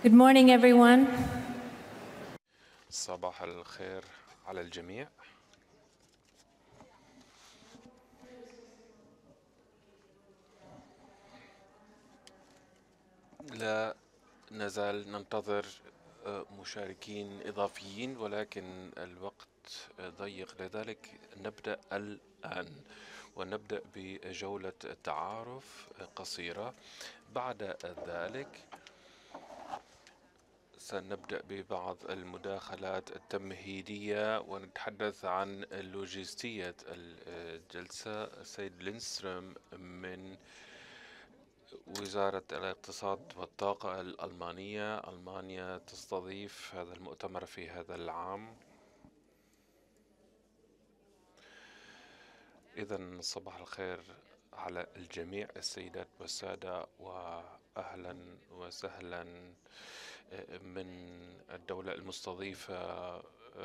Good morning, everyone. صباح الخير على الجميع. لا نزال ننتظر مشاركين إضافيين، ولكن الوقت ضيق، لذلك نبدأ الآن ونبدأ بجولة تعارف قصيرة. بعد ذلك سنبدأ ببعض المداخلات التمهيدية ونتحدث عن لوجستية الجلسة. السيد لينستروم من وزارة الاقتصاد والطاقة الألمانية. ألمانيا تستضيف هذا المؤتمر في هذا العام. إذن صباح الخير على الجميع السيدات والسادة، وأهلا وسهلا من الدولة المستضيفة.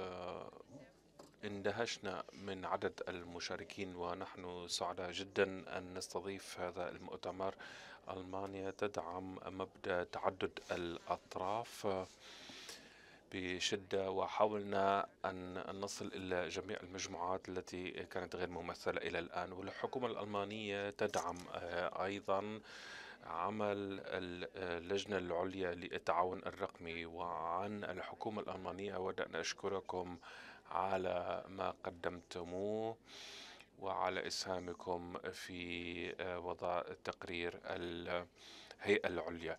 اندهشنا من عدد المشاركين ونحن سعداء جدا أن نستضيف هذا المؤتمر. ألمانيا تدعم مبدأ تعدد الأطراف بشدة، وحاولنا أن نصل إلى جميع المجموعات التي كانت غير ممثلة إلى الآن. والحكومة الألمانية تدعم أيضا عمل اللجنة العليا للتعاون الرقمي. وعن الحكومة الألمانية أود أن أشكركم على ما قدمتموه وعلى إسهامكم في وضع تقرير الهيئة العليا.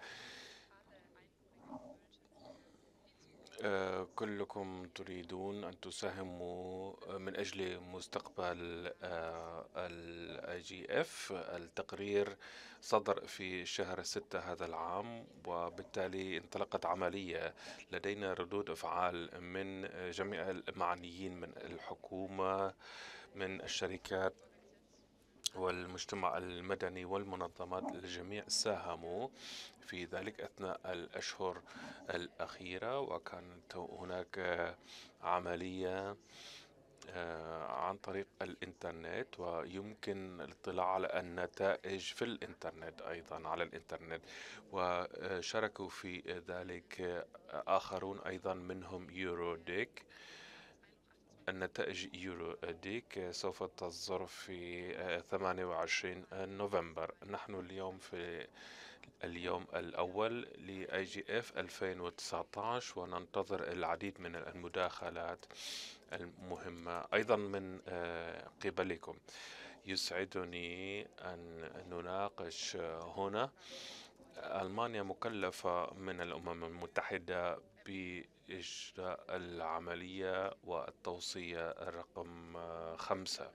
كلكم تريدون أن تساهموا من أجل مستقبل ال IGF. التقرير صدر في شهر 6 هذا العام، وبالتالي انطلقت عملية. لدينا ردود أفعال من جميع المعنيين، من الحكومة، من الشركات والمجتمع المدني والمنظمات. الجميع ساهموا في ذلك أثناء الأشهر الأخيرة، وكانت هناك عملية عن طريق الإنترنت، ويمكن الاطلاع على النتائج في الإنترنت أيضا على الإنترنت. وشاركوا في ذلك آخرون أيضا، منهم يوروديك. النتائج يوروديك سوف تصدر في 28 نوفمبر. نحن اليوم في اليوم الأول ل IGF 2019، وننتظر العديد من المداخلات المهمة أيضا من قبلكم. يسعدني أن نناقش هنا. ألمانيا مكلفة من الأمم المتحدة بإجراء العملية والتوصية رقم 5.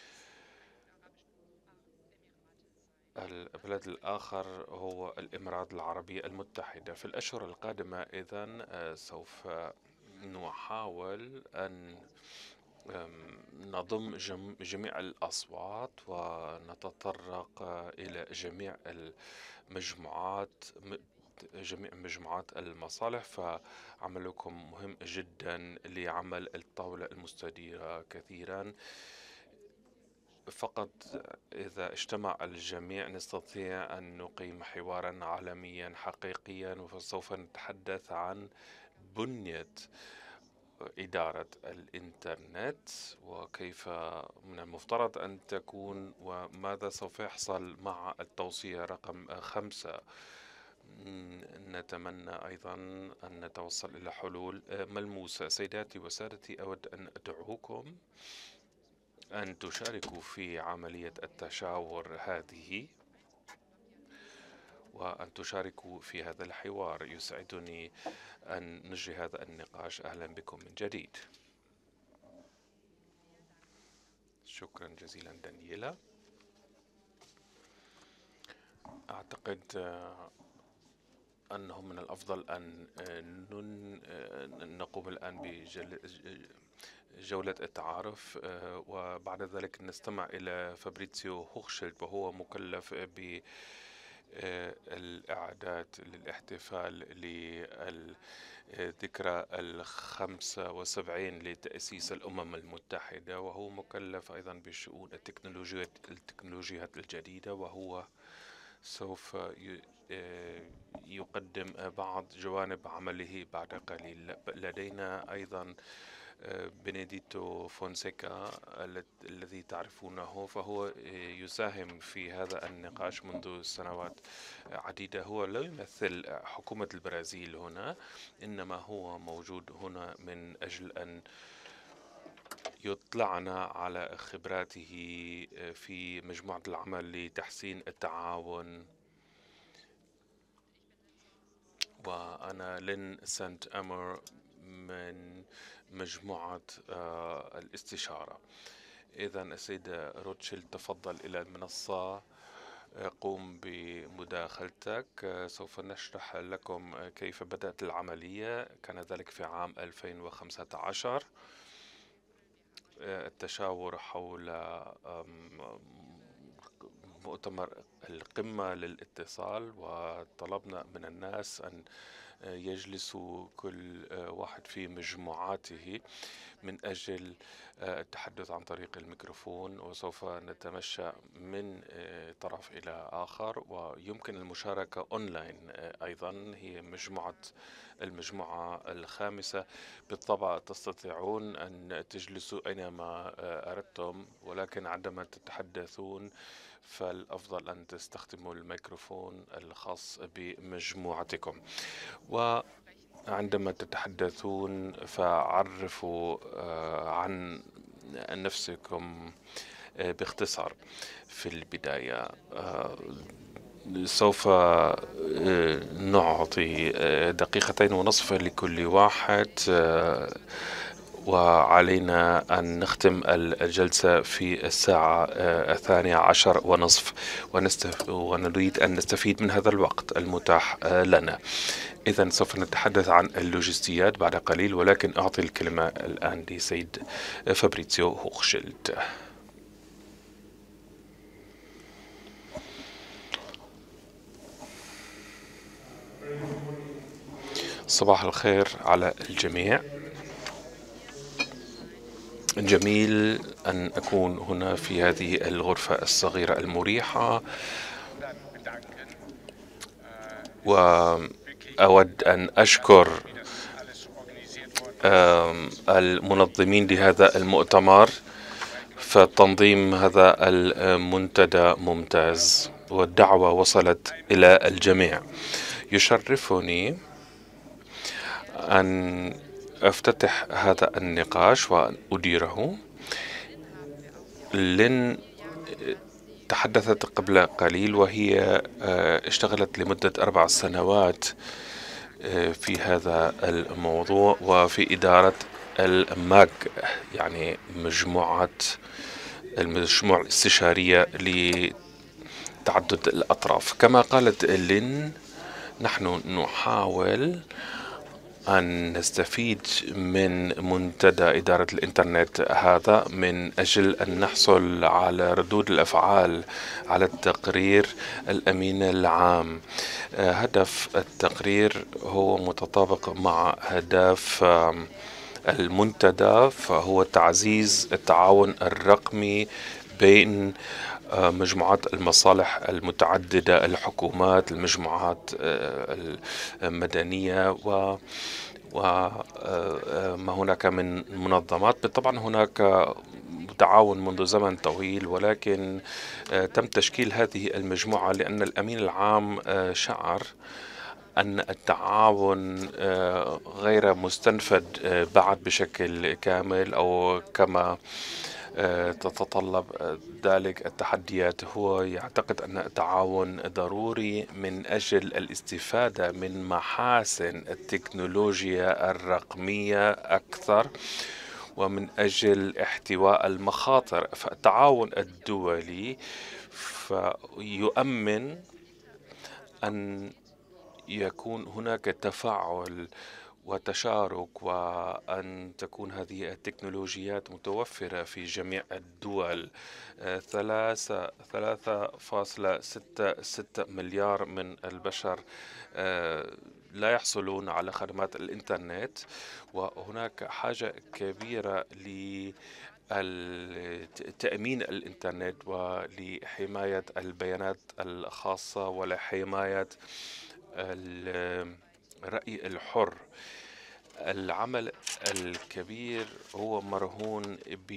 البلد الآخر هو الإمارات العربية المتحدة. في الأشهر القادمة إذن سوف نحاول أن نضم جميع الأصوات ونتطرق إلى جميع مجموعات المصالح. فعملكم مهم جدا لعمل الطاولة المستديرة كثيرا. فقط إذا اجتمع الجميع نستطيع أن نقيم حوارا عالميا حقيقيا. وسوف نتحدث عن بنية إدارة الإنترنت، وكيف من المفترض أن تكون، وماذا سوف يحصل مع التوصية رقم 5. نتمنى أيضا أن نتوصل إلى حلول ملموسة. سيداتي وسادتي، أود أن أدعوكم أن تشاركوا في عملية التشاور هذه، وأن تشاركوا في هذا الحوار. يسعدني أن نجري هذا النقاش. أهلا بكم من جديد. شكرا جزيلا دانييلا. أعتقد أنه من الأفضل أن نقوم الآن بجولة التعارف، وبعد ذلك نستمع إلى فابريتسيو هوخشيلد، وهو مكلف بالإعداد للاحتفال للذكرى 75 لتأسيس الأمم المتحدة، وهو مكلف أيضا بشؤون التكنولوجيات الجديدة، وهو سوف يقدم بعض جوانب عمله بعد قليل. لدينا أيضا بنديتو فونسيكا الذي تعرفونه، فهو يساهم في هذا النقاش منذ سنوات عديدة. هو لا يمثل حكومة البرازيل هنا، إنما هو موجود هنا من أجل أن يطلعنا على خبراته في مجموعة العمل لتحسين التعاون. وأنا لين سانت أمر من مجموعة الاستشارة. إذا السيدة روتشيلد تفضل إلى المنصة، قوم بمداخلتك. سوف نشرح لكم كيف بدأت العملية. كان ذلك في عام 2015. التشاور حول مؤتمر القمة للاتصال، وطلبنا من الناس أن يجلسوا كل واحد في مجموعاته من أجل التحدث عن طريق الميكروفون، وسوف نتمشى من طرف إلى آخر، ويمكن المشاركة أونلاين أيضا. هي المجموعة الخامسة. بالطبع تستطيعون أن تجلسوا أينما أردتم، ولكن عندما تتحدثون فالأفضل أن تستخدموا الميكروفون الخاص بمجموعتكم. وعندما تتحدثون فعرفوا عن نفسكم باختصار في البداية. سوف نعطي 2.5 دقيقة لكل واحد، وعلينا أن نختم الجلسة في الساعة 12:30، ونريد أن نستفيد من هذا الوقت المتاح لنا. إذا سوف نتحدث عن اللوجستيات بعد قليل، ولكن أعطي الكلمة الآن لسيد فابريتسيو هوخشيلد. صباح الخير على الجميع. جميل أن أكون هنا في هذه الغرفة الصغيرة المريحة، وأود أن أشكر المنظمين لهذا المؤتمر، فتنظيم هذا المنتدى ممتاز والدعوة وصلت إلى الجميع. يشرفني أن أفتتح هذا النقاش وأن أديره. لن تحدثت قبل قليل، وهي اشتغلت لمدة 4 سنوات في هذا الموضوع وفي إدارة الماج، يعني المجموعة الاستشارية لتعدد الأطراف. كما قالت لين، نحن نحاول أن نستفيد من منتدى إدارة الإنترنت هذا من أجل أن نحصل على ردود الأفعال على التقرير الأمين العام. هدف التقرير هو متطابق مع أهداف المنتدى، فهو تعزيز التعاون الرقمي بين مجموعات المصالح المتعددة، الحكومات، المجموعات المدنية، وما هناك من منظمات. بالطبع هناك تعاون منذ زمن طويل، ولكن تم تشكيل هذه المجموعة لأن الأمين العام شعر أن التعاون غير مستنفد بعد بشكل كامل أو كما تتطلب ذلك التحديات. هو يعتقد أن التعاون ضروري من أجل الاستفادة من محاسن التكنولوجيا الرقمية أكثر، ومن أجل احتواء المخاطر. فالتعاون الدولي يؤمن أن يكون هناك تفاعل وتشارك، وأن تكون هذه التكنولوجيات متوفرة في جميع الدول. 3.66 مليار من البشر لا يحصلون على خدمات الإنترنت، وهناك حاجة كبيرة تأمين الإنترنت ولحماية البيانات الخاصة ولحماية الرأي الحر. العمل الكبير هو مرهون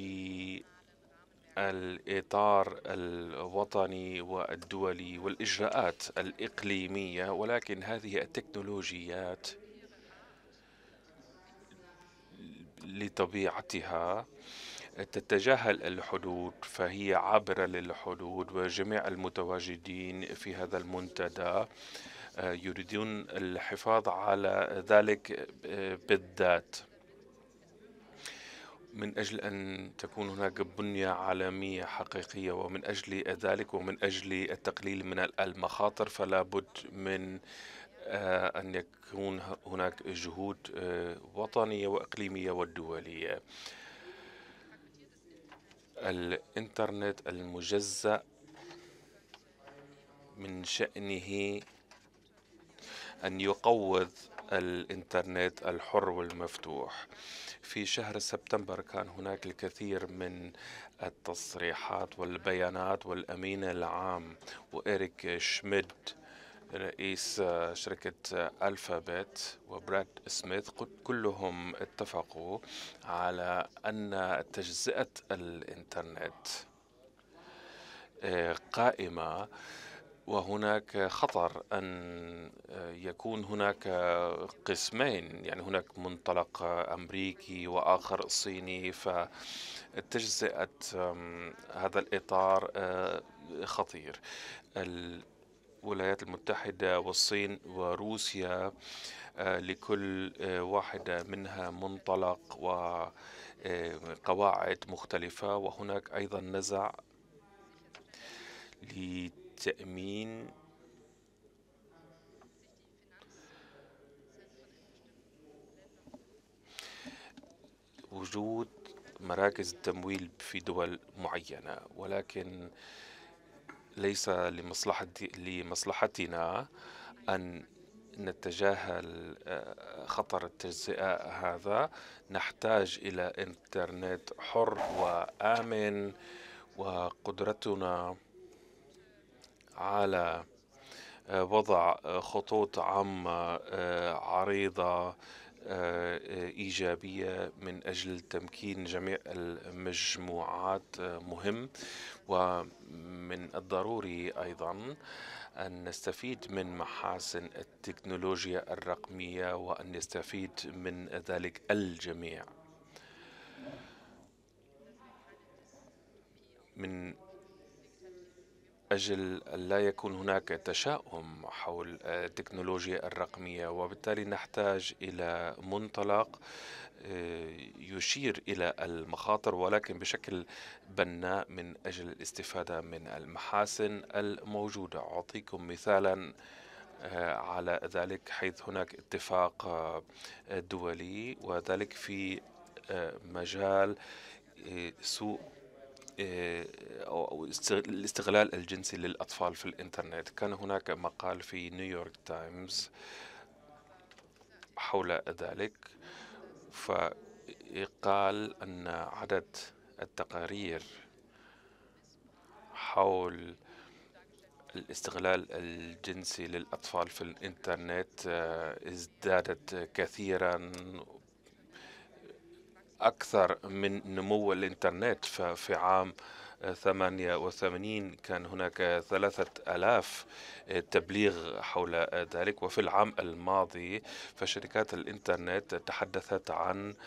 بالإطار الوطني والدولي والإجراءات الإقليمية، ولكن هذه التكنولوجيات لطبيعتها تتجاهل الحدود، فهي عابرة للحدود، وجميع المتواجدين في هذا المنتدى يريدون الحفاظ على ذلك بالذات، من أجل أن تكون هناك بنية عالمية حقيقية. ومن أجل ذلك ومن أجل التقليل من المخاطر فلا بد من أن يكون هناك جهود وطنية وإقليمية ودولية. الإنترنت المجزأ من شأنه أن يقوض الإنترنت الحر والمفتوح. في شهر سبتمبر كان هناك الكثير من التصريحات والبيانات، والأمين العام وإريك شميد رئيس شركة ألفابت وبراد سميث كلهم اتفقوا على أن تجزئة الإنترنت قائمة، وهناك خطر أن يكون هناك قسمين، يعني هناك منطلق أمريكي وآخر صيني، فتجزئة هذا الإطار خطير. الولايات المتحدة والصين وروسيا لكل واحدة منها منطلق وقواعد مختلفة، وهناك أيضا نزع لتأمين وجود مراكز التمويل في دول معينة، ولكن ليس لمصلحتنا أن نتجاهل خطر التجزئة هذا. نحتاج إلى إنترنت حر وآمن، وقدرتنا على وضع خطوط عامة عريضة إيجابية من أجل تمكين جميع المجموعات مهم. ومن الضروري أيضا أن نستفيد من محاسن التكنولوجيا الرقمية، وأن يستفيد من ذلك الجميع، من أجل لا يكون هناك تشاؤم حول التكنولوجيا الرقمية. وبالتالي نحتاج إلى منطلق يشير إلى المخاطر، ولكن بشكل بناء من أجل الاستفادة من المحاسن الموجودة. أعطيكم مثالا على ذلك، حيث هناك اتفاق دولي، وذلك في مجال سوء أو الاستغلال الجنسي للأطفال في الإنترنت. كان هناك مقال في نيويورك تايمز حول ذلك، فقال أن عدد التقارير حول الاستغلال الجنسي للأطفال في الإنترنت ازدادت كثيرا، أكثر من نمو الإنترنت. ففي عام 88 كان هناك 3000 تبليغ حول ذلك، وفي العام الماضي فشركات الإنترنت تحدثت عن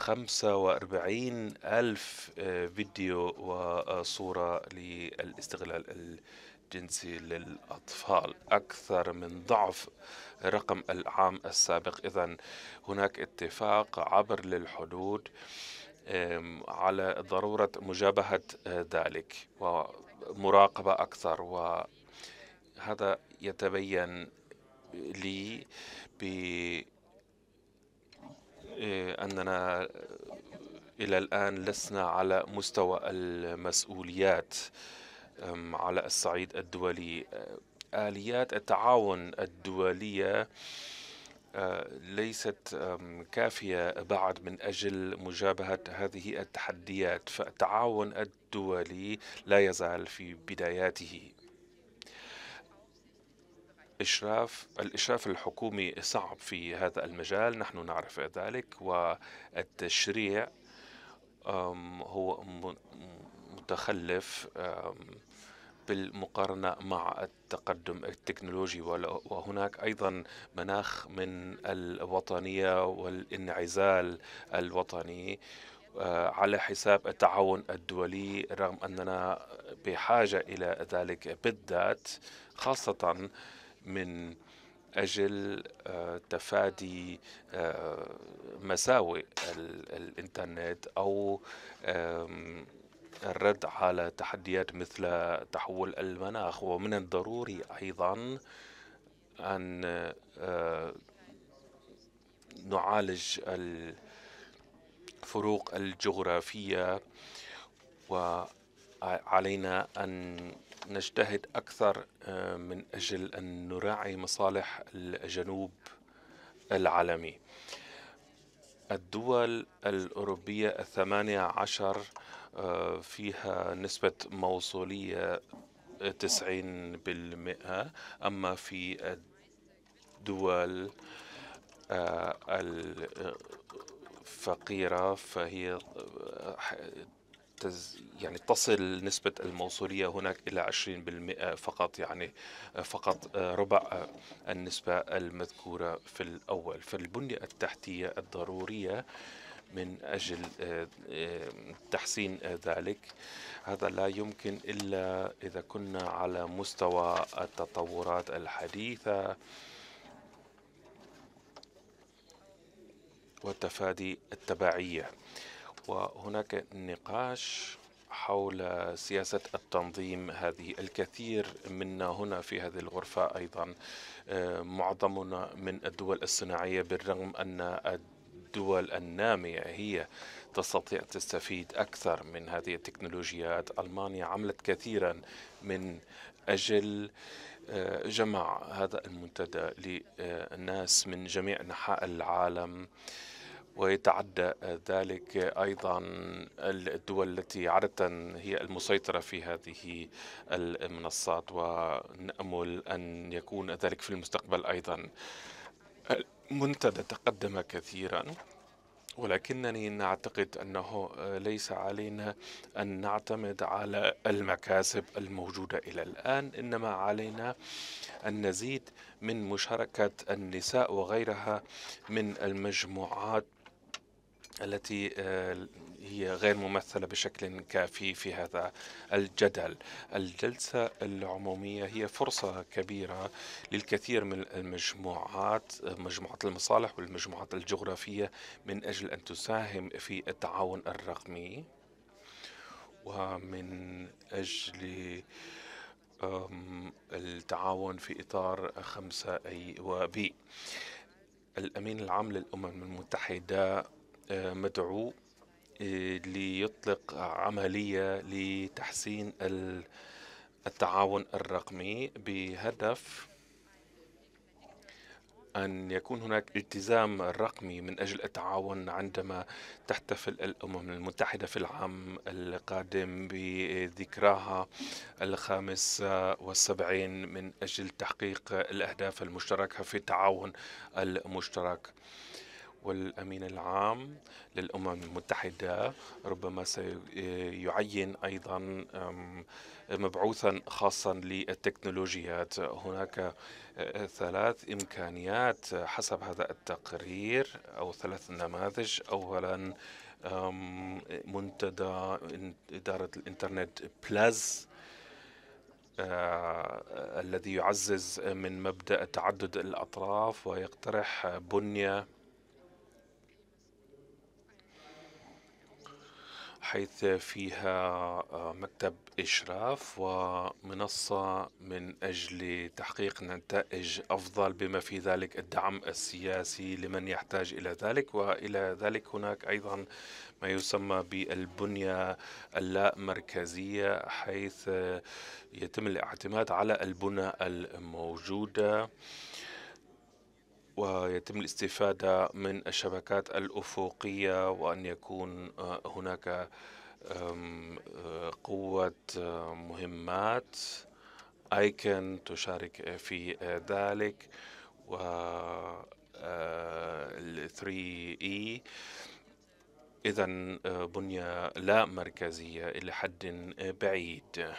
45 ألف فيديو وصورة للاستغلال الجنسي للأطفال، أكثر من ضعف رقم العام السابق. إذن هناك اتفاق عبر للحدود على ضرورة مجابهة ذلك ومراقبة أكثر، وهذا يتبين لي بأننا إلى الآن لسنا على مستوى المسؤوليات على الصعيد الدولي. آليات التعاون الدولية ليست كافية بعد من أجل مجابهة هذه التحديات، فالتعاون الدولي لا يزال في بداياته. الإشراف الحكومي صعب في هذا المجال، نحن نعرف ذلك، والتشريع هو متخلف بالمقارنة مع التقدم التكنولوجي، وهناك أيضا مناخ من الوطنية والانعزال الوطني على حساب التعاون الدولي، رغم أننا بحاجة إلى ذلك بالذات، خاصة من أجل تفادي مساوئ الإنترنت، أو الرد على تحديات مثل تحول المناخ. ومن الضروري أيضا أن نعالج الفروق الجغرافية، وعلينا أن نجتهد أكثر من أجل أن نراعي مصالح الجنوب العالمي. الدول الأوروبية 18 فيها نسبة موصلية 90%، أما في الدول الفقيرة فهي يعني تصل نسبة الموصلية هناك إلى 20% فقط، يعني فقط ربع النسبة المذكورة في الأول. فالبنية التحتية الضرورية من أجل تحسين ذلك، هذا لا يمكن إلا إذا كنا على مستوى التطورات الحديثة وتفادي التبعية. وهناك نقاش حول سياسة التنظيم، هذه الكثير منا هنا في هذه الغرفة أيضا معظمنا من الدول الصناعية، بالرغم أن الدول النامية هي تستطيع تستفيد أكثر من هذه التكنولوجيات. ألمانيا عملت كثيرا من أجل جمع هذا المنتدى للناس من جميع أنحاء العالم، ويتعدى ذلك أيضا الدول التي عادة هي المسيطرة في هذه المنصات، ونأمل أن يكون ذلك في المستقبل أيضا. المنتدى تقدم كثيرا، ولكنني نعتقد أنه ليس علينا أن نعتمد على المكاسب الموجودة إلى الآن، إنما علينا أن نزيد من مشاركة النساء وغيرها من المجموعات التي هي غير ممثلة بشكل كافي في هذا الجدل. الجلسة العمومية هي فرصة كبيرة للكثير من المجموعات، مجموعات المصالح والمجموعات الجغرافية، من أجل أن تساهم في التعاون الرقمي، ومن أجل التعاون في إطار 5A و B. الأمين العام للأمم المتحدة مدعو ليطلق عملية لتحسين التعاون الرقمي، بهدف أن يكون هناك التزام رقمي من أجل التعاون، عندما تحتفل الأمم المتحدة في العام القادم بذكراها 75 من أجل تحقيق الأهداف المشتركة في التعاون المشترك. والأمين العام للأمم المتحدة ربما سيعين أيضا مبعوثا خاصا للتكنولوجيات. هناك 3 إمكانيات حسب هذا التقرير، أو 3 نماذج. أولا منتدى إدارة الإنترنت بلس، الذي يعزز من مبدأ تعدد الأطراف ويقترح بنية حيث فيها مكتب إشراف ومنصة من أجل تحقيق نتائج أفضل، بما في ذلك الدعم السياسي لمن يحتاج إلى ذلك. وإلى ذلك هناك أيضا ما يسمى بالبنية اللامركزية، حيث يتم الاعتماد على البنى الموجودة، ويتم الاستفادة من الشبكات الأفقية، وأن يكون هناك قوة مهمات أيكن تشارك في ذلك، و 3E. إذا بنية لا مركزية إلى حد بعيد.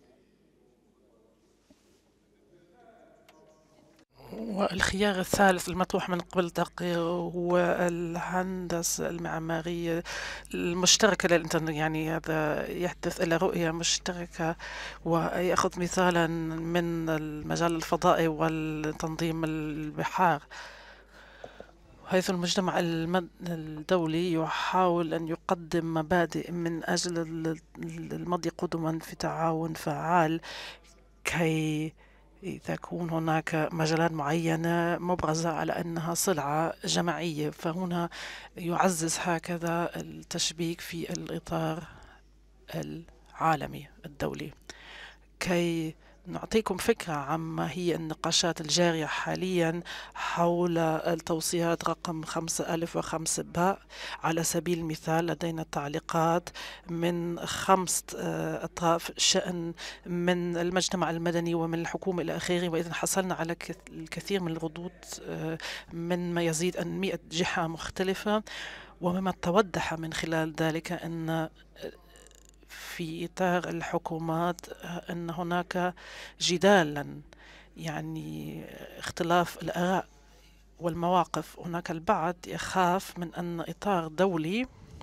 والخيار الثالث المطروح من قبل التحقيق هو الهندسة المعمارية المشتركة للإنترنت. يعني هذا يحدث إلى رؤية مشتركة، ويأخذ مثالا من المجال الفضائي والتنظيم البحار، حيث المجتمع الدولي يحاول أن يقدم مبادئ من أجل المضي قدما في تعاون فعال، كي تكون هناك مجالات معينة مبرزة على أنها سلعة جماعية. فهنا يعزز هكذا التشبيك في الإطار العالمي الدولي. كي نعطيكم فكرة عما هي النقاشات الجارية حاليا حول التوصيات رقم 5005 باء، على سبيل المثال لدينا تعليقات من 5 أطراف شأن من المجتمع المدني ومن الحكومة إلى آخره، وإذا حصلنا على الكثير من الردود من ما يزيد عن 100 جهة مختلفة. ومما توضح من خلال ذلك أن في إطار الحكومات أن هناك جدالا، يعني اختلاف الآراء والمواقف. هناك البعض يخاف من أن إطار دولي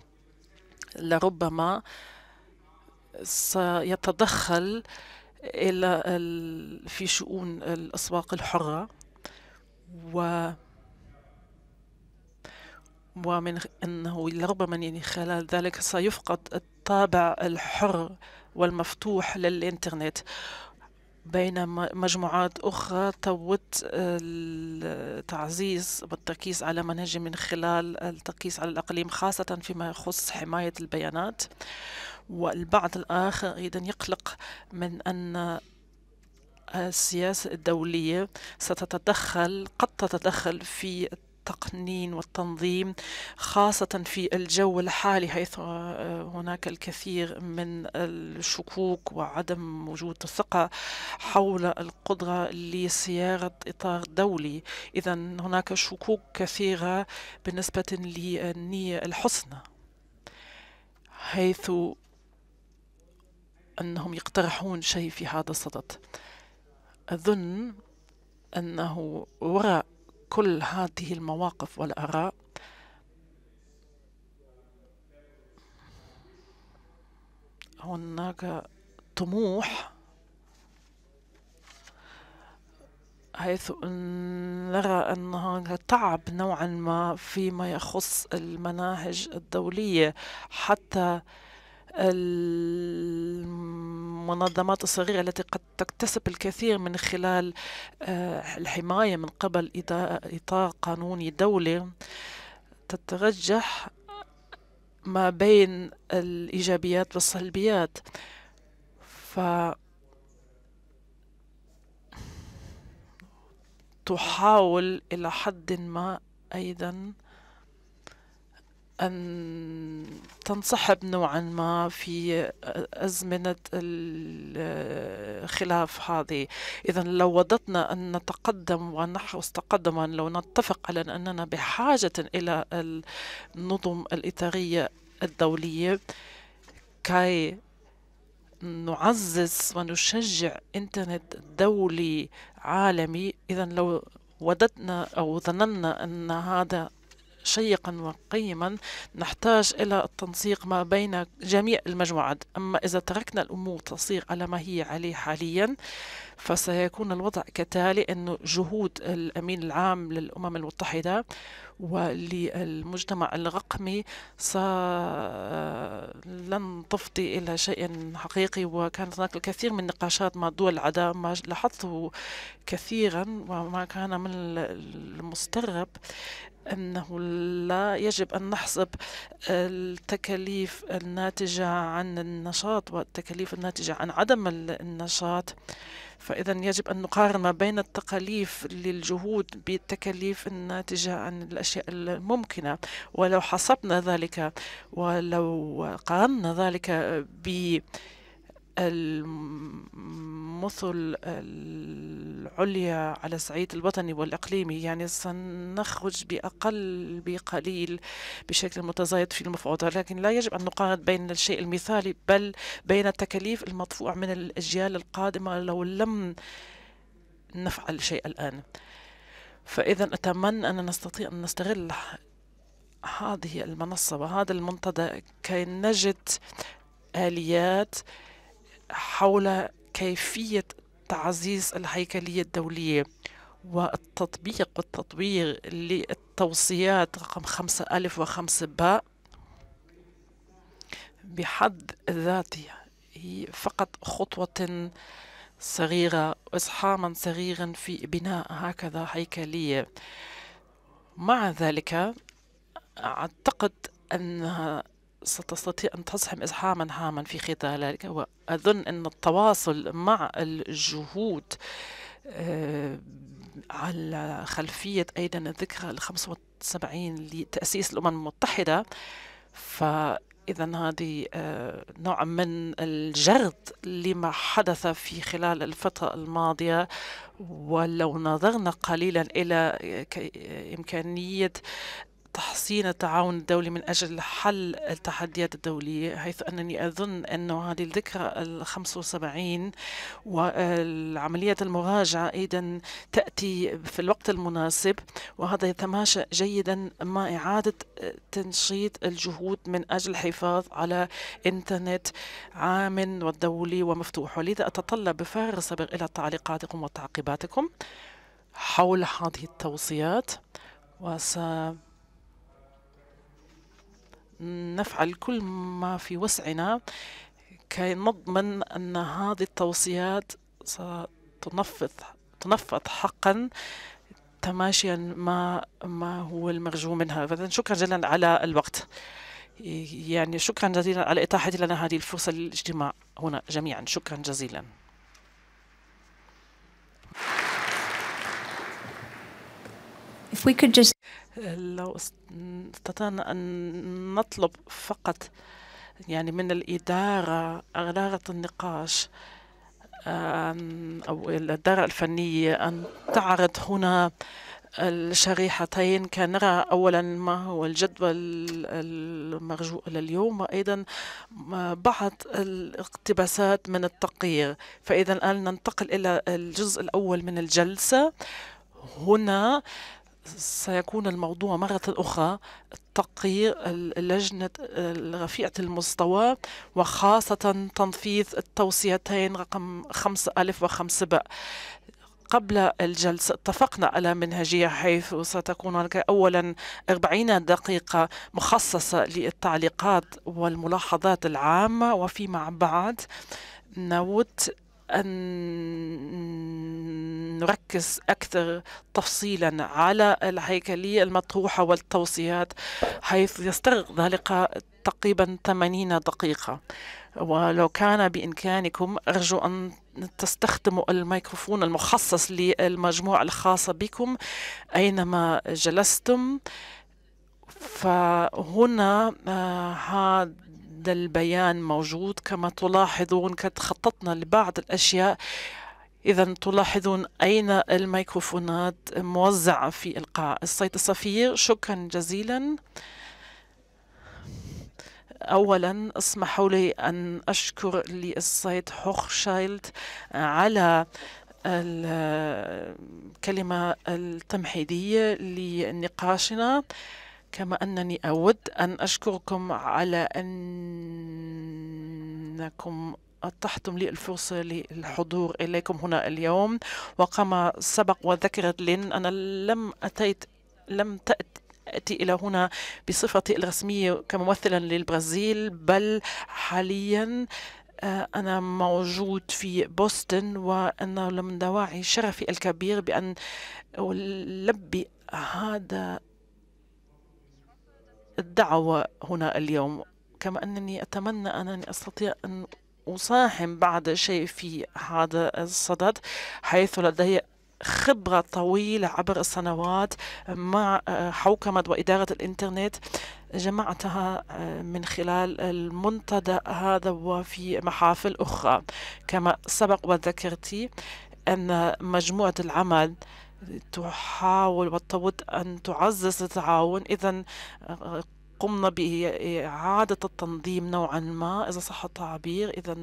لربما سيتدخل في شؤون الأسواق الحرة، ومن أنه لربما يعني خلال ذلك سيفقد الطابع الحر والمفتوح للإنترنت، بينما مجموعات أخرى تود التعزيز والتركيز على منهج من خلال التركيز على الأقاليم، خاصة فيما يخص حماية البيانات. والبعض الآخر أيضا يقلق من أن السياسة الدولية قد تتدخل في التقنين والتنظيم، خاصة في الجو الحالي، حيث هناك الكثير من الشكوك وعدم وجود الثقة حول القدرة لصياغة إطار دولي. إذا هناك شكوك كثيرة بالنسبة للنية الحسنى، حيث أنهم يقترحون شيء في هذا الصدد. أظن أنه وراء كل هذه المواقف والآراء هناك طموح، حيث نرى أن هناك تعب نوعا ما فيما يخص المناهج الدولية. حتى المنظمات الصغيرة التي قد تكتسب الكثير من خلال الحماية من قبل إطار قانوني دولي تترجح ما بين الإيجابيات والسلبيات. فتحاول إلى حد ما أيضا أن تنسحب نوعا ما في أزمنة الخلاف هذه. إذا لو وددنا أن نتقدم ونحرص تقدما، لو نتفق على أننا بحاجة إلى النظم الإطارية الدولية كي نعزز ونشجع إنترنت دولي عالمي، إذا لو وددنا أو ظننا أن هذا شيقا وقيما، نحتاج إلى التنسيق ما بين جميع المجموعات. أما إذا تركنا الأمور تصير على ما هي عليه حاليا، فسيكون الوضع كتالي: أن جهود الأمين العام للأمم المتحدة وللمجتمع الرقمي لن تفضي إلى شيء حقيقي. وكانت هناك الكثير من النقاشات مع دول العداء، ما لاحظته كثيرا وما كان من المستغرب أنه لا يجب أن نحسب التكاليف الناتجة عن النشاط والتكاليف الناتجة عن عدم النشاط فإذا يجب أن نقارن ما بين التكاليف للجهود بالتكاليف الناتجة عن الأشياء الممكنة. ولو حسبنا ذلك ولو قارنا ذلك المثل العليا على الصعيد الوطني والإقليمي، يعني سنخرج بقليل بشكل متزايد في المفاوضات، لكن لا يجب أن نقارن بين الشيء المثالي بل بين التكاليف المدفوعة من الأجيال القادمة لو لم نفعل شيء الآن. فإذا أتمنى أن نستطيع أن نستغل هذه المنصة وهذا المنتدى كي نجد آليات حول كيفية تعزيز الهيكلية الدولية والتطبيق للتوصيات رقم 5005 باء بحد ذاته هي فقط خطوة صغيرة وإسهاما صغيرا في بناء هكذا هيكلية. مع ذلك أعتقد أنها ستستطيع أن تسهم إسهاما هاما في خلال ذلك، وأظن أن التواصل مع الجهود على خلفية أيضا الذكرى 75 لتأسيس الأمم المتحدة، فإذا هذه نوع من الجرد لما حدث في خلال الفترة الماضية. ولو نظرنا قليلا إلى إمكانية تحسين التعاون الدولي من أجل حل التحديات الدولية، حيث أنني أظن أن هذه الذكرى 75 والعملية المراجعة أيضا تأتي في الوقت المناسب، وهذا يتماشى جيدا مع إعادة تنشيط الجهود من أجل الحفاظ على إنترنت آمن والدولي ومفتوح. ولذا أتطلب بفارغ الصبر إلى تعليقاتكم وتعقيباتكم حول هذه التوصيات، نفعل كل ما في وسعنا كي نضمن أن هذه التوصيات ستنفذ حقا تماشيا ما هو المرجو منها. فإذن شكرا جزيلا على الوقت، يعني شكرا جزيلا على إتاحة لنا هذه الفرصة للاجتماع هنا جميعا. شكرا جزيلا. If we could just لو استطعنا أن نطلب فقط يعني من إدارة النقاش أو الإدارة الفنية أن تعرض هنا الشريحتين، كان نرى أولا ما هو الجدول المرجو لليوم، وأيضا بعض الاقتباسات من التقرير. فإذا الآن ننتقل إلى الجزء الأول من الجلسة. هنا سيكون الموضوع مرة أخرى تقرير اللجنة رفيعة المستوى وخاصة تنفيذ التوصيتين رقم 5005 باء. قبل الجلسة اتفقنا على منهجية، حيث ستكون هناك أولا 40 دقيقة مخصصة للتعليقات والملاحظات العامة، وفيما بعد نود أن نركز أكثر تفصيلا على الهيكلية المطروحة والتوصيات، حيث يستغرق ذلك تقريبا 80 دقيقة. ولو كان بإمكانكم أرجو أن تستخدموا الميكروفون المخصص للمجموعة الخاصة بكم أينما جلستم. فهنا هذا البيان موجود كما تلاحظون، قد خططنا لبعض الأشياء. إذا تلاحظون أين الميكروفونات موزعة في القاعة. السيد السفير شكرا جزيلا. أولا اسمحوا لي أن أشكر للسيد هوخشايلد على الكلمة التمهيدية لنقاشنا، كما أنني أود أن أشكركم على أنكم أتحتم لي الفرصة للحضور إليكم هنا اليوم. وكما سبق وذكرت لين، أنا لم أتي إلى هنا بصفتي الرسمية كممثلا للبرازيل، بل حاليا أنا موجود في بوسطن، وأنا من دواعي شرفي الكبير بأن ألبي هذا الدعوة هنا اليوم. كما أنني أتمنى أنني أستطيع أن أساهم بعض شيء في هذا الصدد، حيث لدي خبرة طويلة عبر السنوات مع حوكمة وإدارة الإنترنت، جمعتها من خلال المنتدى هذا وفي محافل أخرى. كما سبق وذكرتي أن مجموعة العمل تحاول وتود أن تعزز التعاون، إذا قمنا بإعادة التنظيم نوعا ما إذا صح التعبير، إذا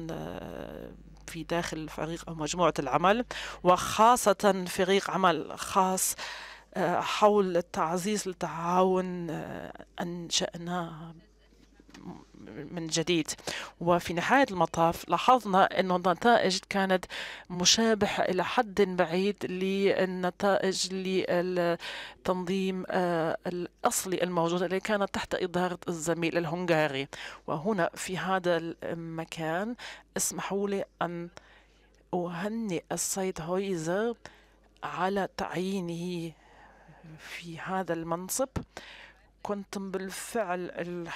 في داخل فريق أو مجموعة العمل، وخاصة فريق عمل خاص حول تعزيز التعاون أنشأناه من جديد. وفي نهاية المطاف لاحظنا أن النتائج كانت مشابهة إلى حد بعيد للنتائج للتنظيم الأصلي الموجود اللي كانت تحت إدارة الزميل الهنغاري. وهنا في هذا المكان اسمحوا لي أن أهنئ السيد هويزر على تعيينه في هذا المنصب. كنتم بالفعل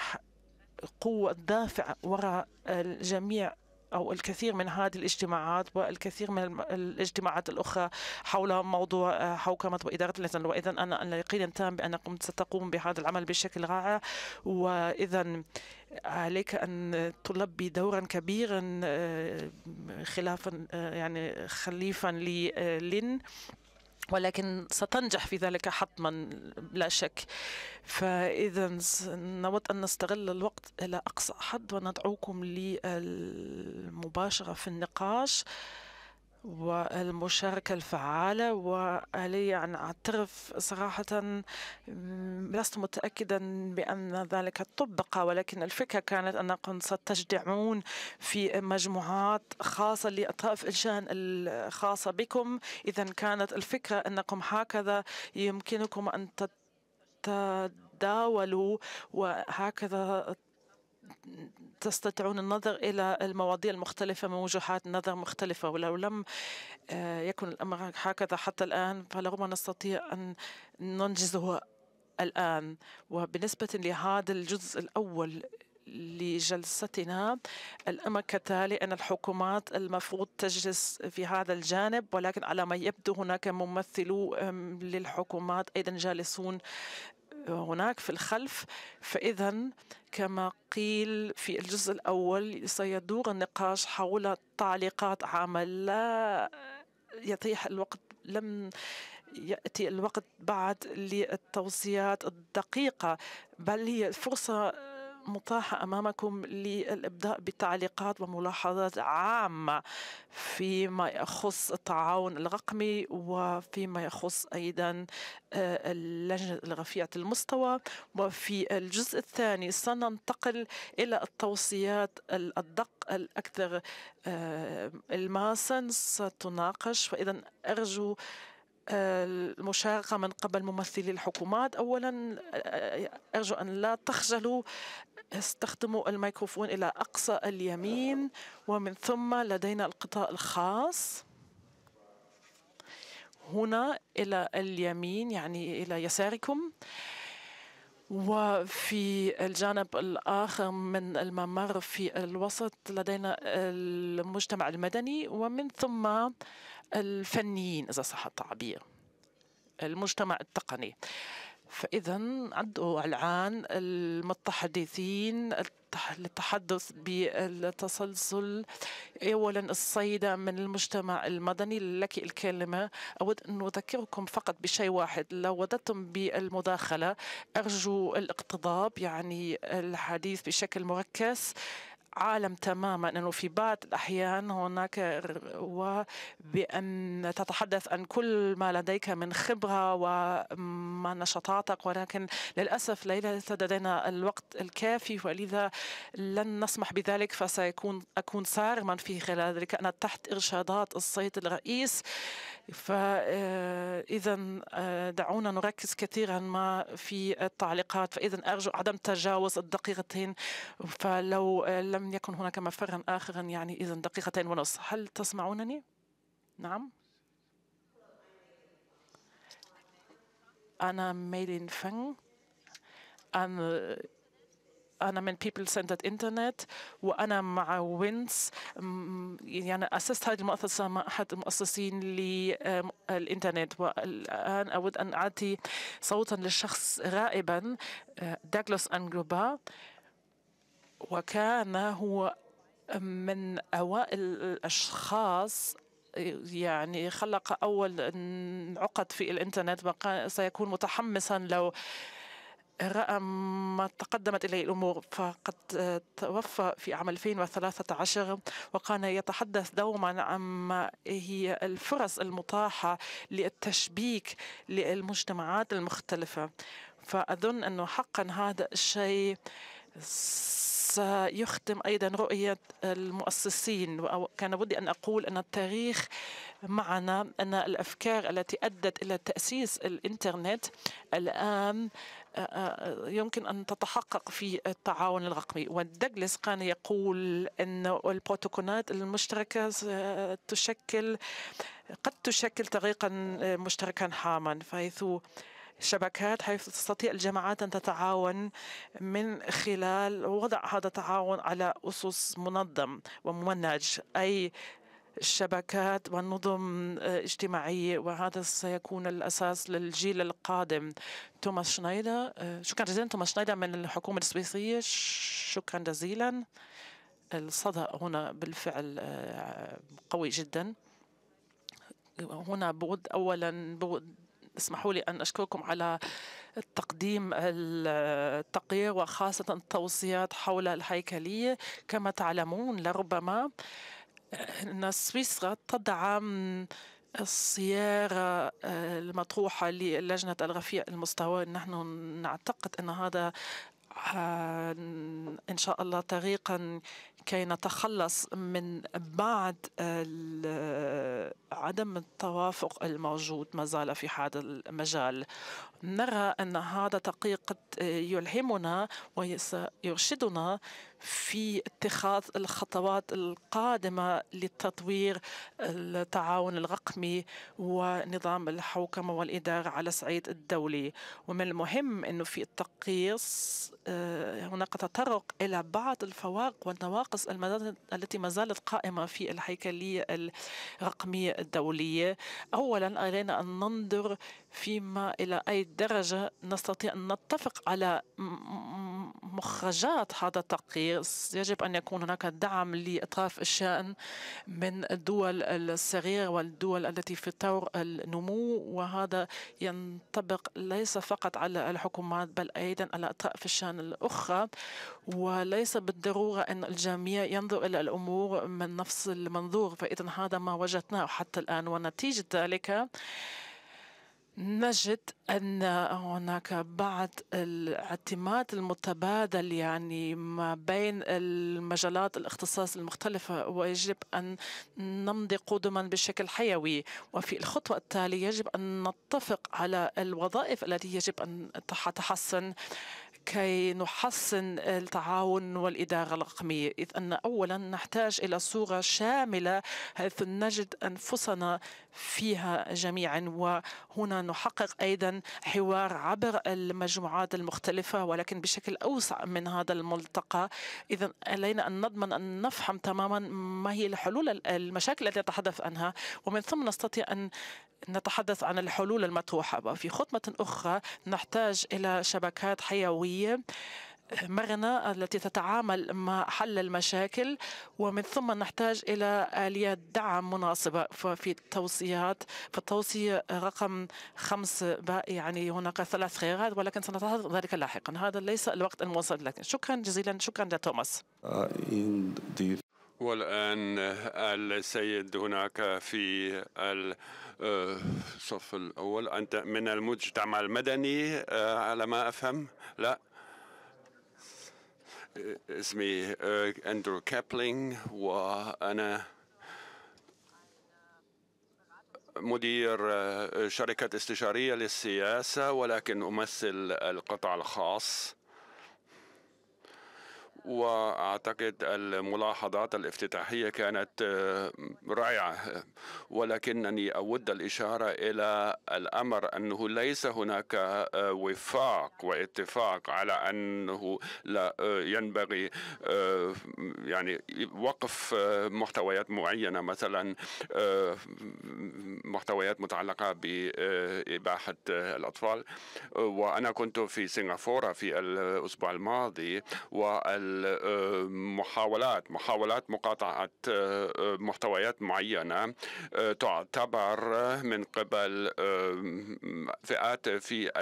القوة الدافعة وراء الجميع أو الكثير من هذه الاجتماعات والكثير من الاجتماعات الأخرى حول موضوع حوكمة وإدارة اللجنة. وإذا أنا على يقين تام بأنكم ستقوم بهذا العمل بشكل رائع، وإذا عليك أن تلبي دورا كبيرا خلافا يعني خليفا للين، ولكن ستنجح في ذلك حتما لا شك. فإذا نود أن نستغل الوقت إلى أقصى حد وندعوكم للمباشرة في النقاش والمشاركة الفعالة. وعلي أن أعترف صراحة لست متأكدا بأن ذلك طبق، ولكن الفكرة كانت أنكم ستجتمعون في مجموعات خاصة لأطراف الشأن الخاصة بكم. إذا كانت الفكرة أنكم هكذا يمكنكم أن تتداولوا وهكذا تستطيعون النظر إلى المواضيع المختلفة من وجهات نظر مختلفة. ولو لم يكن الأمر هكذا حتى الآن فلربما نستطيع أن ننجزه الآن. وبالنسبة لهذا الجزء الأول لجلستنا الأمر كتالي: أن الحكومات المفروض تجلس في هذا الجانب، ولكن على ما يبدو هناك ممثلو للحكومات أيضا جالسون هناك في الخلف. فإذا كما قيل في الجزء الأول سيدور النقاش حول تعليقات عامة. لا يتيح الوقت، لم يأتي الوقت بعد للتوصيات الدقيقة، بل هي فرصة متاحة أمامكم للإبداء بتعليقات وملاحظات عامة فيما يخص التعاون الرقمي وفيما يخص أيضا اللجنة الرفيعة المستوى. وفي الجزء الثاني سننتقل إلى التوصيات الأدق الأكثر الماسا ستناقش. فإذا أرجو المشاركة من قبل ممثلي الحكومات. أولا أرجو أن لا تخجلوا، استخدموا الميكروفون إلى أقصى اليمين، ومن ثم لدينا القطاع الخاص هنا إلى اليمين يعني إلى يساركم، وفي الجانب الآخر من الممر في الوسط لدينا المجتمع المدني، ومن ثم الفنيين إذا صح التعبير، المجتمع التقني. فإذا عدوا الآن المتحدثين للتحدث بالتسلسل. أولا السيدة من المجتمع المدني، لك الكلمة. أود أن أذكركم فقط بشيء واحد: لو وددتم بالمداخلة أرجو الاقتضاب، يعني الحديث بشكل مركز. عالم تماما أنه في بعض الأحيان هناك وبأن تتحدث عن كل ما لديك من خبرة وما نشاطاتك، ولكن للأسف ليس لدينا الوقت الكافي، ولذا لن نسمح بذلك. أكون صارما في خلال ذلك، أنا تحت إرشادات السيد الرئيس. فإذا دعونا نركز كثيرا ما في التعليقات. فإذا أرجو عدم تجاوز الدقيقتين، فلو لم يكن هناك مفرا آخرا يعني إذا دقيقتين ونصف. هل تسمعونني؟ نعم. أنا ميلين فنغ. أنا أنا من People Centered Internet، وأنا مع وينس يعني أسست هذه المؤسسة مع أحد المؤسسين للإنترنت. والآن أود أن أعطي صوتا للشخص غائبا دوغلاس أنجلوبا، وكان هو من أوائل الأشخاص يعني خلق أول عقد في الإنترنت، وكان سيكون متحمسا لو رأى ما تقدمت إليه الأمور. فقد توفى في عام 2013، وكان يتحدث دوما عما هي الفرص المتاحة للتشبيك للمجتمعات المختلفة. فأظن أنه حقا هذا الشيء سيختم أيضا رؤية المؤسسين. كان ودي أن أقول أن التاريخ معنا، أن الأفكار التي أدت إلى تأسيس الإنترنت الآن يمكن أن تتحقق في التعاون الرقمي. ودغلاس كان يقول أن البروتوكولات المشتركة قد تشكل طريقا مشتركا هاما، حيث شبكات حيث تستطيع الجماعات أن تتعاون من خلال وضع هذا التعاون على أسس منظم وممنهج، أي الشبكات والنظم اجتماعية، وهذا سيكون الأساس للجيل القادم. توماس شنايدر، شكرا جزيلا. توماس شنايدر من الحكومة السويسرية، شكرا جزيلا. الصدى هنا بالفعل قوي جدا. هنا أولا اسمحوا لي أن أشكركم على تقديم التقرير، وخاصة التوصيات حول الهيكلية. كما تعلمون لربما أن سويسرا تدعم السيارة المطروحة للجنة الرفيع المستوى. نحن نعتقد أن هذا إن شاء الله طريقا كي نتخلص من بعض عدم التوافق الموجود ما زال في هذا المجال. نرى أن هذا طريق يلهمنا ويرشدنا في اتخاذ الخطوات القادمة لتطوير التعاون الرقمي ونظام الحوكمة والإدارة على الصعيد الدولي. ومن المهم أنه في التقييس هناك تطرق إلى بعض الفوارق والنواقص التي ما زالت قائمة في الهيكلية الرقمية الدولية. أولا علينا أن ننظر فيما إلى أي درجة نستطيع أن نتفق على مخرجات هذا التقرير. يجب أن يكون هناك دعم لأطراف الشأن من الدول الصغيرة والدول التي في طور النمو، وهذا ينطبق ليس فقط على الحكومات بل أيضا على أطراف الشأن الأخرى. وليس بالضرورة أن الجميع ينظر إلى الأمور من نفس المنظور، فإذا هذا ما وجدناه حتى الآن. ونتيجة ذلك نجد أن هناك بعض الاعتماد المتبادل يعني ما بين المجالات الاختصاص المختلفة، ويجب أن نمضي قدما بشكل حيوي. وفي الخطوة التالية يجب أن نتفق على الوظائف التي يجب أن تتحسن كي نحسن التعاون والإدارة الرقمية. إذ أن أولا نحتاج إلى صورة شاملة حيث نجد أنفسنا فيها جميعا، وهنا نحقق أيضا حوار عبر المجموعات المختلفة ولكن بشكل أوسع من هذا الملتقى. إذا علينا أن نضمن أن نفهم تماما ما هي الحلول المشاكل التي نتحدث عنها، ومن ثم نستطيع أن نتحدث عن الحلول المطروحة. وفي خطوة أخرى نحتاج إلى شبكات حيوية مرنة التي تتعامل مع حل المشاكل، ومن ثم نحتاج إلى آليات دعم مناسبة. ففي التوصية رقم 5 يعني هناك 3 خيارات، ولكن سنتحدث ذلك لاحقا. هذا ليس الوقت الموصل لكن شكرا جزيلا. شكرا توماس. والآن السيد هناك في الصف الأول. أنت من المجتمع المدني على ما أفهم؟ لا، اسمي أندرو كابلينغ، وأنا مدير شركة استشارية للسياسة، ولكن أمثل القطاع الخاص. وأعتقد الملاحظات الافتتاحية كانت رائعة، ولكنني أود الإشارة إلى الأمر أنه ليس هناك وفاق واتفاق على أنه لا ينبغي يعني وقف محتويات معينة، مثلا محتويات متعلقة بإباحة الأطفال. وأنا كنت في سنغافورة في الأسبوع الماضي، والمحاولات مقاطعة محتويات معينة تعتبر من قبل فئات في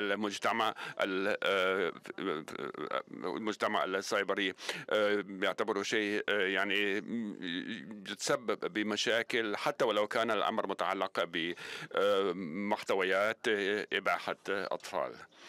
المجتمع السايبري يعتبروا شيء يعني يتسبب بمشاكل، حتى ولو كان الأمر متعلق بمحتويات إباحة أطفال.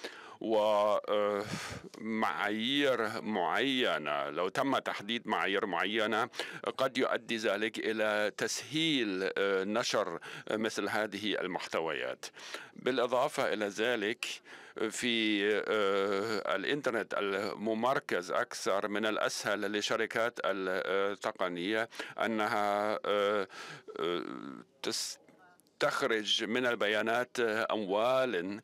ومعايير معينة، لو تم تحديد معايير معينة قد يؤدي ذلك إلى تسهيل نشر مثل هذه المحتويات. بالإضافة إلى ذلك، في الإنترنت الممركز أكثر، من الأسهل للشركات التقنية أنها تخرج من البيانات أموالا،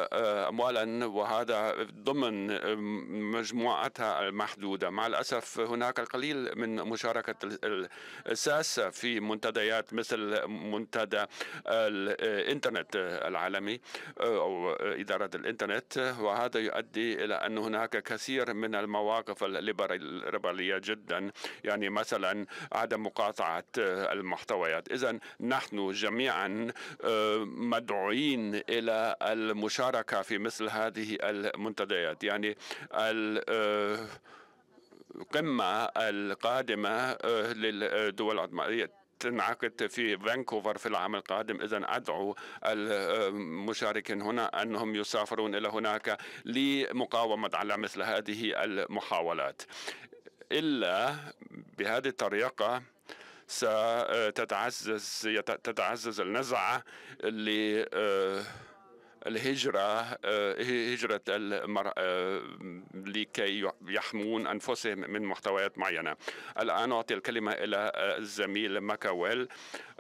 وهذا ضمن مجموعتها المحدودة. مع الأسف هناك القليل من مشاركة الساسة في منتديات مثل منتدى الإنترنت العالمي أو إدارة الإنترنت، وهذا يؤدي إلى أن هناك كثير من المواقف الليبرالية جدا، يعني مثلا عدم مقاطعة المحتويات. إذن نحن جميعا مدعوين إلى المشاركة في مثل هذه المنتديات. يعني القمة القادمة للدول العظمى تنعقد في فانكوفر في العام القادم. إذن أدعو المشاركين هنا أنهم يسافرون إلى هناك لمقاومة على مثل هذه المحاولات. إلا بهذه الطريقة ستتعزز النزعة هجرة المرأة لكي يحمون أنفسهم من محتويات معينة. الآن أعطي الكلمة إلى الزميل ماكاويل.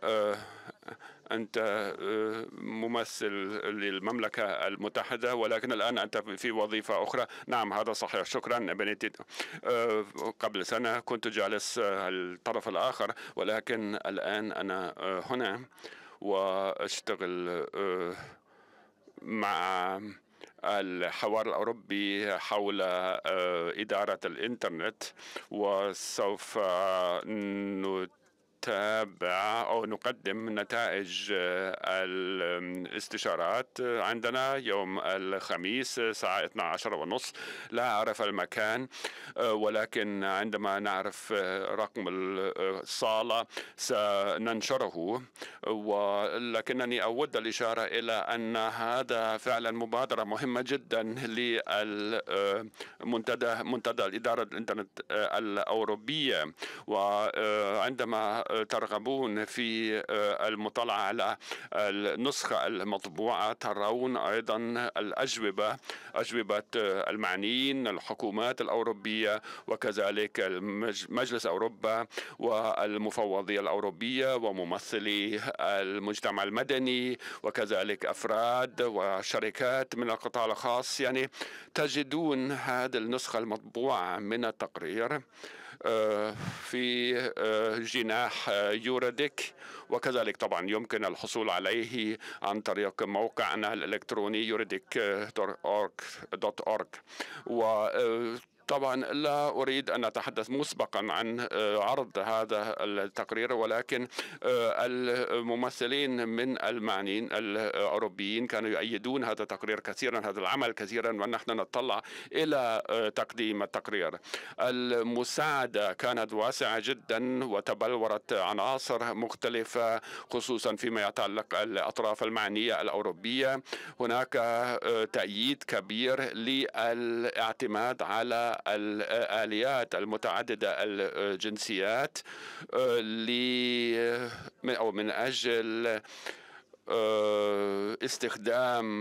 أنت ممثل للمملكة المتحدة، ولكن الآن أنت في وظيفة أخرى. نعم، هذا صحيح. شكرا بنيتي. قبل سنة كنت جالس الطرف الآخر، ولكن الآن أنا هنا وأشتغل مع الحوار الأوروبي حول إدارة الإنترنت، وسوف نتابع أو نقدم نتائج الاستشارات عندنا يوم الخميس الساعة 12:30. لا أعرف المكان، ولكن عندما نعرف رقم الصالة سننشره. ولكنني أود الإشارة إلى أن هذا فعلا مبادرة مهمة جدا لمنتدى الإدارة الإنترنت الأوروبية. وعندما ترغبون في المطالعة على النسخة المطبوعة ترون أيضا أجوبة المعنيين، الحكومات الأوروبية، وكذلك مجلس أوروبا والمفوضية الأوروبية وممثلي المجتمع المدني، وكذلك أفراد وشركات من القطاع الخاص. يعني تجدون هذه النسخة المطبوعة من التقرير في جناح يوريديك، وكذلك طبعا يمكن الحصول عليه عن طريق موقعنا الإلكتروني euridic.org. طبعا لا أريد أن أتحدث مسبقا عن عرض هذا التقرير، ولكن الممثلين من المعنيين الأوروبيين كانوا يؤيدون هذا التقرير كثيرا، هذا العمل كثيرا، ونحن نتطلع إلى تقديم التقرير. المساعدة كانت واسعة جدا وتبلورت عناصر مختلفة، خصوصا فيما يتعلق الأطراف المعنية الأوروبية. هناك تأييد كبير للاعتماد على الآليات المتعددة الجنسيات من أجل استخدام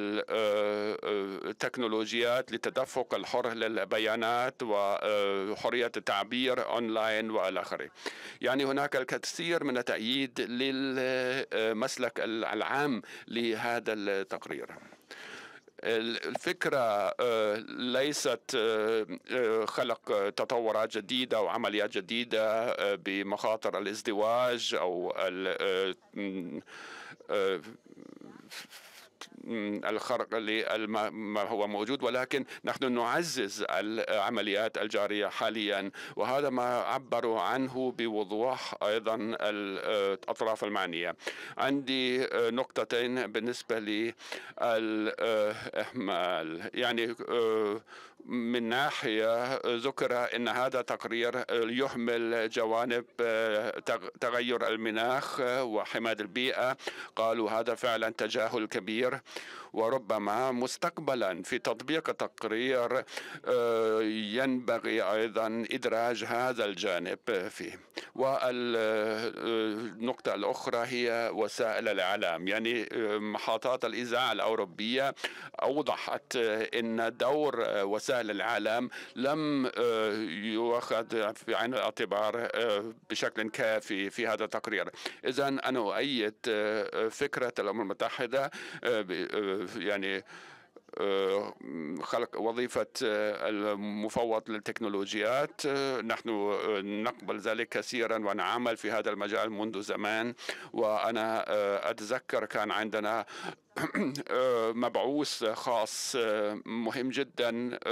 التكنولوجيات للتدفق الحر للبيانات وحرية التعبير أونلاين وإلى آخره. يعني هناك الكثير من التأييد للمسلك العام لهذا التقرير. الفكرة ليست خلق تطورات جديدة وعمليات جديدة بمخاطر الازدواج أو الخرق لما هو موجود، ولكن نحن نعزز العمليات الجارية حاليا، وهذا ما عبروا عنه بوضوح أيضا الأطراف المعنية. عندي نقطتين بالنسبة للإهمال. يعني من ناحية ذكر أن هذا تقرير يهمل جوانب تغير المناخ وحماية البيئة. قالوا هذا فعلا تجاهل كبير، وربما مستقبلا في تطبيق التقرير ينبغي أيضا إدراج هذا الجانب فيه. والنقطة الأخرى هي وسائل الإعلام. يعني محطات الإذاعة الأوروبية أوضحت أن دور وسائل الإعلام لم يؤخذ في عين الاعتبار بشكل كافي في هذا التقرير. إذا أنا أؤيد فكرة الأمم المتحدة يعني خلق وظيفة المفوض للتكنولوجيات. نحن نقبل ذلك كثيرا ونعمل في هذا المجال منذ زمان. وأنا أتذكر كان عندنا مبعوث خاص مهم جدا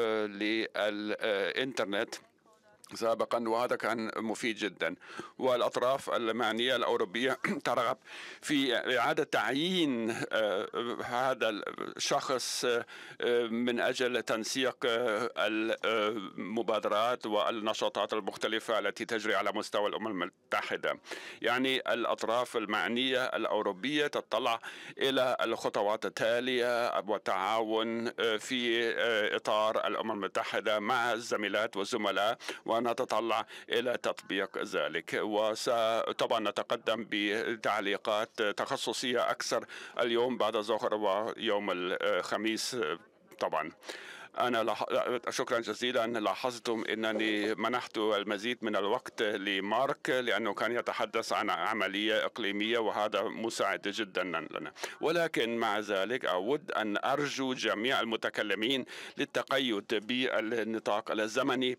للإنترنت سابقا، وهذا كان مفيد جدا. والأطراف المعنية الأوروبية ترغب في إعادة تعيين هذا الشخص من أجل تنسيق المبادرات والنشاطات المختلفة التي تجري على مستوى الأمم المتحدة. يعني الأطراف المعنية الأوروبية تطلع إلى الخطوات التالية والتعاون في إطار الأمم المتحدة مع الزميلات والزملاء، ونتطلع إلى تطبيق ذلك. وطبعا نتقدم بتعليقات تخصصية أكثر اليوم بعد الظهر ويوم الخميس. طبعا أنا شكرا جزيلا. لاحظتم أنني منحت المزيد من الوقت لمارك لأنه كان يتحدث عن عملية إقليمية، وهذا مساعد جدا لنا. ولكن مع ذلك أود أن أرجو جميع المتكلمين للتقيد بالنطاق الزمني،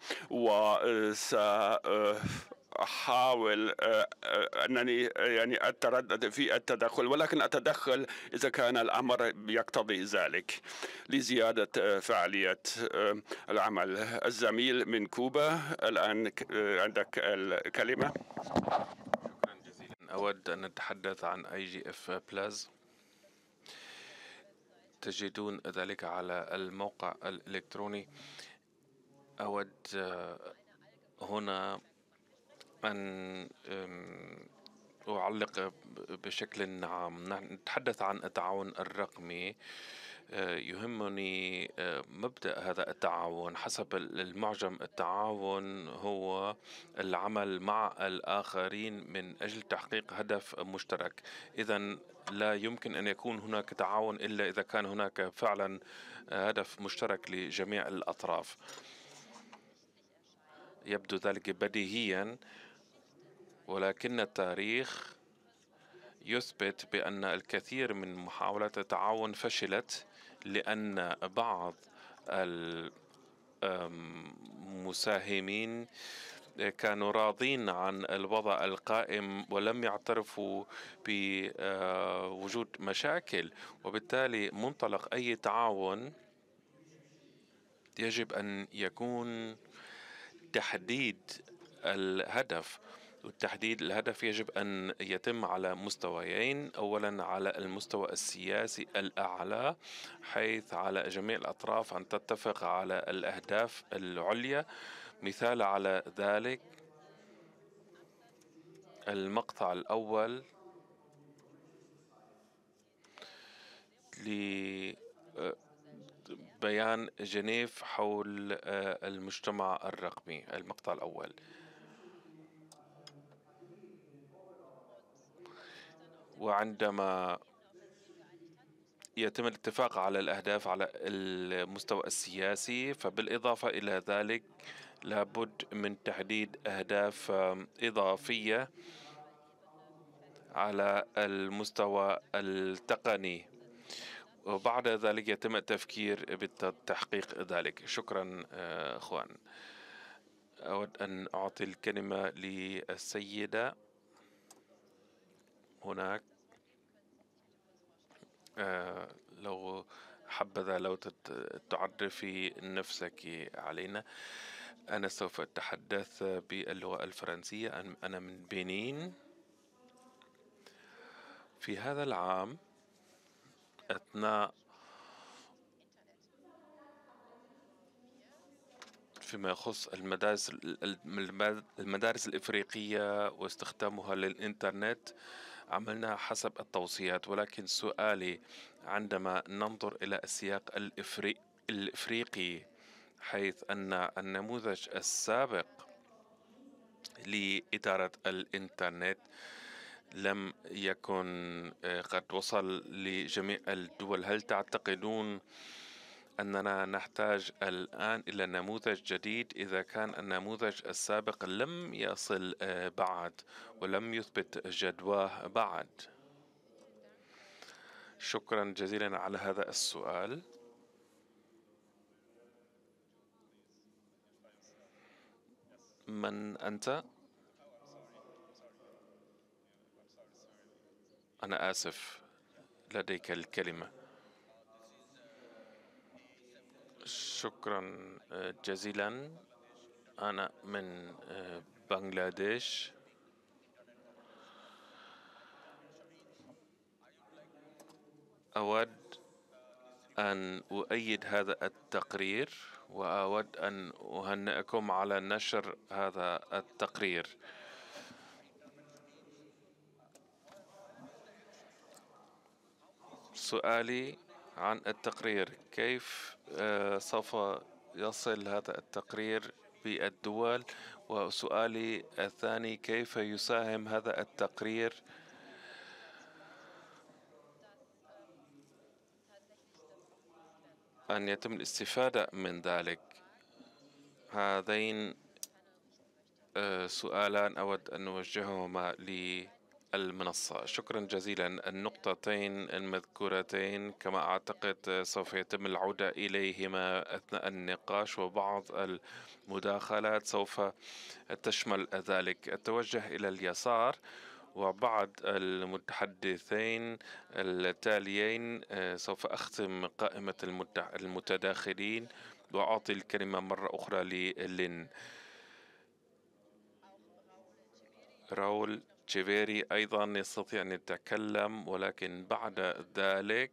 أحاول أنني يعني أتردد في التدخل، ولكن أتدخل إذا كان الأمر يقتضي ذلك لزيادة فعالية العمل. الزميل من كوبا الآن عندك الكلمة. شكرا جزيلا. أود أن أتحدث عن IGF Plus. تجدون ذلك على الموقع الإلكتروني. أود هنا أن أعلق بشكل عام. نتحدث عن التعاون الرقمي. يهمني مبدأ هذا التعاون. حسب المعجم التعاون هو العمل مع الآخرين من أجل تحقيق هدف مشترك. إذن لا يمكن أن يكون هناك تعاون إلا إذا كان هناك فعلا هدف مشترك لجميع الأطراف. يبدو ذلك بديهيا، ولكن التاريخ يثبت بأن الكثير من محاولات التعاون فشلت، لأن بعض المساهمين كانوا راضين عن الوضع القائم ولم يعترفوا بوجود مشاكل. وبالتالي منطلق أي تعاون يجب أن يكون تحديد الهدف. والتحديد الهدف يجب أن يتم على مستويين. أولا على المستوى السياسي الأعلى، حيث على جميع الأطراف أن تتفق على الأهداف العليا. مثال على ذلك المقطع الأول لبيان جنيف حول المجتمع الرقمي. المقطع الأول: وعندما يتم الاتفاق على الأهداف على المستوى السياسي، فبالإضافة إلى ذلك لابد من تحديد أهداف إضافية على المستوى التقني، وبعد ذلك يتم التفكير بتحقيق ذلك. شكرا أخوان. أود أن أعطي الكلمة للسيدة هناك. لو حبذا لو تعرفي نفسك علينا. أنا سوف أتحدث باللغة الفرنسية. أنا من بنين. في هذا العام أثناء فيما يخص المدارس الإفريقية واستخدامها للإنترنت عملنا حسب التوصيات، ولكن سؤالي عندما ننظر إلى السياق الإفريقي، حيث أن النموذج السابق لإدارة الإنترنت لم يكن قد وصل لجميع الدول، هل تعتقدون أننا نحتاج الآن إلى نموذج جديد إذا كان النموذج السابق لم يصل بعد ولم يثبت جدواه بعد؟ شكرا جزيلا على هذا السؤال. من أنت؟ أنا آسف، لديك الكلمة. شكرا جزيلا. أنا من بنغلاديش. أود أن أؤيد هذا التقرير وأود أن أهنئكم على نشر هذا التقرير. سؤالي عن التقرير، كيف سوف يصل هذا التقرير بالدول؟ وسؤالي الثاني، كيف يساهم هذا التقرير أن يتم الاستفادة من ذلك؟ هذين سؤالان أود أن أوجههما للمنصة. شكرا جزيلا. النقطتين المذكورتين كما أعتقد سوف يتم العودة إليهما أثناء النقاش، وبعض المداخلات سوف تشمل ذلك. التوجه إلى اليسار، وبعد المتحدثين التاليين سوف أختم قائمة المتداخلين وأعطي الكلمة مرة أخرى للين. راول تشيفيري أيضا يستطيع أن يتكلم، ولكن بعد ذلك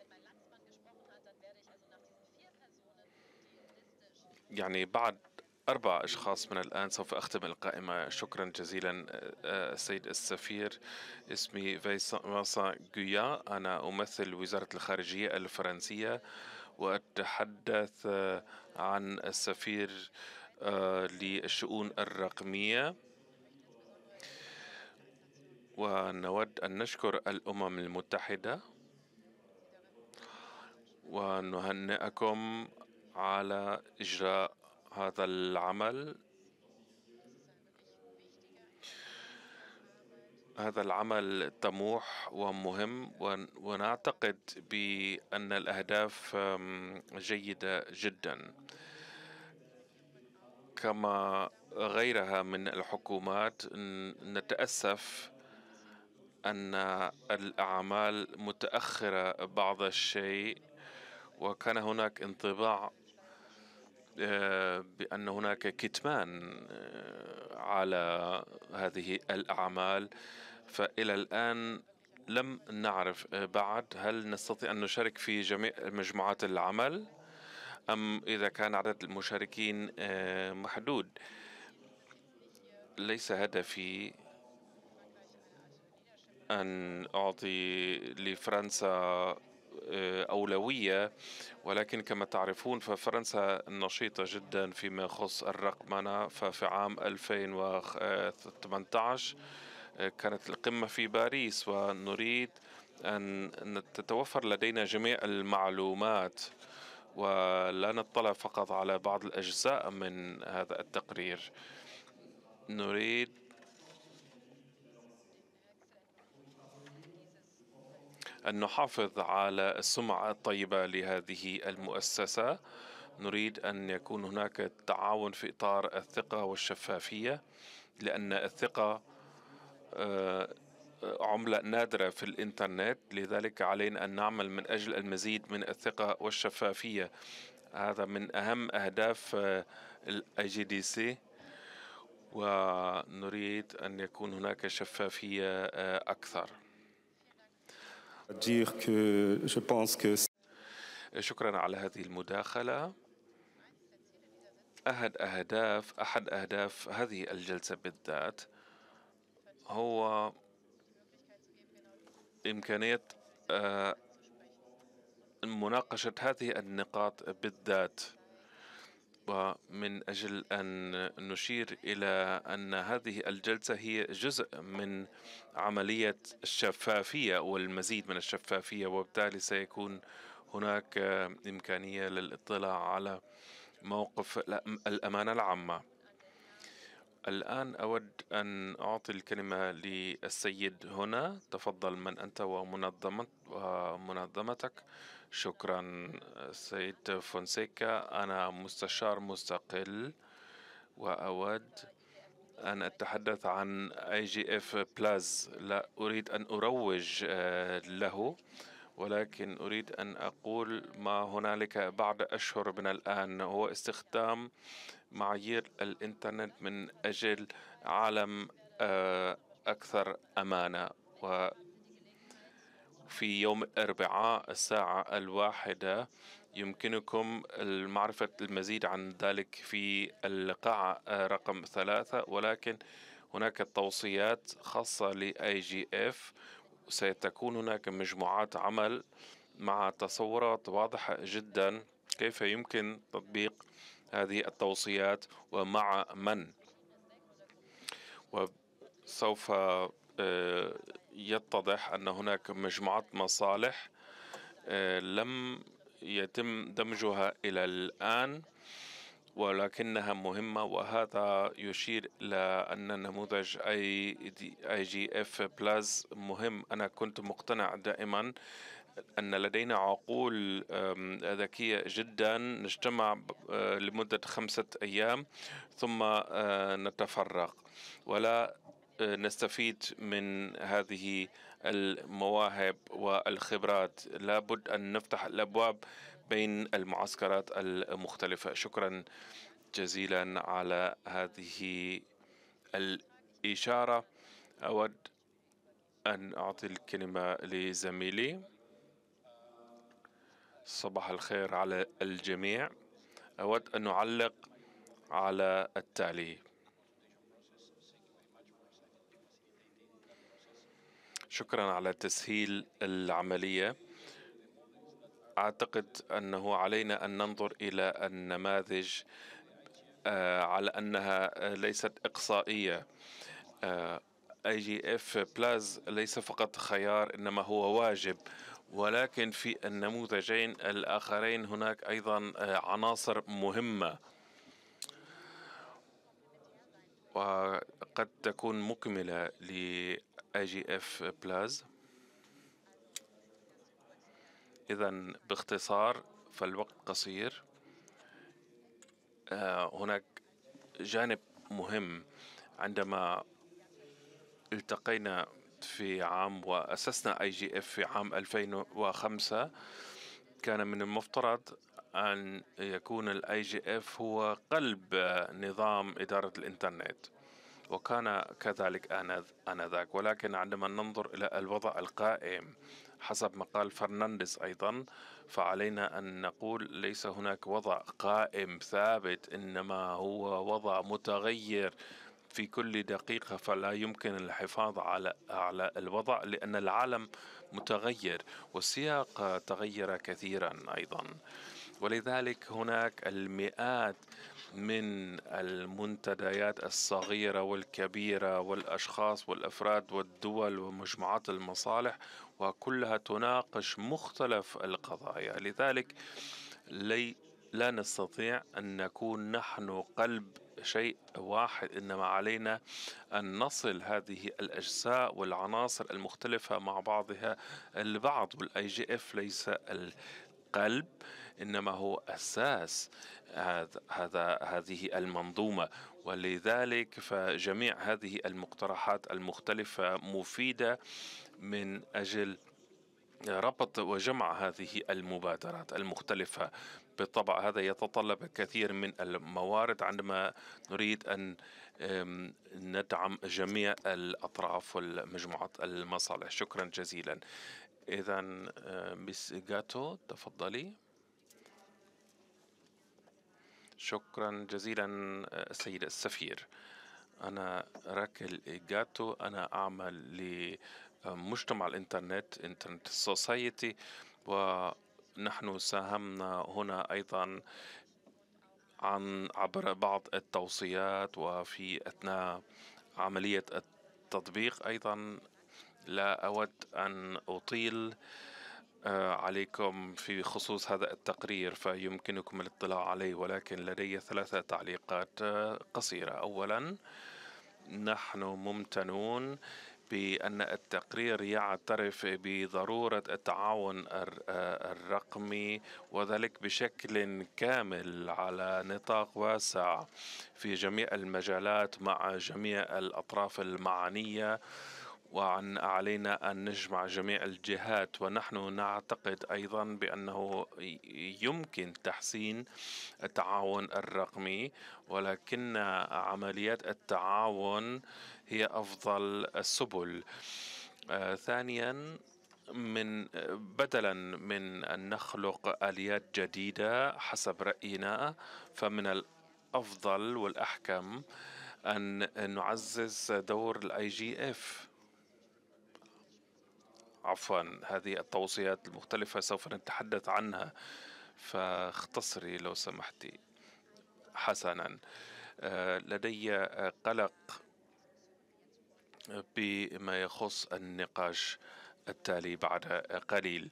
يعني بعد 4 أشخاص من الآن سوف أختم القائمة. شكرا جزيلا السيد السفير. اسمي فينسان جويا، أنا أمثل وزارة الخارجية الفرنسية وأتحدث عن السفير للشؤون الرقمية. ونود أن نشكر الأمم المتحدة ونهنئكم على إجراء هذا العمل. هذا العمل طموح ومهم، ونعتقد بأن الأهداف جيدة جدا، كما غيرها من الحكومات. نتأسف أن الأعمال متأخرة بعض الشيء، وكان هناك انطباع بأن هناك كتمان على هذه الأعمال، فإلى الآن لم نعرف بعد هل نستطيع أن نشارك في جميع مجموعات العمل أم إذا كان عدد المشاركين محدود. ليس هدفي أن أعطي لفرنسا أولوية، ولكن كما تعرفون ففرنسا نشيطة جدا فيما يخص الرقمنة. ففي عام 2018 كانت القمة في باريس، ونريد أن تتوفر لدينا جميع المعلومات ولا نطلع فقط على بعض الأجزاء من هذا التقرير. نريد أن نحافظ على السمعة الطيبة لهذه المؤسسة. نريد أن يكون هناك تعاون في إطار الثقة والشفافية، لأن الثقة عملة نادرة في الإنترنت، لذلك علينا أن نعمل من أجل المزيد من الثقة والشفافية. هذا من أهم أهداف ال IGDC، ونريد أن يكون هناك شفافية أكثر. شكرا على هذه المداخلة. أحد أهداف هذه الجلسة بالذات هو إمكانية مناقشة هذه النقاط بالذات، ومن أجل أن نشير إلى أن هذه الجلسة هي جزء من عملية الشفافية والمزيد من الشفافية، وبالتالي سيكون هناك إمكانية للاطلاع على موقف الأمانة العامة. الآن أود أن أعطي الكلمة للسيد هنا. تفضل، من أنت ومنظمتك؟ شكرا سيد فونسيكا. أنا مستشار مستقل وأود أن أتحدث عن IGF Plus. لا أريد أن أروج له، ولكن أريد أن أقول ما هنالك بعد أشهر من الآن هو استخدام معايير الإنترنت من أجل عالم أكثر أمانة. وفي يوم الأربعاء الساعة 1 يمكنكم معرفة المزيد عن ذلك في القاعة رقم 3، ولكن هناك توصيات خاصة ل IGF. سيتكون هناك مجموعات عمل مع تصورات واضحة جدا كيف يمكن تطبيق هذه التوصيات ومع من. وسوف يتضح أن هناك مجموعات مصالح لم يتم دمجها إلى الآن، ولكنها مهمة، وهذا يشير إلى أن نموذج IGF Plus مهم. أنا كنت مقتنع دائما أن لدينا عقول ذكية جدا نجتمع لمدة 5 أيام ثم نتفرق ولا نستفيد من هذه المواهب والخبرات. لابد أن نفتح الأبواب بين المعسكرات المختلفة. شكرا جزيلا على هذه الإشارة. أود أن أعطي الكلمة لزميلي. صباح الخير على الجميع. أود أن أعلق على التالي. شكرا على تسهيل العملية. أعتقد أنه علينا أن ننظر إلى النماذج على أنها ليست إقصائية. IGF Plus ليس فقط خيار، إنما هو واجب، ولكن في النموذجين الآخرين هناك أيضا عناصر مهمة وقد تكون مكملة ل IGF Plus. إذن باختصار فالوقت قصير. هناك جانب مهم. عندما التقينا في عام وأسسنا IGF في عام 2005 كان من المفترض أن يكون IGF هو قلب نظام إدارة الإنترنت، وكان كذلك آنذاك. ولكن عندما ننظر إلى الوضع القائم حسب ما قال فرنانديز أيضا، فعلينا أن نقول ليس هناك وضع قائم ثابت، إنما هو وضع متغير في كل دقيقة. فلا يمكن الحفاظ على الوضع لأن العالم متغير والسياق تغير كثيرا أيضا، ولذلك هناك المئات من المنتديات الصغيرة والكبيرة والأشخاص والأفراد والدول ومجموعات المصالح، وكلها تناقش مختلف القضايا. لذلك لا نستطيع أن نكون نحن قلب شيء واحد، إنما علينا أن نصل هذه الأجزاء والعناصر المختلفة مع بعضها البعض. والIGF ليس القلب، إنما هو أساس هذه المنظومة. ولذلك فجميع هذه المقترحات المختلفة مفيدة من أجل ربط وجمع هذه المبادرات المختلفة. بالطبع هذا يتطلب الكثير من الموارد عندما نريد أن ندعم جميع الأطراف والمجموعات المصالح. شكرا جزيلا. إذا مس جاتو تفضلي. شكرا جزيلا السيد السفير. أنا راكل جاتو، أنا أعمل لمجتمع الإنترنت إنترنت سوسايتي، ونحن ساهمنا هنا أيضا عبر بعض التوصيات وفي أثناء عملية التطبيق. أيضا لا أود أن أطيل عليكم في خصوص هذا التقرير، فيمكنكم الاطلاع عليه، ولكن لدي 3 تعليقات قصيرة. أولا، نحن ممتنون بأن التقرير يعترف بضرورة التعاون الرقمي، وذلك بشكل كامل على نطاق واسع في جميع المجالات مع جميع الأطراف المعنية، وعن علينا أن نجمع جميع الجهات. ونحن نعتقد أيضا بأنه يمكن تحسين التعاون الرقمي، ولكن عمليات التعاون هي أفضل السبل. ثانيا، بدلا من أن نخلق آليات جديدة حسب رأينا، فمن الأفضل والأحكم أن نعزز دور الIGF. عفوا، هذه التوصيات المختلفة سوف نتحدث عنها، فاختصري لو سمحتي. حسنا، لدي قلق بما يخص النقاش التالي بعد قليل.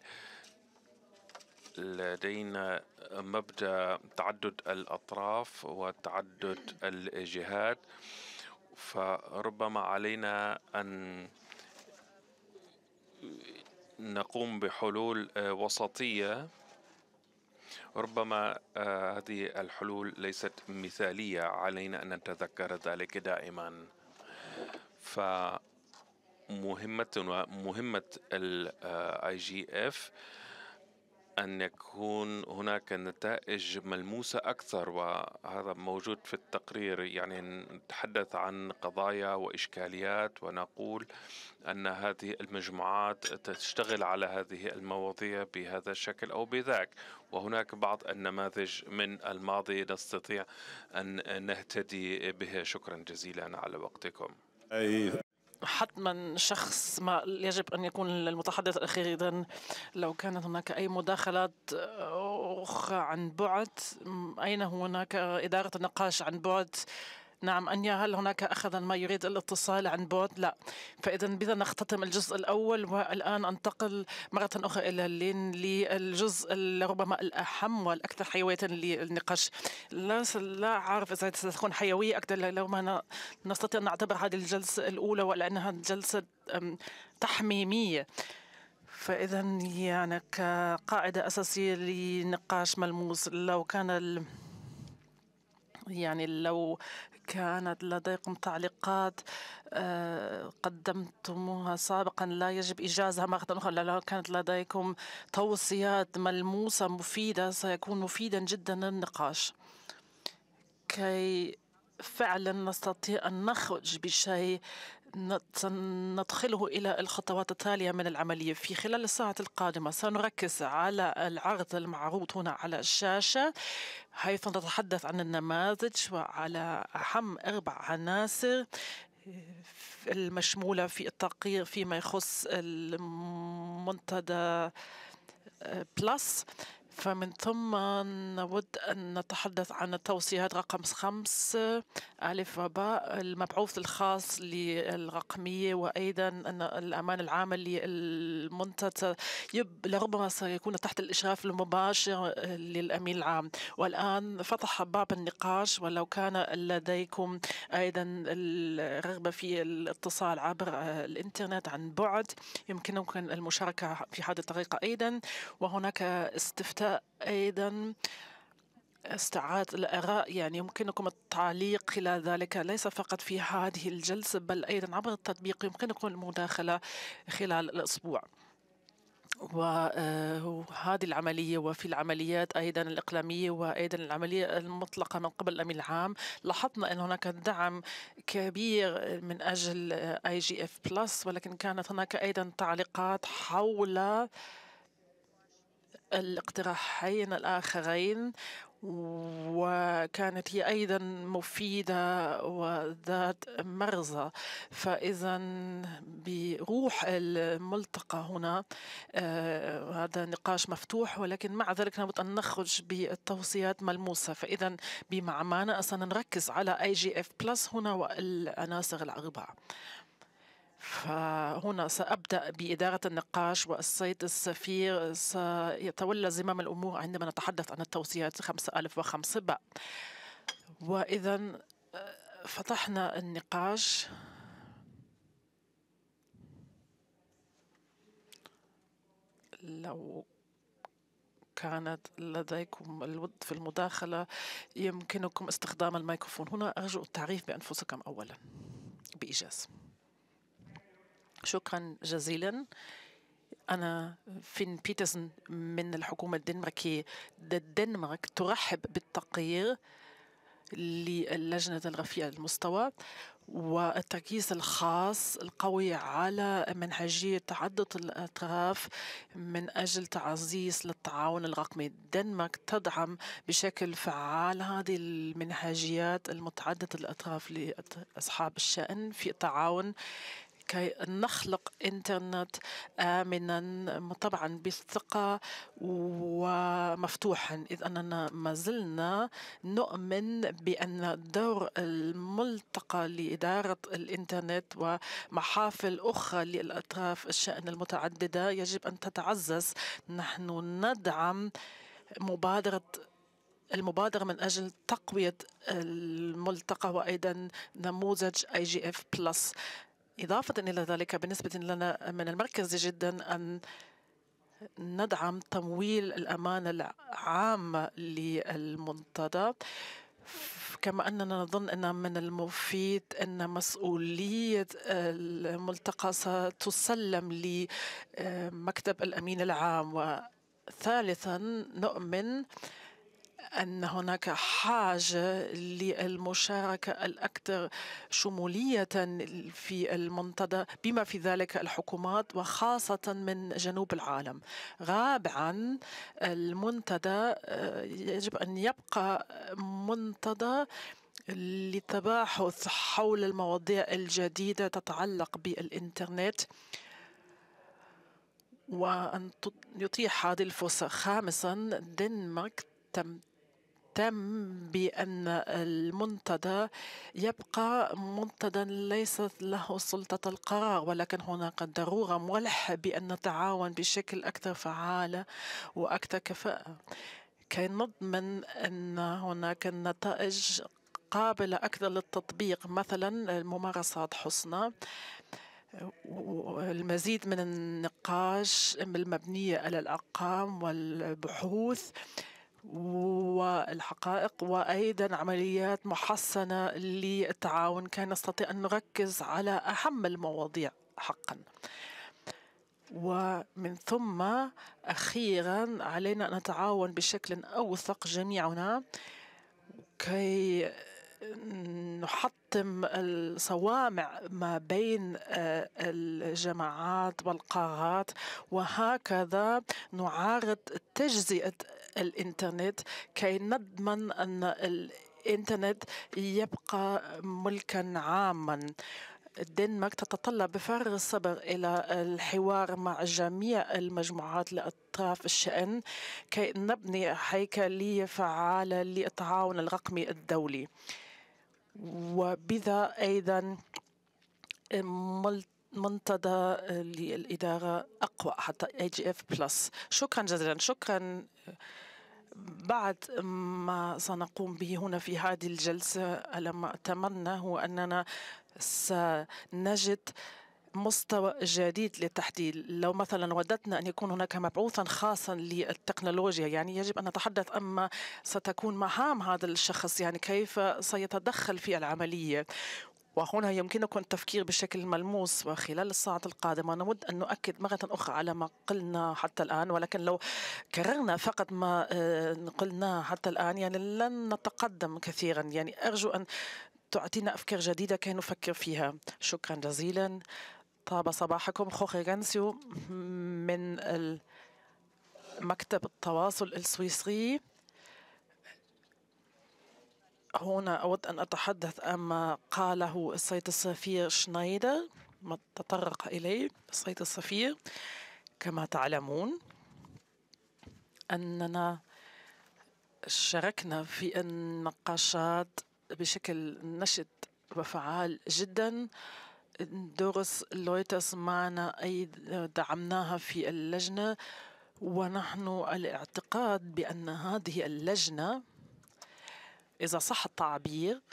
لدينا مبدأ تعدد الأطراف وتعدد الجهات، فربما علينا أن نقوم بحلول وسطية. ربما هذه الحلول ليست مثالية، علينا أن نتذكر ذلك دائما. فمهمة الIGF أن يكون هناك نتائج ملموسة أكثر، وهذا موجود في التقرير. يعني نتحدث عن قضايا وإشكاليات ونقول أن هذه المجموعات تشتغل على هذه المواضيع بهذا الشكل أو بذاك، وهناك بعض النماذج من الماضي نستطيع أن نهتدي بها. شكرا جزيلا على وقتكم. حتما شخص ما يجب أن يكون المتحدث الأخير. إذن لو كانت هناك أي مداخلات أخرى عن بعد، أين هناك إدارة النقاش عن بعد؟ نعم أنيا، هل هناك أخذ ما يريد الاتصال عن بعد؟ لا. فإذا بذا نختتم الجزء الأول، والآن أنتقل مرة أخرى إلى لين للجزء ربما الأهم والأكثر حيوية للنقاش. لا أعرف إذا ستكون حيوية أكثر لو ما نستطيع أن نعتبر هذه الجلسة الأولى ولأنها جلسة تحميمية. فإذا يعني كقاعدة أساسية لنقاش ملموس، لو كانت لديكم تعليقات قدمتموها سابقا لا يجب إجازها مرة أخرى. لو كانت لديكم توصيات ملموسة مفيدة سيكون مفيدا جدا للنقاش، كي فعلا نستطيع أن نخرج بشيء ندخله إلى الخطوات التالية من العملية. في خلال الساعة القادمة سنركز على العرض المعروض هنا على الشاشة، حيث نتحدث عن النماذج وعلى أهم 4 عناصر المشمولة في التقرير فيما يخص المنتدى بلس. فمن ثم نود أن نتحدث عن التوصيات رقم 5 ألف وباء، المبعوث الخاص للرقمية، وأيضا أن الأمان العام للمنتدى لربما سيكون تحت الإشراف المباشر للأمين العام. والآن فتح باب النقاش، ولو كان لديكم أيضا الرغبة في الاتصال عبر الإنترنت عن بعد يمكنكم المشاركة في هذه الطريقة أيضا. وهناك استفتاء أيضا، استعادة الآراء، يعني يمكنكم التعليق خلال ذلك ليس فقط في هذه الجلسة بل أيضا عبر التطبيق، يمكنكم المداخلة خلال الأسبوع. وهذه العملية وفي العمليات أيضا الإقليمية وأيضا العملية المطلقة من قبل الأمين العام، لاحظنا أن هناك دعم كبير من أجل IGF+، ولكن كانت هناك أيضا تعليقات حول الاقتراحين الآخرين، وكانت هي أيضا مفيدة وذات مغزى. فإذا بروح الملتقى هنا هذا نقاش مفتوح، ولكن مع ذلك نود أن نخرج بالتوصيات ملموسة. فإذا بمعنى سنركز على IGF+ هنا والعناصر الأربعة. فهنا سأبدأ بإدارة النقاش، والسيد السفير سيتولى زمام الأمور عندما نتحدث عن التوصيات 5 ألف و5 باء. وإذا فتحنا النقاش. لو كانت لديكم الود في المداخلة يمكنكم استخدام الميكروفون. هنا أرجو التعريف بأنفسكم أولا بإيجاز. شكرا جزيلا. أنا فين بيترسون من الحكومة الدنماركية. الدنمارك ترحب بالتقرير للجنة الرفيعة المستوى والتركيز الخاص القوي على منهجية تعدد الأطراف من أجل تعزيز للتعاون الرقمي. الدنمارك تدعم بشكل فعال هذه المنهجيات المتعددة الأطراف لأصحاب الشأن في التعاون كي نخلق إنترنت آمنا طبعا بالثقة ومفتوحا، إذ أننا ما زلنا نؤمن بأن دور الملتقى لإدارة الإنترنت ومحافل أخرى للأطراف الشأن المتعددة يجب أن تتعزز. نحن ندعم المبادرة من أجل تقوية الملتقى وأيضا نموذج IGF+. إضافة إلى ذلك بالنسبة لنا من المركزي جدا أن ندعم تمويل الأمانة العامة للمنتدى، كما أننا نظن أن من المفيد أن مسؤولية الملتقى ستسلم لمكتب الأمين العام. وثالثا نؤمن أن هناك حاجة للمشاركة الأكثر شمولية في المنتدى بما في ذلك الحكومات وخاصة من جنوب العالم. رابعا المنتدى يجب أن يبقى منتدى للتباحث حول المواضيع الجديدة تتعلق بالإنترنت وأن يتيح هذه الفرصة. خامسا الدنمارك تم بأن المنتدى يبقى منتدى ليست له سلطة القرار، ولكن هناك ضرورة ملحة بأن نتعاون بشكل أكثر فعالة وأكثر كفاءة كي نضمن أن هناك نتائج قابلة أكثر للتطبيق، مثلا الممارسات حسنى، المزيد من النقاش المبنية على الأرقام والبحوث والحقائق، وأيضا عمليات محسنة للتعاون كي نستطيع أن نركز على أهم المواضيع حقا. ومن ثم أخيرا علينا أن نتعاون بشكل أوثق جميعنا كي نحطم الصوامع ما بين الجماعات والقارات، وهكذا نعارض تجزئة الإنترنت كي نضمن أن الإنترنت يبقى ملكا عاما. الدنمارك تتطلع بفارغ الصبر إلى الحوار مع جميع المجموعات لأطراف الشأن كي نبني هيكلية فعالة للتعاون الرقمي الدولي، وبذا أيضا منتدى للإدارة أقوى حتى AGF+. شكرا جزيلا. شكرا. بعد ما سنقوم به هنا في هذه الجلسة، ما أتمنى هو أننا سنجد مستوى جديد للتحديد. لو مثلا وددنا أن يكون هناك مبعوثا خاصا للتكنولوجيا، يعني يجب أن نتحدث أما ستكون مهام هذا الشخص، يعني كيف سيتدخل في العملية. وهنا يمكنكم التفكير بشكل ملموس. وخلال الساعة القادمة نود أن نؤكد مرة أخرى على ما قلنا حتى الآن، ولكن لو كررنا فقط ما قلناه حتى الآن يعني لن نتقدم كثيرا. يعني أرجو أن تعطينا أفكار جديدة كي نفكر فيها. شكرا جزيلا. طاب صباحكم. خوخي غانسيو من مكتب التواصل السويسري. هنا أود أن أتحدث أما قاله السيد السفير شنايدر، ما تطرق إليه السيد السفير. كما تعلمون أننا شاركنا في النقاشات بشكل نشط وفعال جدا. دورس لويترز معنا أي دعمناها في اللجنة، ونحن الاعتقاد بأن هذه اللجنة إذا صح التعبير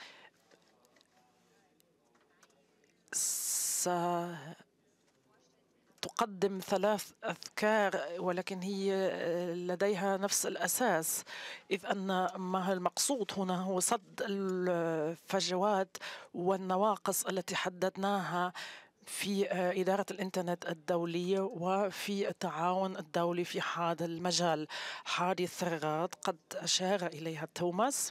ستقدم 3 أفكار، ولكن هي لديها نفس الأساس، إذ أن ما المقصود هنا هو سد الفجوات والنواقص التي حددناها في إدارة الإنترنت الدولية وفي التعاون الدولي في هذا المجال. هذه الثغرات قد أشار إليها توماس،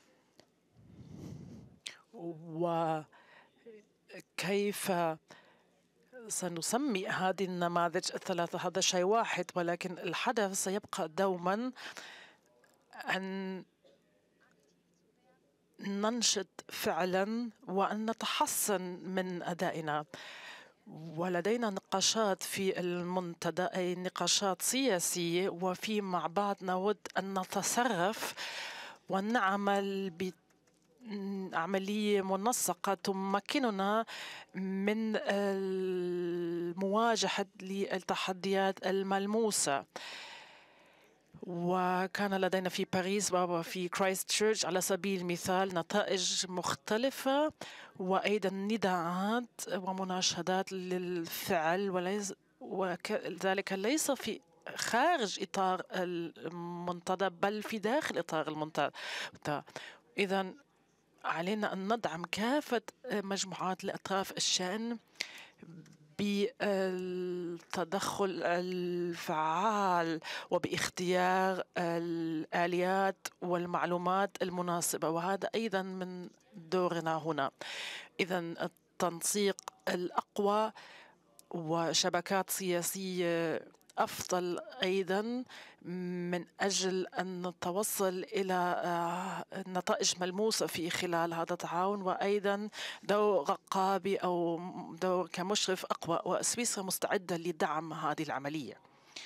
وكيف سنسمي هذه النماذج الثلاثة هذا شيء واحد، ولكن الهدف سيبقى دوما أن ننشط فعلا وأن نتحسن من أدائنا. ولدينا نقاشات في المنتدى، أي نقاشات سياسية، وفي مع بعض نود أن نتصرف ونعمل عملية منسقة تمكننا من مواجهة للتحديات الملموسة. وكان لدينا في باريس وفي كرايست تشيرش على سبيل المثال نتائج مختلفة، وأيضا نداءات ومناشدات للفعل، وذلك ليس في خارج إطار المنتدى بل في داخل إطار المنتدى. إذا علينا أن ندعم كافة مجموعات الأطراف الشأن بالتدخل الفعال وباختيار الآليات والمعلومات المناسبة، وهذا أيضا من دورنا هنا. إذا التنسيق الأقوى وشبكات سياسية أفضل أيضا من أجل أن نتوصل إلى نتائج ملموسة في خلال هذا التعاون، وأيضا دور رقابي أو دور كمشرف أقوى، وسويسرا مستعدة لدعم هذه العملية.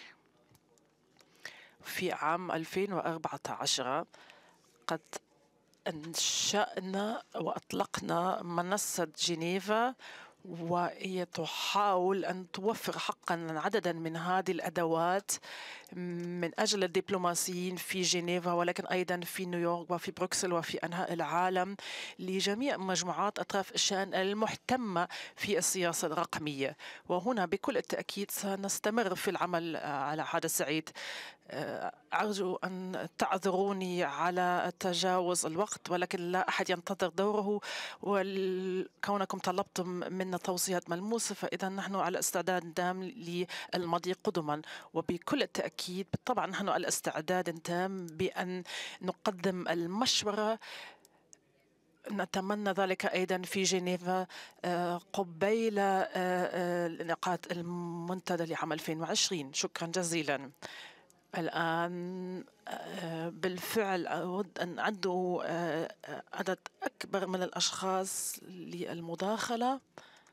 في عام 2014 قد أنشأنا وأطلقنا منصة جنيفا، وهي تحاول أن توفر حقا عددا من هذه الأدوات من أجل الدبلوماسيين في جنيفا، ولكن أيضا في نيويورك وفي بروكسل وفي أنحاء العالم لجميع مجموعات أطراف الشأن المهتمة في السياسة الرقمية. وهنا بكل التأكيد سنستمر في العمل على هذا الصعيد. أرجو أن تعذروني على تجاوز الوقت، ولكن لا أحد ينتظر دوره، وكونكم طلبتم منا توصيات ملموسة فإذا نحن على استعداد تام للمضي قدما. وبكل التأكيد بالطبع نحن على استعداد تام بأن نقدم المشورة. نتمنى ذلك أيضا في جنيفا قبيل انعقاد المنتدى لعام 2020. شكرا جزيلا. الآن بالفعل أود أن أدعو عدد أكبر من الأشخاص للمداخلة.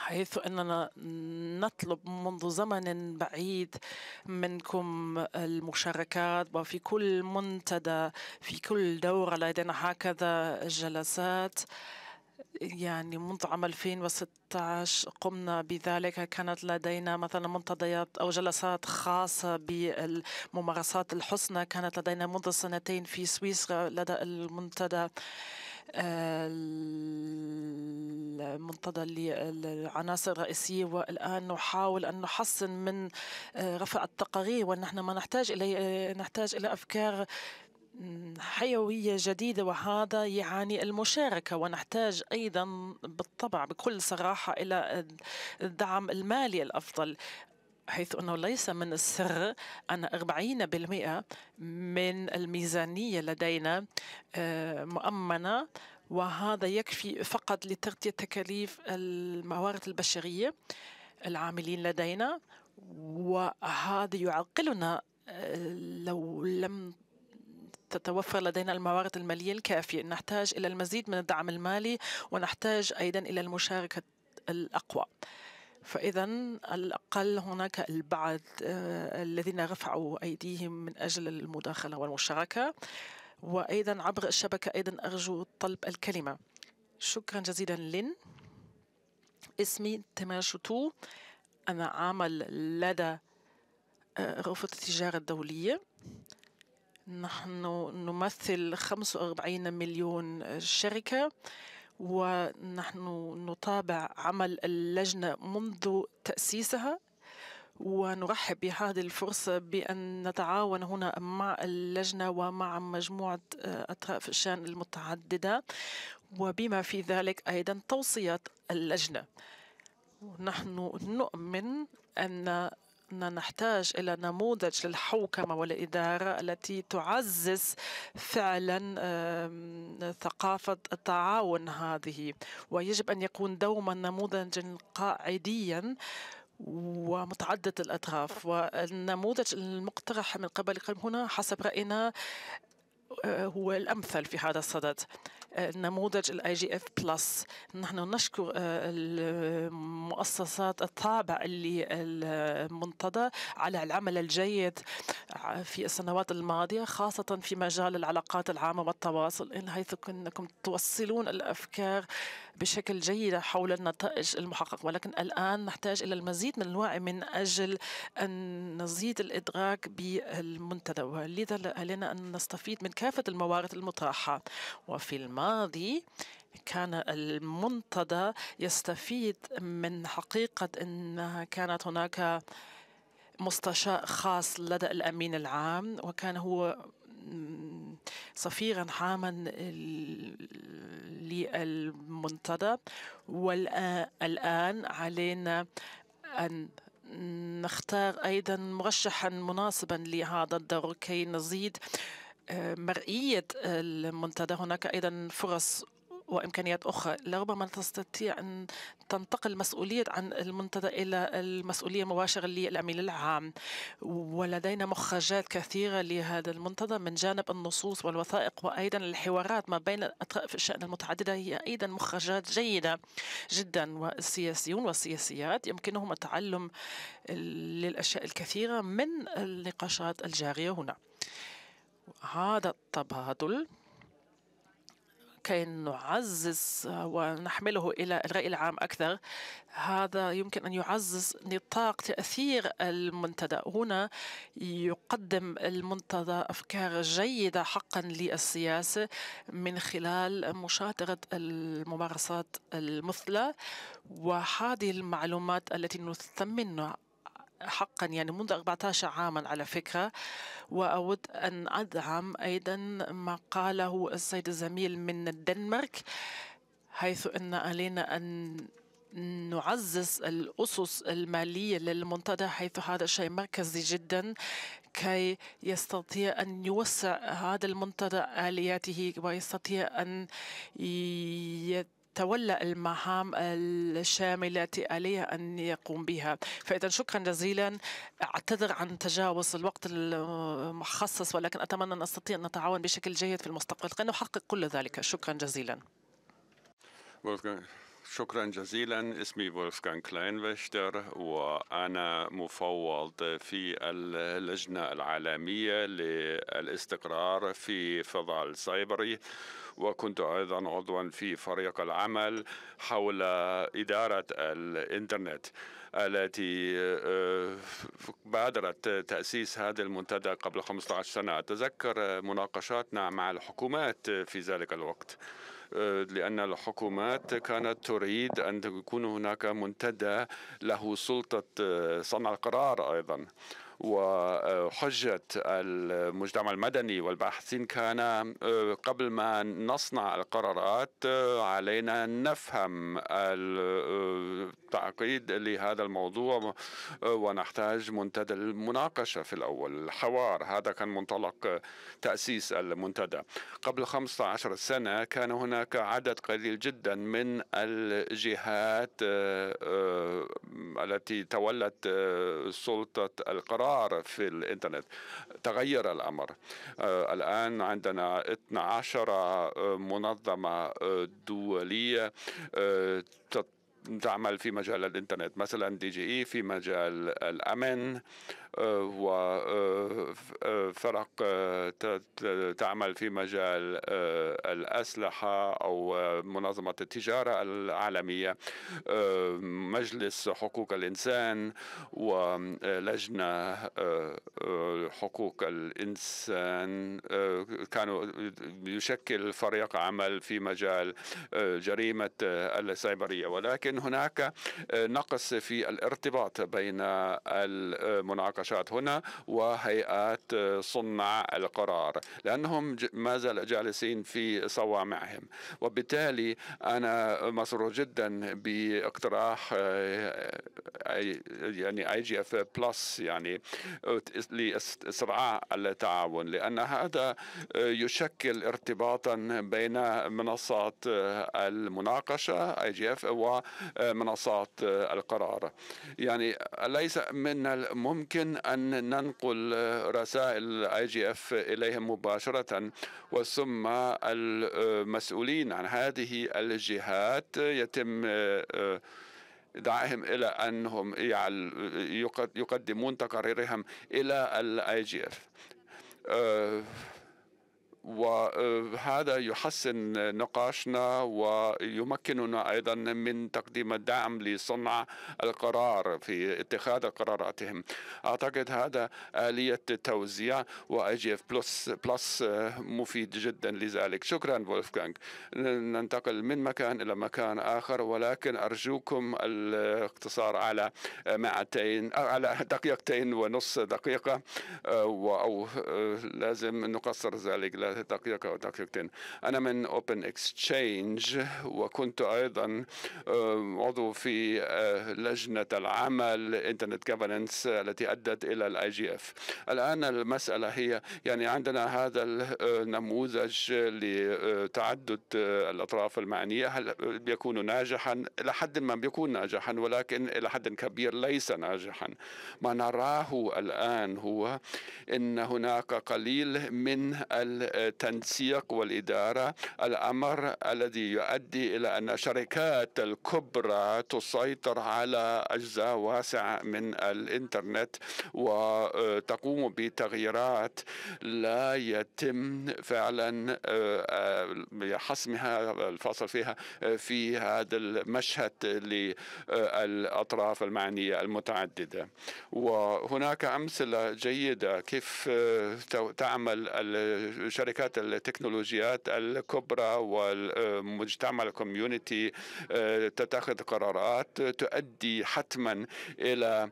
حيث أننا نطلب منذ زمن بعيد منكم المشاركات، وفي كل منتدى في كل دورة لدينا هكذا جلسات. يعني منذ عام 2016 قمنا بذلك. كانت لدينا مثلا منتديات أو جلسات خاصة بالممارسات الحسنى. كانت لدينا منذ سنتين في سويسرا لدى المنتدى للعناصر الرئيسية، والآن نحاول أن نحسن من رفع التقارير، ونحن ما نحتاج إلى أفكار حيوية جديدة، وهذا يعني المشاركة. ونحتاج أيضا بالطبع بكل صراحة إلى الدعم المالي الأفضل، حيث أنه ليس من السر أن 40% من الميزانية لدينا مؤمنة، وهذا يكفي فقط لتغطية تكاليف الموارد البشرية العاملين لدينا. وهذا يعقلنا لو لم تتوفر لدينا الموارد المالية الكافية. نحتاج إلى المزيد من الدعم المالي، ونحتاج أيضا إلى المشاركة الأقوى. فإذا على الأقل هناك البعض الذين رفعوا أيديهم من أجل المداخلة والمشاركة، وأيضا عبر الشبكة أيضا أرجو طلب الكلمة. شكرا جزيلا لين. اسمي تمار شتو، أنا عامل لدى غرفة التجارة الدولية. نحن نمثل 45 مليون شركة، ونحن نتابع عمل اللجنة منذ تأسيسها، ونرحب بهذه الفرصة بأن نتعاون هنا مع اللجنة ومع مجموعة أطراف الشأن المتعددة، وبما في ذلك أيضا توصيات اللجنة. نحن نؤمن أن نحتاج إلى نموذج للحوكمة والإدارة التي تعزز فعلا ثقافة التعاون هذه، ويجب أن يكون دوما نموذجا قاعديا ومتعدد الأطراف. والنموذج المقترح من قبلكم هنا حسب رأينا هو الأمثل في هذا الصدد، نموذج IGF+. نحن نشكر المؤسسات التابعة للمنتدى على العمل الجيد في السنوات الماضية، خاصة في مجال العلاقات العامة والتواصل، حيث أنكم توصلون الأفكار بشكل جيد حول النتائج المحققة. ولكن الآن نحتاج إلى المزيد من الوعي من أجل أن نزيد الإدراك بالمنتدى، ولذا علينا أن نستفيد من كافة الموارد المطرحة. وفي الماضي كان المنتدى يستفيد من حقيقة أنها كانت هناك مستشار خاص لدى الأمين العام، وكان هو سفيرا عاما للمنتدى. والآن علينا أن نختار أيضا مرشحا مناسبا لهذا الدور كي نزيد مرئية المنتدى. هناك أيضا فرص وإمكانيات أخرى. لربما تستطيع أن تنتقل المسؤولية عن المنتدى إلى المسؤولية مباشرة للأمين العام، ولدينا مخرجات كثيرة لهذا المنتدى من جانب النصوص والوثائق، وأيضا الحوارات ما بين أطراف الشأن المتعددة هي أيضا مخرجات جيدة جدا. والسياسيون والسياسيات يمكنهم التعلم للأشياء الكثيرة من النقاشات الجارية هنا. هذا التبادل كي نعزز ونحمله إلى الرأي العام أكثر، هذا يمكن أن يعزز نطاق تأثير المنتدى. هنا يقدم المنتدى أفكار جيدة حقا للسياسة من خلال مشاهدة الممارسات المثلى، وهذه المعلومات التي نثمنها حقا يعني منذ 14 عاما على فكرة. وأود أن أدعم أيضا ما قاله السيد الزميل من الدنمارك، حيث أن علينا أن نعزز الأسس المالية للمنتدى، حيث هذا شيء مركزي جدا كي يستطيع أن يوسع هذا المنتدى آلياته ويستطيع أن تولى المهام الشاملة التي عليه أن يقوم بها. فإذا شكرا جزيلا. أعتذر عن تجاوز الوقت المخصص، ولكن أتمنى أن أستطيع أن نتعاون بشكل جيد في المستقبل كي نحقق كل ذلك. شكرا جزيلا. شكرا جزيلا. اسمي فولفغانغ كلاينفشتر وأنا مفوض في اللجنة العالمية للاستقرار في فضاء السايبري، وكنت أيضا عضوا في فريق العمل حول إدارة الإنترنت التي بادرت تأسيس هذا المنتدى قبل 15 سنة. أتذكر مناقشاتنا مع الحكومات في ذلك الوقت، لأن الحكومات كانت تريد أن يكون هناك منتدى له سلطة صنع القرار أيضا. وحجة المجتمع المدني والباحثين كان قبل ما نصنع القرارات علينا نفهم التعقيد لهذا الموضوع، ونحتاج منتدى المناقشة في الأول، الحوار. هذا كان منطلق تأسيس المنتدى. قبل 15 سنة كان هناك عدد قليل جدا من الجهات التي تولت سلطة القرار في الإنترنت. تغير الأمر. الآن عندنا 12 منظمة دولية تعمل في مجال الإنترنت، مثلا DGE في مجال الأمن، وفرق تعمل في مجال الأسلحة أو منظمة التجارة العالمية، مجلس حقوق الإنسان، ولجنة حقوق الإنسان كانوا يشكل فريق عمل في مجال جريمة السيبرية. ولكن هناك نقص في الارتباط بين المناقشات هنا وهيئات صنع القرار، لأنهم ما زال جالسين في صوامعهم. وبالتالي أنا مسرور جدا باقتراح يعني IGF Plus، يعني لإسراع التعاون، لأن هذا يشكل ارتباطا بين منصات المناقشة IGF ومنصات القرار. يعني ليس من الممكن أن ننقل رسائل IGF إليهم مباشرة، وثم المسؤولين عن هذه الجهات يتم دعائهم إلى أنهم يقدمون تقاريرهم إلى IGF. وهذا يحسن نقاشنا ويمكننا أيضا من تقديم الدعم لصنع القرار في اتخاذ قراراتهم. أعتقد هذا آلية توزيع، وIGF بلس مفيد جدا لذلك. شكرا فولفغانغ. ننتقل من مكان إلى مكان آخر، ولكن أرجوكم الاقتصار على 200 على 2.5 دقيقة، أو لازم نقصر ذلك دقيقة أو دقيقتين. أنا من Open Exchange، وكنت أيضا عضو في لجنة العمل Internet Governance التي أدت إلى IGF. الآن المسألة هي يعني عندنا هذا النموذج لتعدد الأطراف المعنية، هل بيكون ناجحا؟ إلى حد ما بيكون ناجحا، ولكن إلى حد كبير ليس ناجحا. ما نراه الآن هو إن هناك قليل من التنسيق والإدارة، الأمر الذي يؤدي إلى أن الشركات الكبرى تسيطر على أجزاء واسعة من الإنترنت وتقوم بتغييرات لا يتم فعلا حسمها الفصل فيها في هذا المشهد للأطراف المعنية المتعددة. وهناك أمثلة جيدة كيف تعمل شركات التكنولوجيات الكبرى والمجتمع الكوميونيتي تتخذ قرارات تؤدي حتما إلى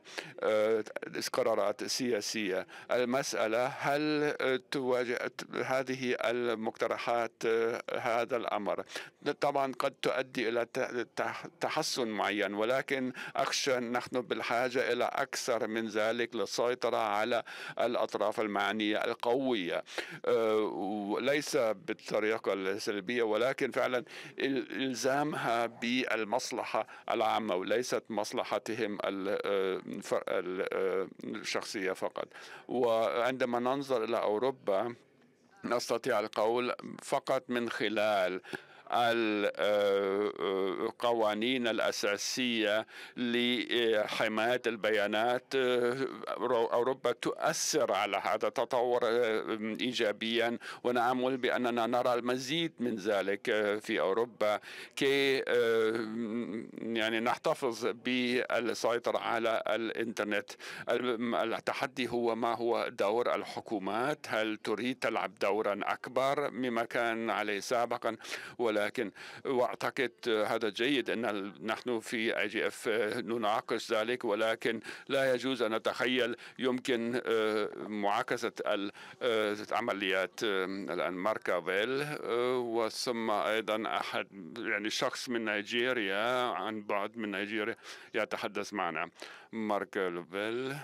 قرارات سياسية. المسألة هل تواجه هذه المقترحات هذا الأمر؟ طبعا قد تؤدي إلى تحسن معين، ولكن أخشى نحن بالحاجة إلى أكثر من ذلك للسيطرة على الأطراف المعنية القوية، ليس بالطريقة السلبية، ولكن فعلا إلزامها بالمصلحة العامة وليست مصلحتهم الشخصية فقط. وعندما ننظر إلى أوروبا نستطيع القول فقط من خلال القوانين الأساسية لحماية البيانات. أوروبا تؤثر على هذا التطور إيجابيا، ونأمل بأننا نرى المزيد من ذلك في أوروبا كي يعني نحتفظ بالسيطرة على الإنترنت. التحدي هو ما هو دور الحكومات؟ هل تريد تلعب دورا أكبر مما كان عليه سابقا؟ ولكن وأعتقد هذا جيد أن نحن في IGF نناقش ذلك، ولكن لا يجوز أن نتخيل يمكن معاكسة العمليات. الآن ماركافيل، وثم أيضا أحد يعني شخص من نيجيريا عن بعد من نيجيريا يتحدث معنا. ماركافيل: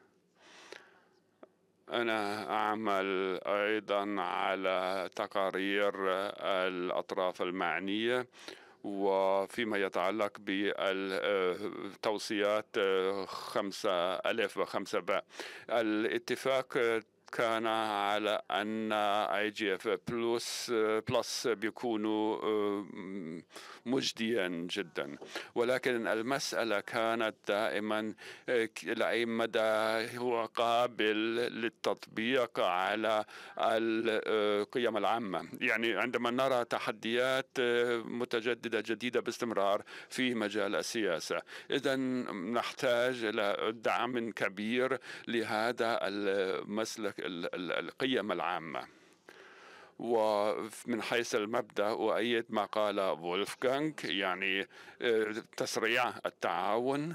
أنا أعمل أيضا على تقارير الأطراف المعنية، وفيما يتعلق بالتوصيات 5(أ)و5(ب). الاتفاق كان على أن IGF بلس بيكونوا مجديا جدا، ولكن المسألة كانت دائما لأي مدى هو قابل للتطبيق على القيم العامة. يعني عندما نرى تحديات متجددة جديدة باستمرار في مجال السياسة، إذا نحتاج إلى دعم كبير لهذا المسلك القيم العامة. ومن حيث المبدأ أؤيد ما قال وولفغانغ، يعني تسريع التعاون،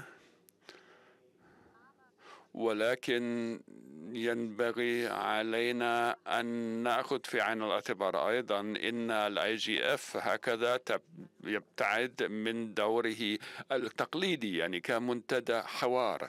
ولكن ينبغي علينا أن نأخذ في عين الاعتبار أيضا أن IGF هكذا يبتعد من دوره التقليدي، يعني كمنتدى حوار.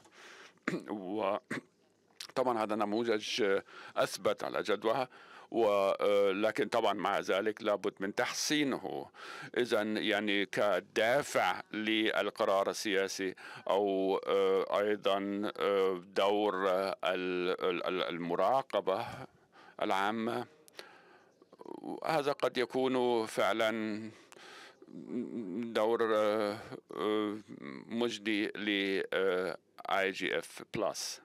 وطبعا هذا نموذج أثبت على جدوى، ولكن طبعا مع ذلك لابد من تحسينه. إذا يعني كدافع للقرار السياسي، أو أيضا دور المراقبة العامة، هذا قد يكون فعلا دور مجدي ل IGF بلس.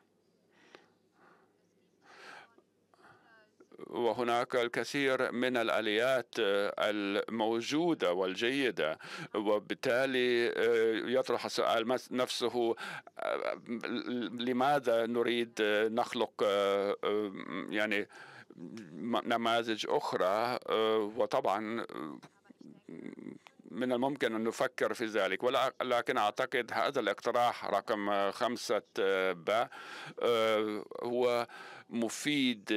وهناك الكثير من الآليات الموجودة والجيدة، وبالتالي يطرح السؤال نفسه: لماذا نريد نخلق يعني نماذج أخرى؟ وطبعا من الممكن أن نفكر في ذلك، ولكن أعتقد هذا الاقتراح رقم 5(ب) هو مفيد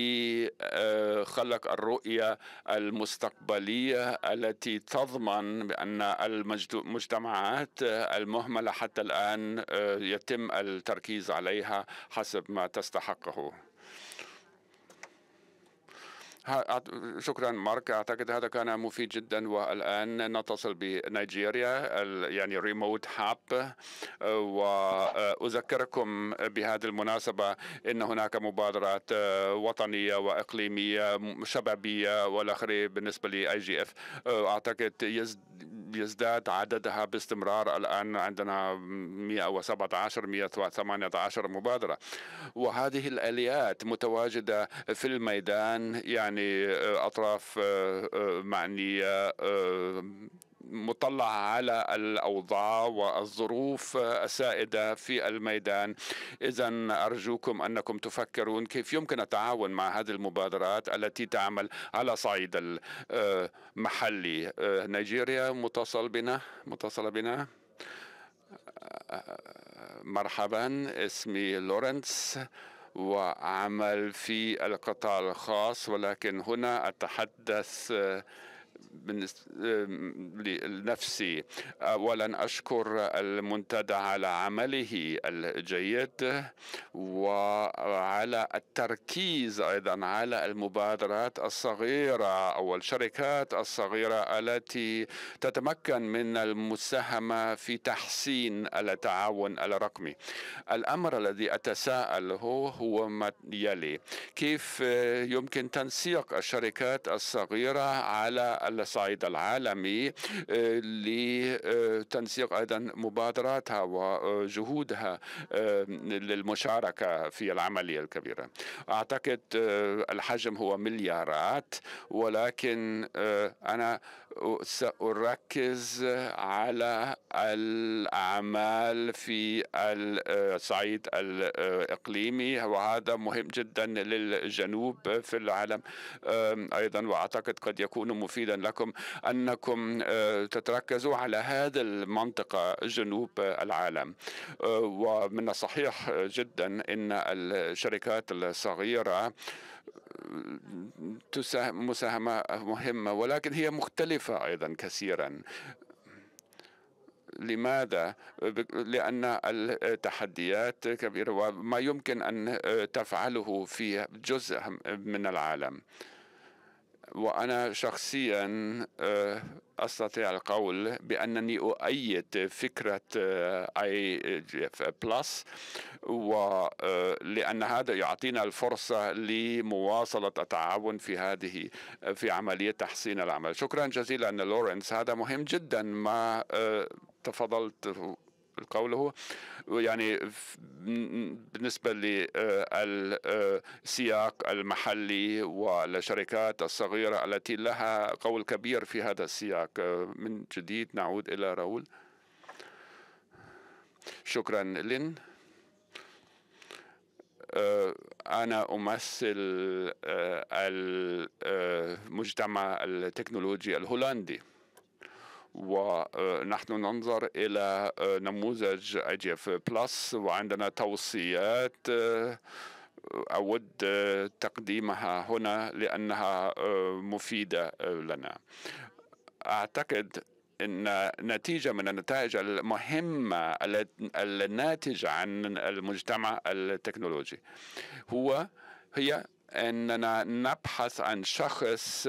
لخلق الرؤية المستقبلية التي تضمن بأن المجتمعات المهملة حتى الآن يتم التركيز عليها حسب ما تستحقه. شكرا مارك، أعتقد هذا كان مفيد جدا. والآن نتصل بنيجيريا، يعني ريموت هاب. وأذكركم بهذه المناسبة أن هناك مبادرات وطنية وإقليمية شبابية والآخرين بالنسبة لIGF. أعتقد يزداد عددها باستمرار. الآن عندنا 117 118 مبادرة، وهذه الآليات متواجدة في الميدان، يعني أطراف معنية مطلعة على الأوضاع والظروف السائدة في الميدان. إذا أرجوكم أنكم تفكرون كيف يمكن التعاون مع هذه المبادرات التي تعمل على صعيد المحلي. نيجيريا متصلة بنا. مرحبا، اسمي لورنس وعمل في القطاع الخاص، ولكن هنا أتحدث لنفسي. أولا أشكر المنتدى على عمله الجيد وعلى التركيز أيضا على المبادرات الصغيرة أو الشركات الصغيرة التي تتمكن من المساهمة في تحسين التعاون الرقمي. الأمر الذي أتساءل هو ما يلي: كيف يمكن تنسيق الشركات الصغيرة على الصعيد العالمي لتنسيق أيضا مبادراتها وجهودها للمشاركة في العملية الكبيرة. أعتقد الحجم هو مليارات، ولكن أنا سأركز على الأعمال في الصعيد الإقليمي، وهذا مهم جدا للجنوب في العالم أيضا. وأعتقد قد يكون مفيدا لكم أنكم تتركزوا على هذه المنطقة جنوب العالم. ومن الصحيح جدا أن الشركات الصغيرة مساهمة مهمة، ولكن هي مختلفة أيضا كثيرا. لماذا؟ لأن التحديات كبيرة، وما يمكن أن تفعله في جزء من العالم. وأنا شخصيا أستطيع القول بأنني أؤيد فكرة IGF+، ولأن هذا يعطينا الفرصة لمواصلة التعاون في عملية تحسين العمل. شكرا جزيلا لورنس، هذا مهم جدا ما تفضلت قوله. يعني بالنسبة للسياق المحلي والشركات الصغيرة التي لها قول كبير في هذا السياق. من جديد نعود إلى راؤول. شكرا لين. أنا أمثل المجتمع التكنولوجي الهولندي، ونحن ننظر إلى نموذج IGF+، وعندنا توصيات أود تقديمها هنا لأنها مفيدة لنا. أعتقد أن نتيجة من النتائج المهمة الناتجة عن المجتمع التكنولوجي هي أننا نبحث عن شخص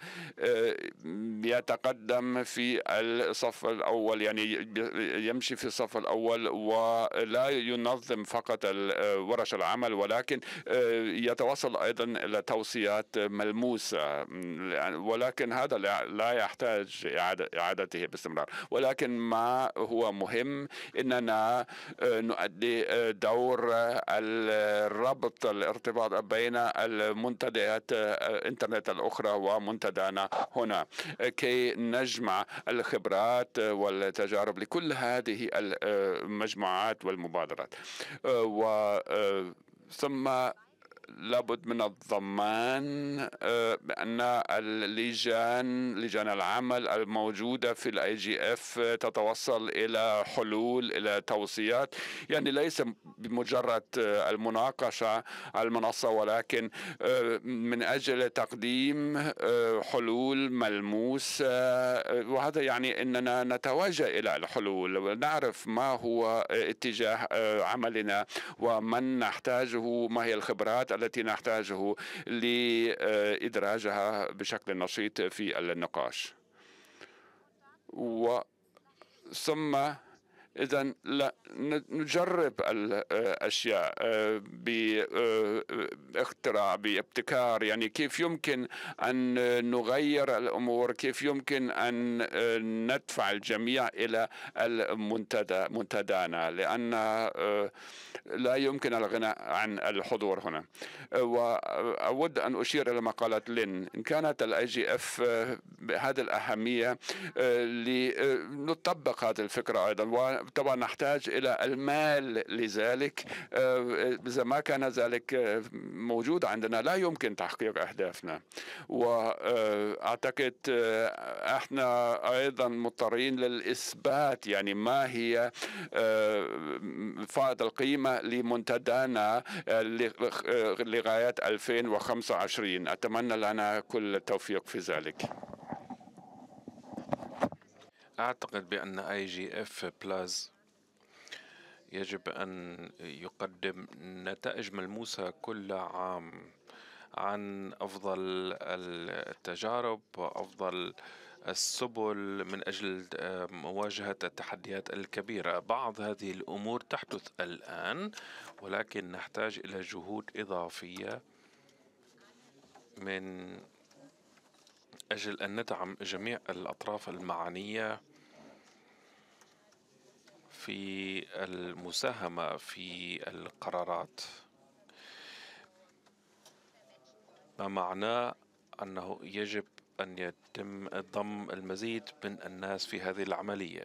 يتقدم في الصف الأول، يعني يمشي في الصف الأول ولا ينظم فقط ورش العمل، ولكن يتوصل أيضا إلى توصيات ملموسة. ولكن هذا لا يحتاج إعادته باستمرار. ولكن ما هو مهم أننا نؤدي دور الارتباط بين المنتديات الإنترنت الأخرى ومنتدانا هنا، كي نجمع الخبرات والتجارب لكل هذه المجموعات والمبادرات. ثم لابد من الضمان بأن لجان العمل الموجودة في IGF تتوصل إلى حلول، إلى توصيات، يعني ليس بمجرد المناقشة على المنصة، ولكن من أجل تقديم حلول ملموسة. وهذا يعني أننا نتوجه إلى الحلول ونعرف ما هو اتجاه عملنا ومن نحتاجه، ما هي الخبرات التي نحتاجه لإدراجها بشكل نشيط في النقاش. ثم إذن نجرب الأشياء باختراع، بابتكار، يعني كيف يمكن أن نغير الأمور، كيف يمكن أن ندفع الجميع إلى منتدانا، لأن لا يمكن الغناء عن الحضور هنا. وأود أن أشير إلى ما قالت لين، إن كانت الIGF بهذه الأهمية لنطبق هذه الفكرة أيضا، وطبعا نحتاج إلى المال لذلك. إذا ما كان ذلك موجود عندنا لا يمكن تحقيق أهدافنا. وأعتقد احنا أيضا مضطرين للإثبات، يعني ما هي فائض القيمة لمنتدانا لغاية 2025. أتمنى لنا كل التوفيق في ذلك. أعتقد بأن IGF+ يجب أن يقدم نتائج ملموسة كل عام عن أفضل التجارب وأفضل السبل من أجل مواجهة التحديات الكبيرة. بعض هذه الأمور تحدث الآن، ولكن نحتاج إلى جهود إضافية من أجل أن ندعم جميع الأطراف المعنية في المساهمة في القرارات، ما معناه أنه يجب أن يتم ضم المزيد من الناس في هذه العملية.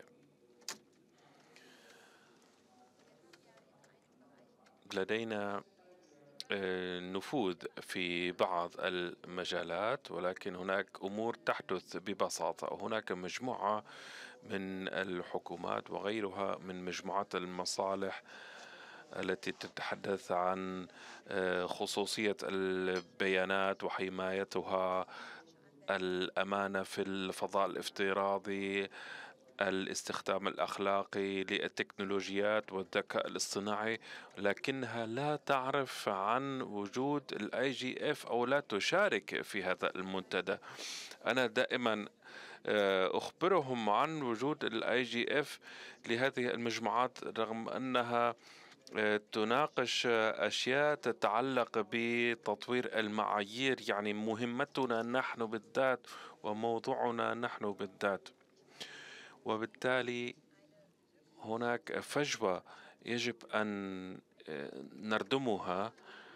لدينا نفوذ في بعض المجالات، ولكن هناك أمور تحدث ببساطة. هناك مجموعة من الحكومات وغيرها من مجموعات المصالح التي تتحدث عن خصوصية البيانات وحمايتها، الأمانة في الفضاء الافتراضي، الاستخدام الأخلاقي للتكنولوجيات والذكاء الاصطناعي، لكنها لا تعرف عن وجود IGF أو لا تشارك في هذا المنتدى. أنا دائما أخبرهم عن وجود IGF لهذه المجموعات رغم أنها تناقش أشياء تتعلق بتطوير المعايير، يعني مهمتنا نحن بالذات وموضوعنا نحن بالذات. وبالتالي هناك فجوة يجب أن نردمها.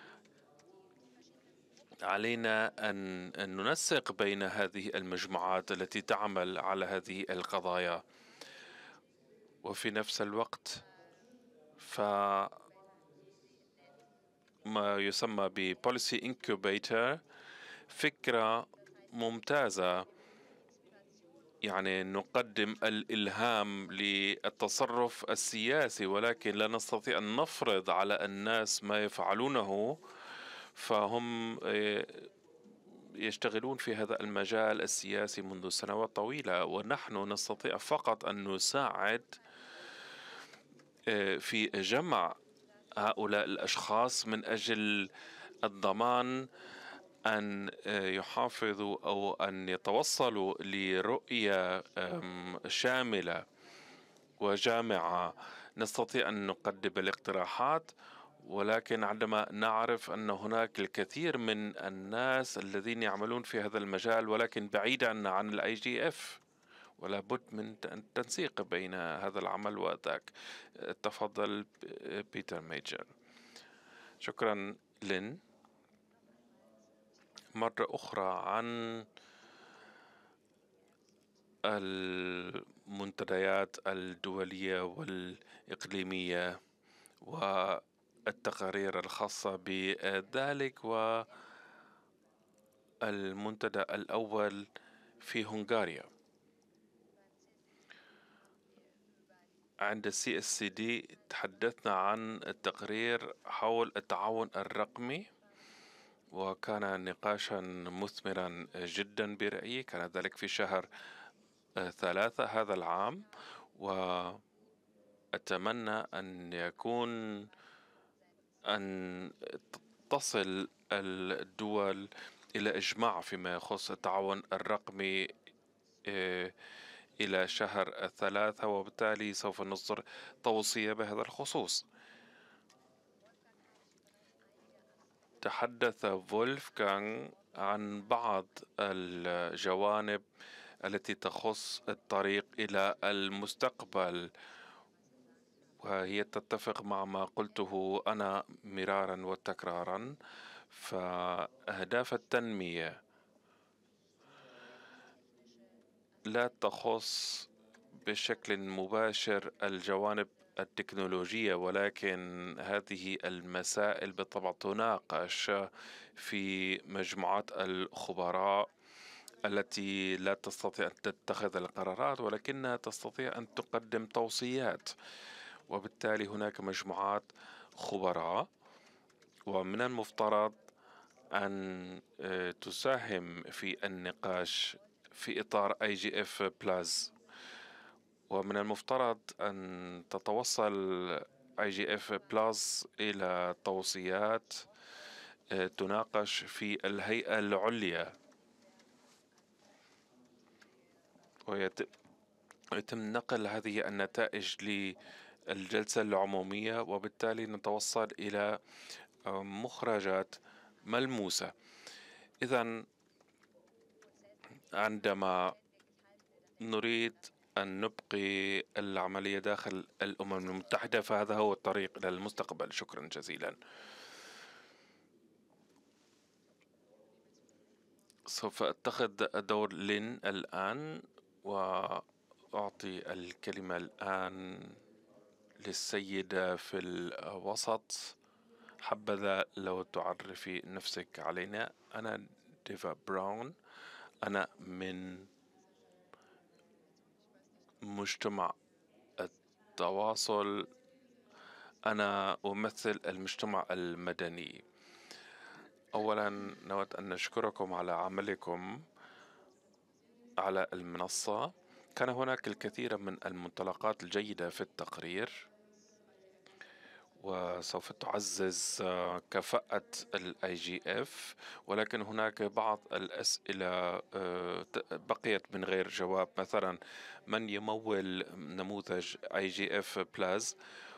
علينا أن ننسق بين هذه المجموعات التي تعمل على هذه القضايا، وفي نفس الوقت فما يسمى ب Policy Incubator فكرة ممتازة، يعني نقدم الإلهام للتصرف السياسي، ولكن لا نستطيع أن نفرض على الناس ما يفعلونه، فهم يشتغلون في هذا المجال السياسي منذ سنوات طويلة، ونحن نستطيع فقط أن نساعد في جمع هؤلاء الأشخاص من أجل الضمان أن يحافظوا أو أن يتوصلوا لرؤية شاملة وجامعة. نستطيع أن نقدم الاقتراحات، ولكن عندما نعرف أن هناك الكثير من الناس الذين يعملون في هذا المجال ولكن بعيدا عن IGF، ولا بد من التنسيق بين هذا العمل وذاك. تفضل بيتر ميجر. شكرا لين. مرة أخرى عن المنتديات الدولية والإقليمية والتقارير الخاصة بذلك، والمنتدى الأول في هنغاريا. عند CSCD تحدثنا عن التقرير حول التعاون الرقمي، وكان نقاشا مثمرا جدا برأيي. كان ذلك في شهر 3 هذا العام، وأتمنى أن تصل الدول إلى إجماع فيما يخص التعاون الرقمي إلى شهر 3، وبالتالي سوف نصدر توصية بهذا الخصوص. تحدث فولفغانغ عن بعض الجوانب التي تخص الطريق إلى المستقبل، وهي تتفق مع ما قلته أنا مرارا وتكرارا. فأهداف التنمية لا تخص بشكل مباشر الجوانب التكنولوجية، ولكن هذه المسائل بالطبع تناقش في مجموعات الخبراء التي لا تستطيع أن تتخذ القرارات، ولكنها تستطيع أن تقدم توصيات. وبالتالي هناك مجموعات خبراء، ومن المفترض أن تساهم في النقاش في إطار IGF Plus، ومن المفترض أن تتوصل IGF Plus إلى توصيات تناقش في الهيئة العليا، ويتم نقل هذه النتائج للجلسة العمومية، وبالتالي نتوصل إلى مخرجات ملموسة. إذن عندما نريد أن نبقي العملية داخل الأمم المتحدة، فهذا هو الطريق إلى المستقبل. شكرا جزيلا. سوف أتخذ دور لين الآن وأعطي الكلمة الآن للسيدة في الوسط. حبذا لو تعرفي نفسك علينا. أنا ديفا براون، أنا من مجتمع التواصل، أنا أمثل المجتمع المدني. أولا نود أن نشكركم على عملكم على المنصة. كان هناك الكثير من المنطلقات الجيدة في التقرير، وسوف تعزز كفاءة ال IGF، ولكن هناك بعض الأسئلة بقيت من غير جواب. مثلا من يمول نموذج IGF بلس؟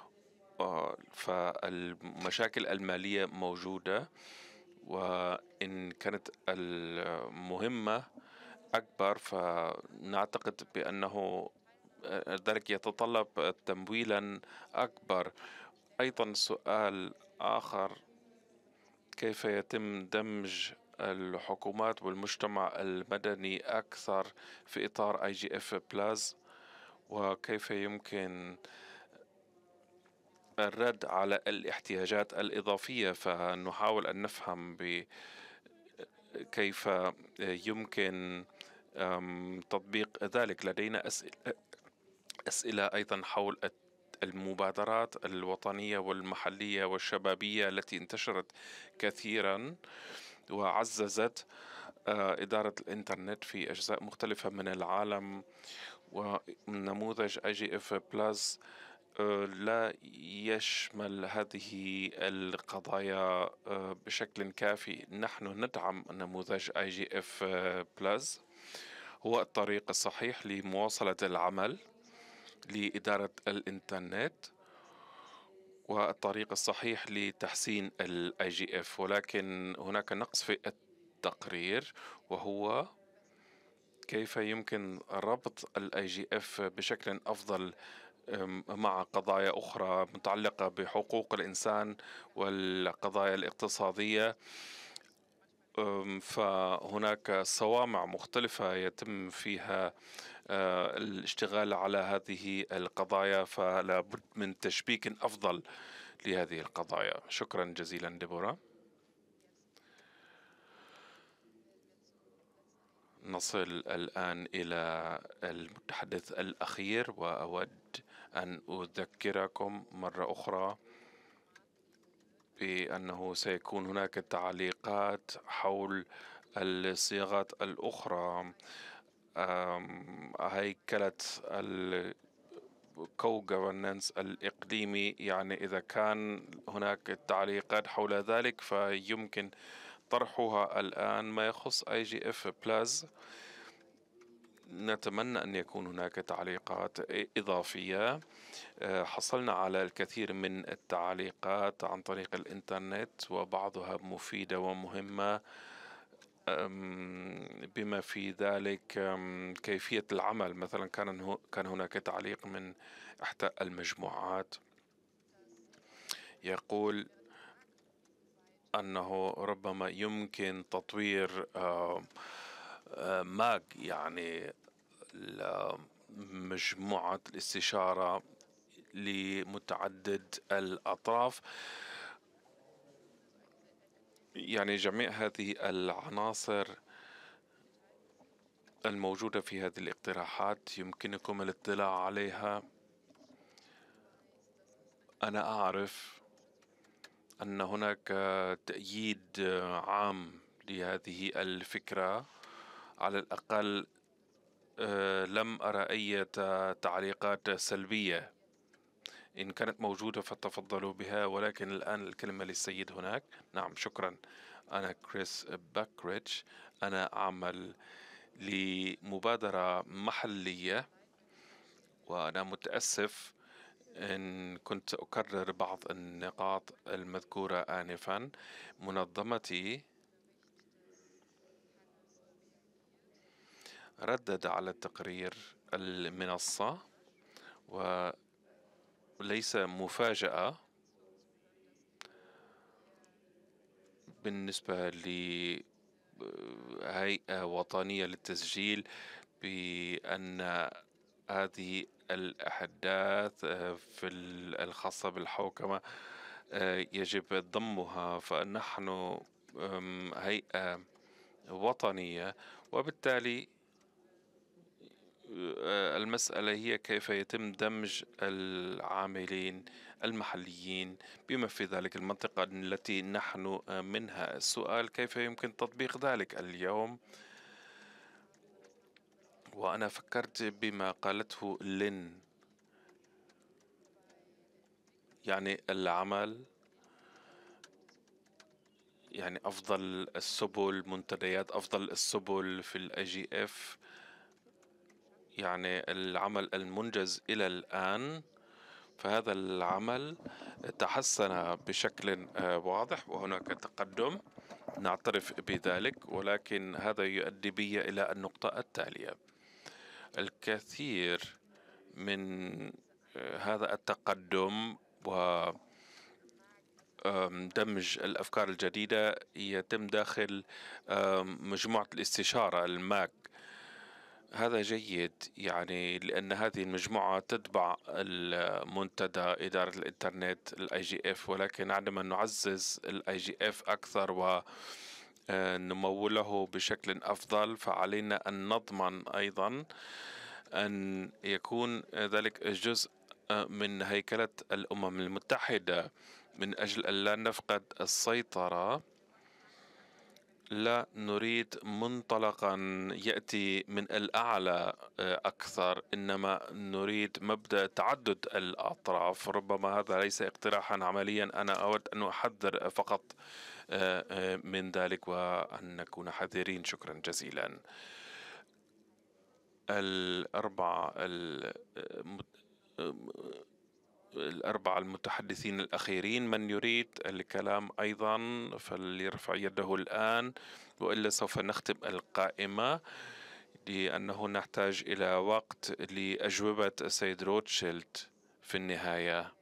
فالمشاكل المالية موجودة، وإن كانت المهمة أكبر فنعتقد بأنه ذلك يتطلب تمويلا أكبر. أيضا سؤال آخر: كيف يتم دمج الحكومات والمجتمع المدني أكثر في إطار IGF بلس، وكيف يمكن الرد على الاحتياجات الإضافية؟ فنحاول أن نفهم كيف يمكن تطبيق ذلك. لدينا أسئلة أيضا حول المبادرات الوطنية والمحلية والشبابية التي انتشرت كثيرا وعززت إدارة الإنترنت في أجزاء مختلفة من العالم. ونموذج IGF بلس لا يشمل هذه القضايا بشكل كافي. نحن ندعم نموذج IGF بلس، هو الطريق الصحيح لمواصلة العمل لإدارة الإنترنت والطريق الصحيح لتحسين ال IGF، ولكن هناك نقص في التقرير، وهو كيف يمكن ربط ال IGF بشكل أفضل مع قضايا أخرى متعلقة بحقوق الإنسان والقضايا الاقتصادية. فهناك صوامع مختلفة يتم فيها الاشتغال على هذه القضايا، فلا بد من تشبيك أفضل لهذه القضايا. شكرا جزيلا ديبورا. نصل الآن إلى المتحدث الأخير، وأود أن أذكركم مرة أخرى بأنه سيكون هناك تعليقات حول الصياغات الأخرى. هيكلة الكو-governance الإقليمي، يعني إذا كان هناك تعليقات حول ذلك فيمكن طرحها الآن. ما يخص IGF بلس، نتمنى أن يكون هناك تعليقات إضافية. حصلنا على الكثير من التعليقات عن طريق الإنترنت، وبعضها مفيدة ومهمة، بما في ذلك كيفية العمل. مثلا كان هناك تعليق من إحدى المجموعات يقول أنه ربما يمكن تطوير ماج، يعني مجموعة الاستشارة لمتعدد الأطراف. يعني جميع هذه العناصر الموجودة في هذه الاقتراحات يمكنكم الاطلاع عليها. أنا أعرف أن هناك تأييد عام لهذه الفكرة، على الأقل لم أرى أي تعليقات سلبية. إن كانت موجودة فتفضلوا بها، ولكن الآن الكلمة للسيد هناك. نعم، شكرا. أنا كريس باكريتش، أنا أعمل لمبادرة محلية، وأنا متأسف إن كنت أكرر بعض النقاط المذكورة آنفا. منظمتي ردد على التقرير المنصة، وليس مفاجأة بالنسبة لهيئة وطنية للتسجيل بأن هذه الأحداث في الخاصة بالحوكمة يجب ضمها، فنحن هيئة وطنية، وبالتالي المسألة هي كيف يتم دمج العاملين المحليين بما في ذلك المنطقة التي نحن منها. السؤال كيف يمكن تطبيق ذلك اليوم؟ وأنا فكرت بما قالته لين، يعني العمل، يعني أفضل السبل، منتديات أفضل السبل في الIGF، يعني العمل المنجز إلى الآن. فهذا العمل تحسن بشكل واضح وهناك تقدم، نعترف بذلك، ولكن هذا يؤدي بي إلى النقطة التالية: الكثير من هذا التقدم ودمج الأفكار الجديدة يتم داخل مجموعة الاستشارة الماك. هذا جيد، يعني لأن هذه المجموعة تتبع المنتدى إدارة الإنترنت الIGF، ولكن عندما نعزز الIGF أكثر ونموله بشكل أفضل، فعلينا أن نضمن أيضا أن يكون ذلك جزء من هيكلة الأمم المتحدة من أجل أن لا نفقد السيطرة. لا نريد منطلقا يأتي من الأعلى أكثر، إنما نريد مبدأ تعدد الأطراف. ربما هذا ليس اقتراحا عمليا، أنا أود أن أحذر فقط من ذلك وأن نكون حذرين. شكرا جزيلا. الأربعة المتحدثين الأخيرين، من يريد الكلام أيضا فليرفع يده الآن، وإلا سوف نختم القائمة لأنه نحتاج إلى وقت لأجوبة السيد روتشيلد في النهاية.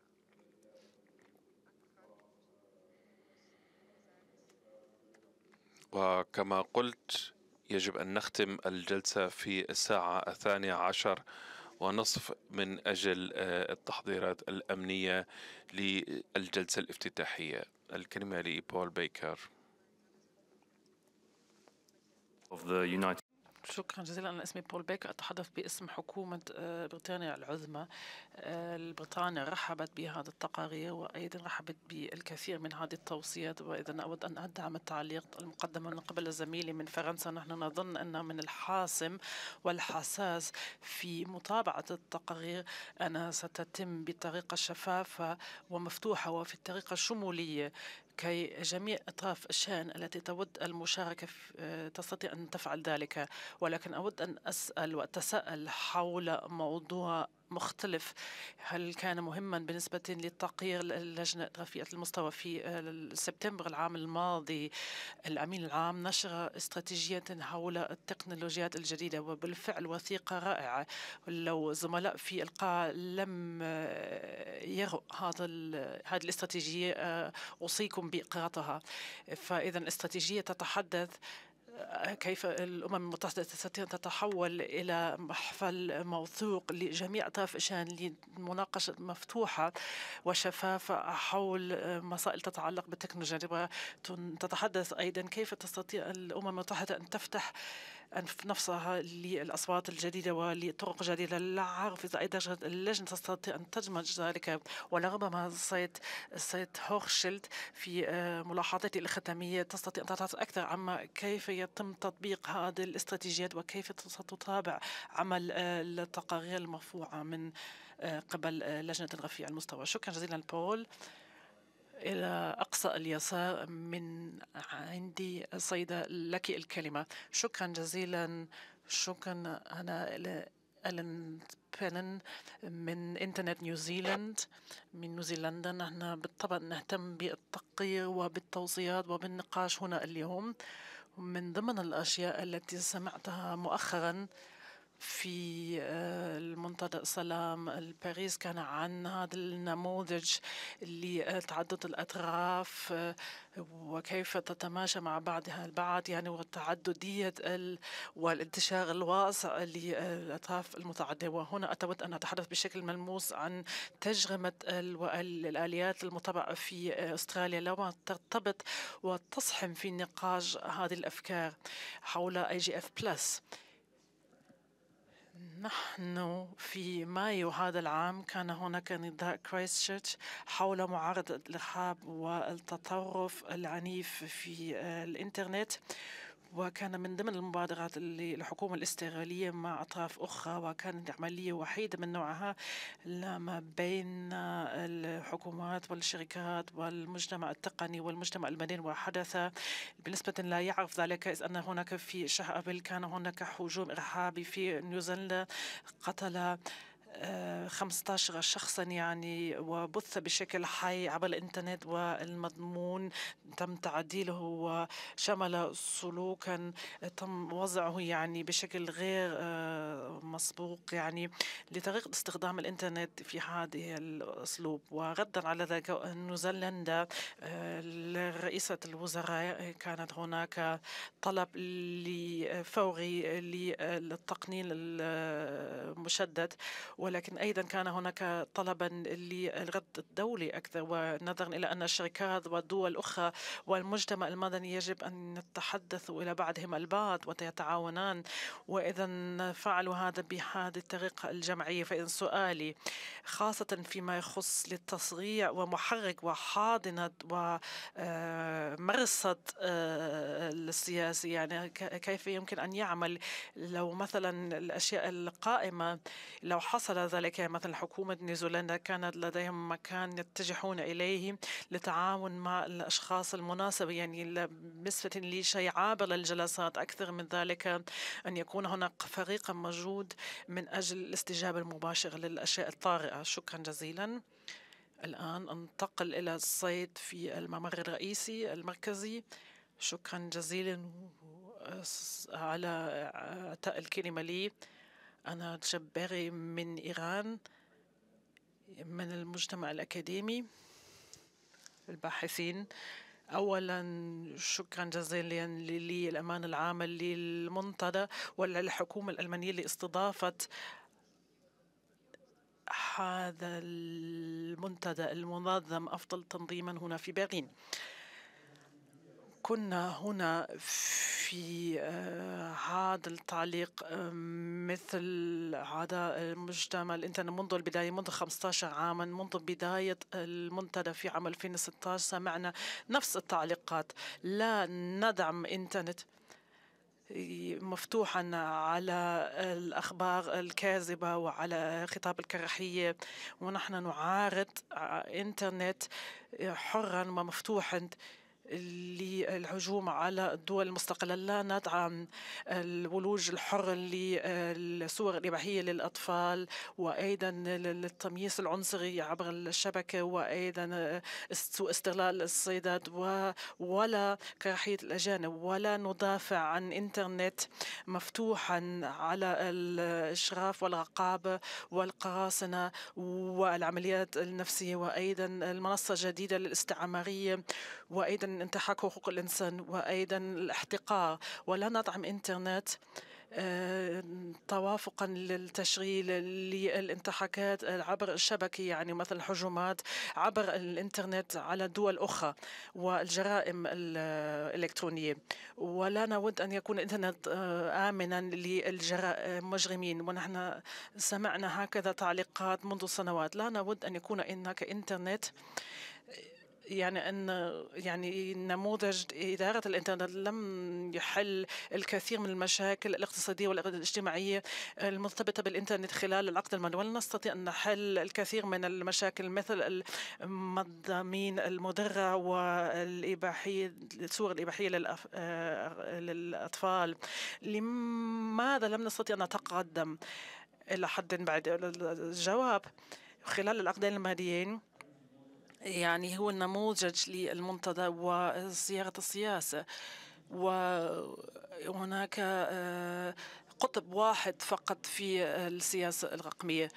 وكما قلت يجب أن نختم الجلسة في الساعة 12:30 من أجل التحضيرات الأمنية للجلسة الافتتاحية. الكلمة لبول بيكر. شكرا جزيلا. أنا اسمي بول بيكر، أتحدث باسم حكومة بريطانيا العظمى. بريطانيا رحبت بهذه التقارير وأيضا رحبت بالكثير من هذه التوصيات، وإذا أود أن أدعم التعليق المقدم من قبل زميلي من فرنسا. نحن نظن أن من الحاسم والحساس في متابعة التقارير أنها ستتم بطريقة شفافة ومفتوحة وفي الطريقة الشمولية، كي جميع أطراف الشأن التي تود المشاركة تستطيع أن تفعل ذلك. ولكن أود أن أسأل وأتساءل حول موضوع مختلف. هل كان مهما بالنسبة للتقرير اللجنة رفيعة المستوى في سبتمبر العام الماضي الأمين العام نشر استراتيجية حول التكنولوجيات الجديدة، وبالفعل وثيقة رائعة. لو زملاء في القاعة لم يروا هذه الاستراتيجية أوصيكم بقراءتها. فإذا الاستراتيجية تتحدث كيف الأمم المتحدة تستطيع أن تتحول إلى محفل موثوق لجميع أطراف الشأن لمناقشة مفتوحة وشفافة حول مسائل تتعلق بالتكنولوجيا، وتتحدث أيضا كيف تستطيع الأمم المتحدة أن تفتح نفسها للأصوات الجديدة ولطرق جديدة. لا أعرف إذا أيضا اللجنة تستطيع أن تدمج ذلك، ولربما السيد هورشيلد في ملاحظاته الختامية تستطيع أن تتحدث أكثر عما كيف يتم تطبيق هذه الاستراتيجيات وكيف ستتابع عمل التقارير المرفوعة من قبل لجنة رفيع المستوى. شكرا جزيلا بول. إلى أقصى اليسار من عندي السيدة لك الكلمة. شكرا جزيلا. شكرا. أنا ألين بينن من إنترنت نيوزيلند من نيوزيلندا. نحن بالطبع نهتم بالتقرير وبالتوصيات وبالنقاش هنا اليوم، من ضمن الأشياء التي سمعتها مؤخرا في المنتدى سلام باريس كان عن هذا النموذج لتعدد الأطراف وكيف تتماشى مع بعضها البعض، يعني وتعددية والانتشار الواسع للأطراف المتعددة. وهنا أود أن أتحدث بشكل ملموس عن تجربة الآليات المتبعة في أستراليا لما ترتبط وتصحم في نقاش هذه الأفكار حول IGF+. نحن في مايو هذا العام كان هناك نداء كرايستشيرش حول معارضة الإرهاب والتطرف العنيف في الإنترنت، وكان من ضمن المبادرات الحكومة الاسترالية مع أطراف أخرى، وكانت عملية وحيدة من نوعها ما بين الحكومات والشركات والمجتمع التقني والمجتمع المدني. وحدث بالنسبة لا يعرف ذلك إذ أن هناك في شهر أبريل كان هناك هجوم إرهابي في نيوزيلندا قتل 15 شخصا يعني، وبث بشكل حي عبر الإنترنت، والمضمون تم تعديله وشمل سلوكا تم وضعه يعني بشكل غير مسبوق يعني لطريقة استخدام الإنترنت في هذه الأسلوب. وردا على ذلك نيوزيلندا لرئيسة الوزراء كانت هناك طلب فوري للتقنين المشدد، ولكن أيضا كان هناك طلبا للرد الدولي أكثر، ونظرا إلى أن الشركات والدول الأخرى والمجتمع المدني يجب أن يتحدثوا إلى بعضهم البعض ويتعاونان، وإذا فعلوا هذا بهذه الطريقة الجمعية فإن سؤالي خاصة فيما يخص للتصريع ومحرك وحاضنة ومرصد السياسي، يعني كيف يمكن أن يعمل لو مثلا الأشياء القائمة لو حصل ذلك، مثلا حكومة نيوزيلندا كانت لديهم مكان يتجهون إليه للتعاون مع الأشخاص المناسبة، يعني بالنسبة لي شيء عابر للجلسات أكثر من ذلك أن يكون هناك فريق موجود من أجل الاستجابة المباشرة للأشياء الطارئة. شكرا جزيلا. الآن أنتقل إلى الصيد في الممر الرئيسي المركزي. شكرا جزيلا على إعطاء الكلمة لي. أنا جباري من إيران من المجتمع الأكاديمي الباحثين. أولا شكرا جزيلا للأمان العامة للمنتدى وللحكومة الألمانية لاستضافة هذا المنتدى المنظم أفضل تنظيما هنا في برلين. كنا هنا في هذا التعليق مثل هذا المجتمع الإنترنت منذ البداية، منذ 15 عاما، منذ بداية المنتدى في عام 2016 سمعنا نفس التعليقات: لا ندعم إنترنت مفتوحا على الأخبار الكاذبة وعلى خطاب الكراهية، ونحن نعارض إنترنت حرا ومفتوحا للهجوم على الدول المستقلة. لا ندعم الولوج الحر للصور الإباحية للأطفال، وأيضا للتمييز العنصري عبر الشبكة، وأيضا سوء استغلال الصيدات ولا كراهية الأجانب، ولا ندافع عن إنترنت مفتوحا على الإشراف والرقابة والقراصنة والعمليات النفسية، وأيضا المنصة الجديدة للاستعمارية، وأيضا انتهاك حقوق الإنسان، وأيضا الاحتقار. ولا ندعم إنترنت توافقا للتشغيل للانتهاكات عبر الشبكة، يعني مثل الهجومات عبر الإنترنت على دول أخرى والجرائم الإلكترونية. ولا نود أن يكون الإنترنت آمنا للمجرمين، ونحن سمعنا هكذا تعليقات منذ سنوات. لا نود أن يكون هناك إنترنت يعني نموذج إدارة الإنترنت لم يحل الكثير من المشاكل الاقتصادية والاجتماعية المرتبطة بالإنترنت خلال العقد المالي، ولن نستطيع أن نحل الكثير من المشاكل مثل المضامين المضرة والإباحية، الصور الإباحية للأطفال. لماذا لم نستطيع أن نتقدم إلى حد بعد؟ الجواب خلال العقدين الماليين يعني هو النموذج للمنتدى وصياغة السياسة. وهناك قطب واحد فقط في السياسة الرقمية.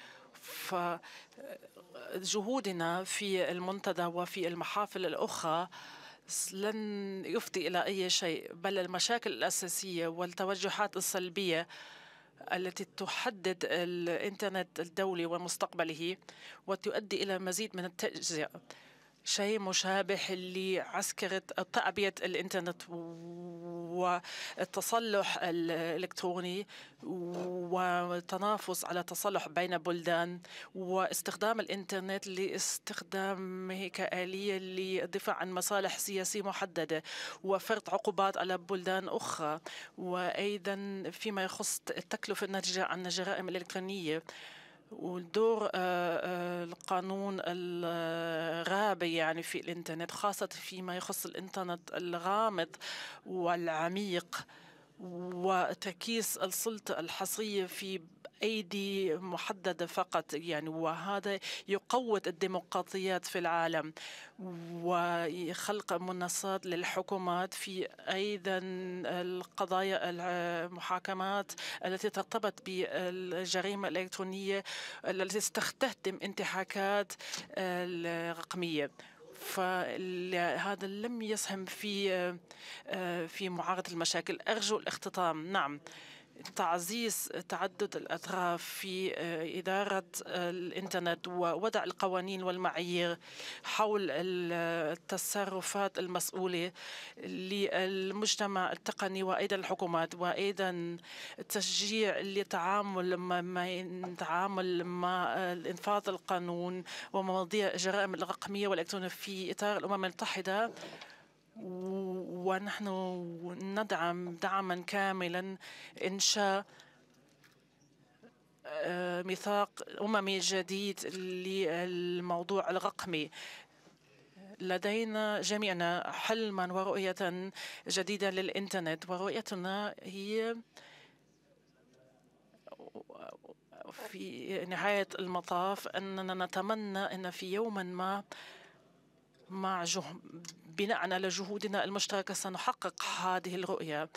فجهودنا في المنتدى وفي المحافل الأخرى لن يفضي إلى أي شيء، بل المشاكل الأساسية والتوجهات السلبية التي تحدد الإنترنت الدولي ومستقبله وتؤدي إلى مزيد من التجزئة، شيء مشابه لعسكرة تعبئة الإنترنت والتصلح الإلكتروني والتنافس على التصلح بين بلدان واستخدام الإنترنت لاستخدامه كآلية للدفاع عن مصالح سياسية محددة وفرض عقوبات على بلدان أخرى، وأيضا فيما يخص التكلفة الناتجة عن الجرائم الإلكترونية ودور القانون الغابة يعني في الإنترنت، خاصة فيما يخص الإنترنت الغامض والعميق وتركيز السلطة الحصرية في أيدي محددة فقط يعني، وهذا يقوض الديمقراطيات في العالم وخلق منصات للحكومات في أيضا القضايا المحاكمات التي ترتبط بالجريمة الإلكترونية التي تستخدم انتهاكات الرقمية. فهذا لم يسهم في معارضة المشاكل. أرجو الاختتام. نعم، تعزيز تعدد الأطراف في إدارة الإنترنت ووضع القوانين والمعايير حول التصرفات المسؤولة للمجتمع التقني وأيضا الحكومات، وأيضا تشجيع التعامل مع إنفاذ القانون ومواضيع الجرائم الرقمية والإلكترونية في إطار الأمم المتحدة. ونحن ندعم دعما كاملا إنشاء ميثاق أممي جديد للموضوع الرقمي. لدينا جميعنا حلما ورؤية جديدة للإنترنت، ورؤيتنا هي في نهاية المطاف أننا نتمنى أن في يوم ما بناء على جهودنا المشتركة سنحقق هذه الرؤية.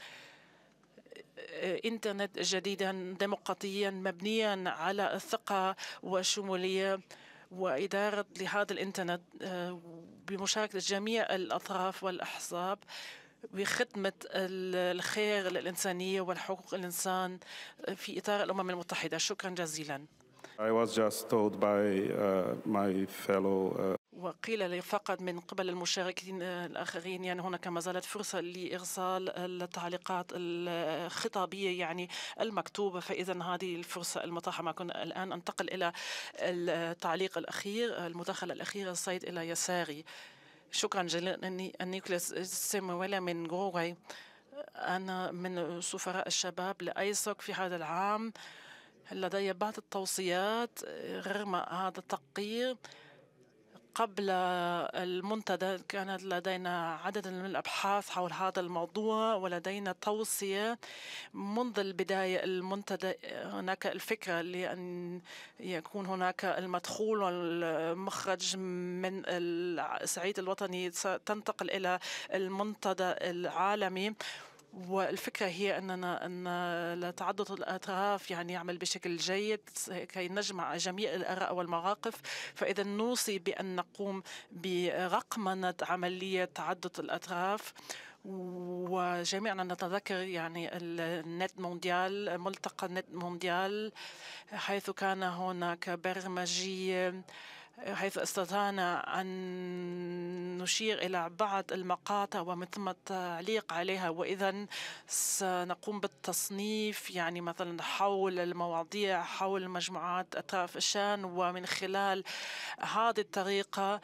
إنترنت جديدا ديمقراطيا مبنيا على الثقة والشمولية وإدارة لهذا الإنترنت بمشاركة جميع الأطراف والأحزاب بخدمة الخير للإنسانية والحقوق الإنسان في إطار الأمم المتحدة. شكرا جزيلا. I was just told by my fellow وقيل لي فقط من قبل المشاركين الآخرين يعني هناك ما زالت فرصة لإرسال التعليقات الخطابية يعني المكتوبة، فإذا هذه الفرصة المتاحة معكم. الآن أنتقل إلى التعليق الأخير، المداخلة الأخيرة، السيد إلى يساري. شكرا جزيلا. نيكولاس سيمويلا من غوغاي، أنا من سفراء الشباب لأيسوك في هذا العام. لدي بعض التوصيات رغم هذا التقرير. قبل المنتدى كانت لدينا عدد من الأبحاث حول هذا الموضوع، ولدينا توصية منذ البداية المنتدى. هناك الفكرة لأن يكون هناك المدخول والمخرج من الصعيد الوطني تنتقل إلى المنتدى العالمي، والفكرة هي أن تعدد الأطراف يعني يعمل بشكل جيد كي نجمع جميع الآراء والمواقف. فإذا نوصي بأن نقوم برقمنة عملية تعدد الأطراف، وجميعنا نتذكر يعني النت مونديال، ملتقى النت مونديال، حيث كان هناك برمجية، حيث استطعنا أن نشير إلى بعض المقاطع ومن ثم التعليق عليها. وإذا سنقوم بالتصنيف يعني مثلا حول المواضيع حول مجموعات أطراف الشأن، ومن خلال هذه الطريقة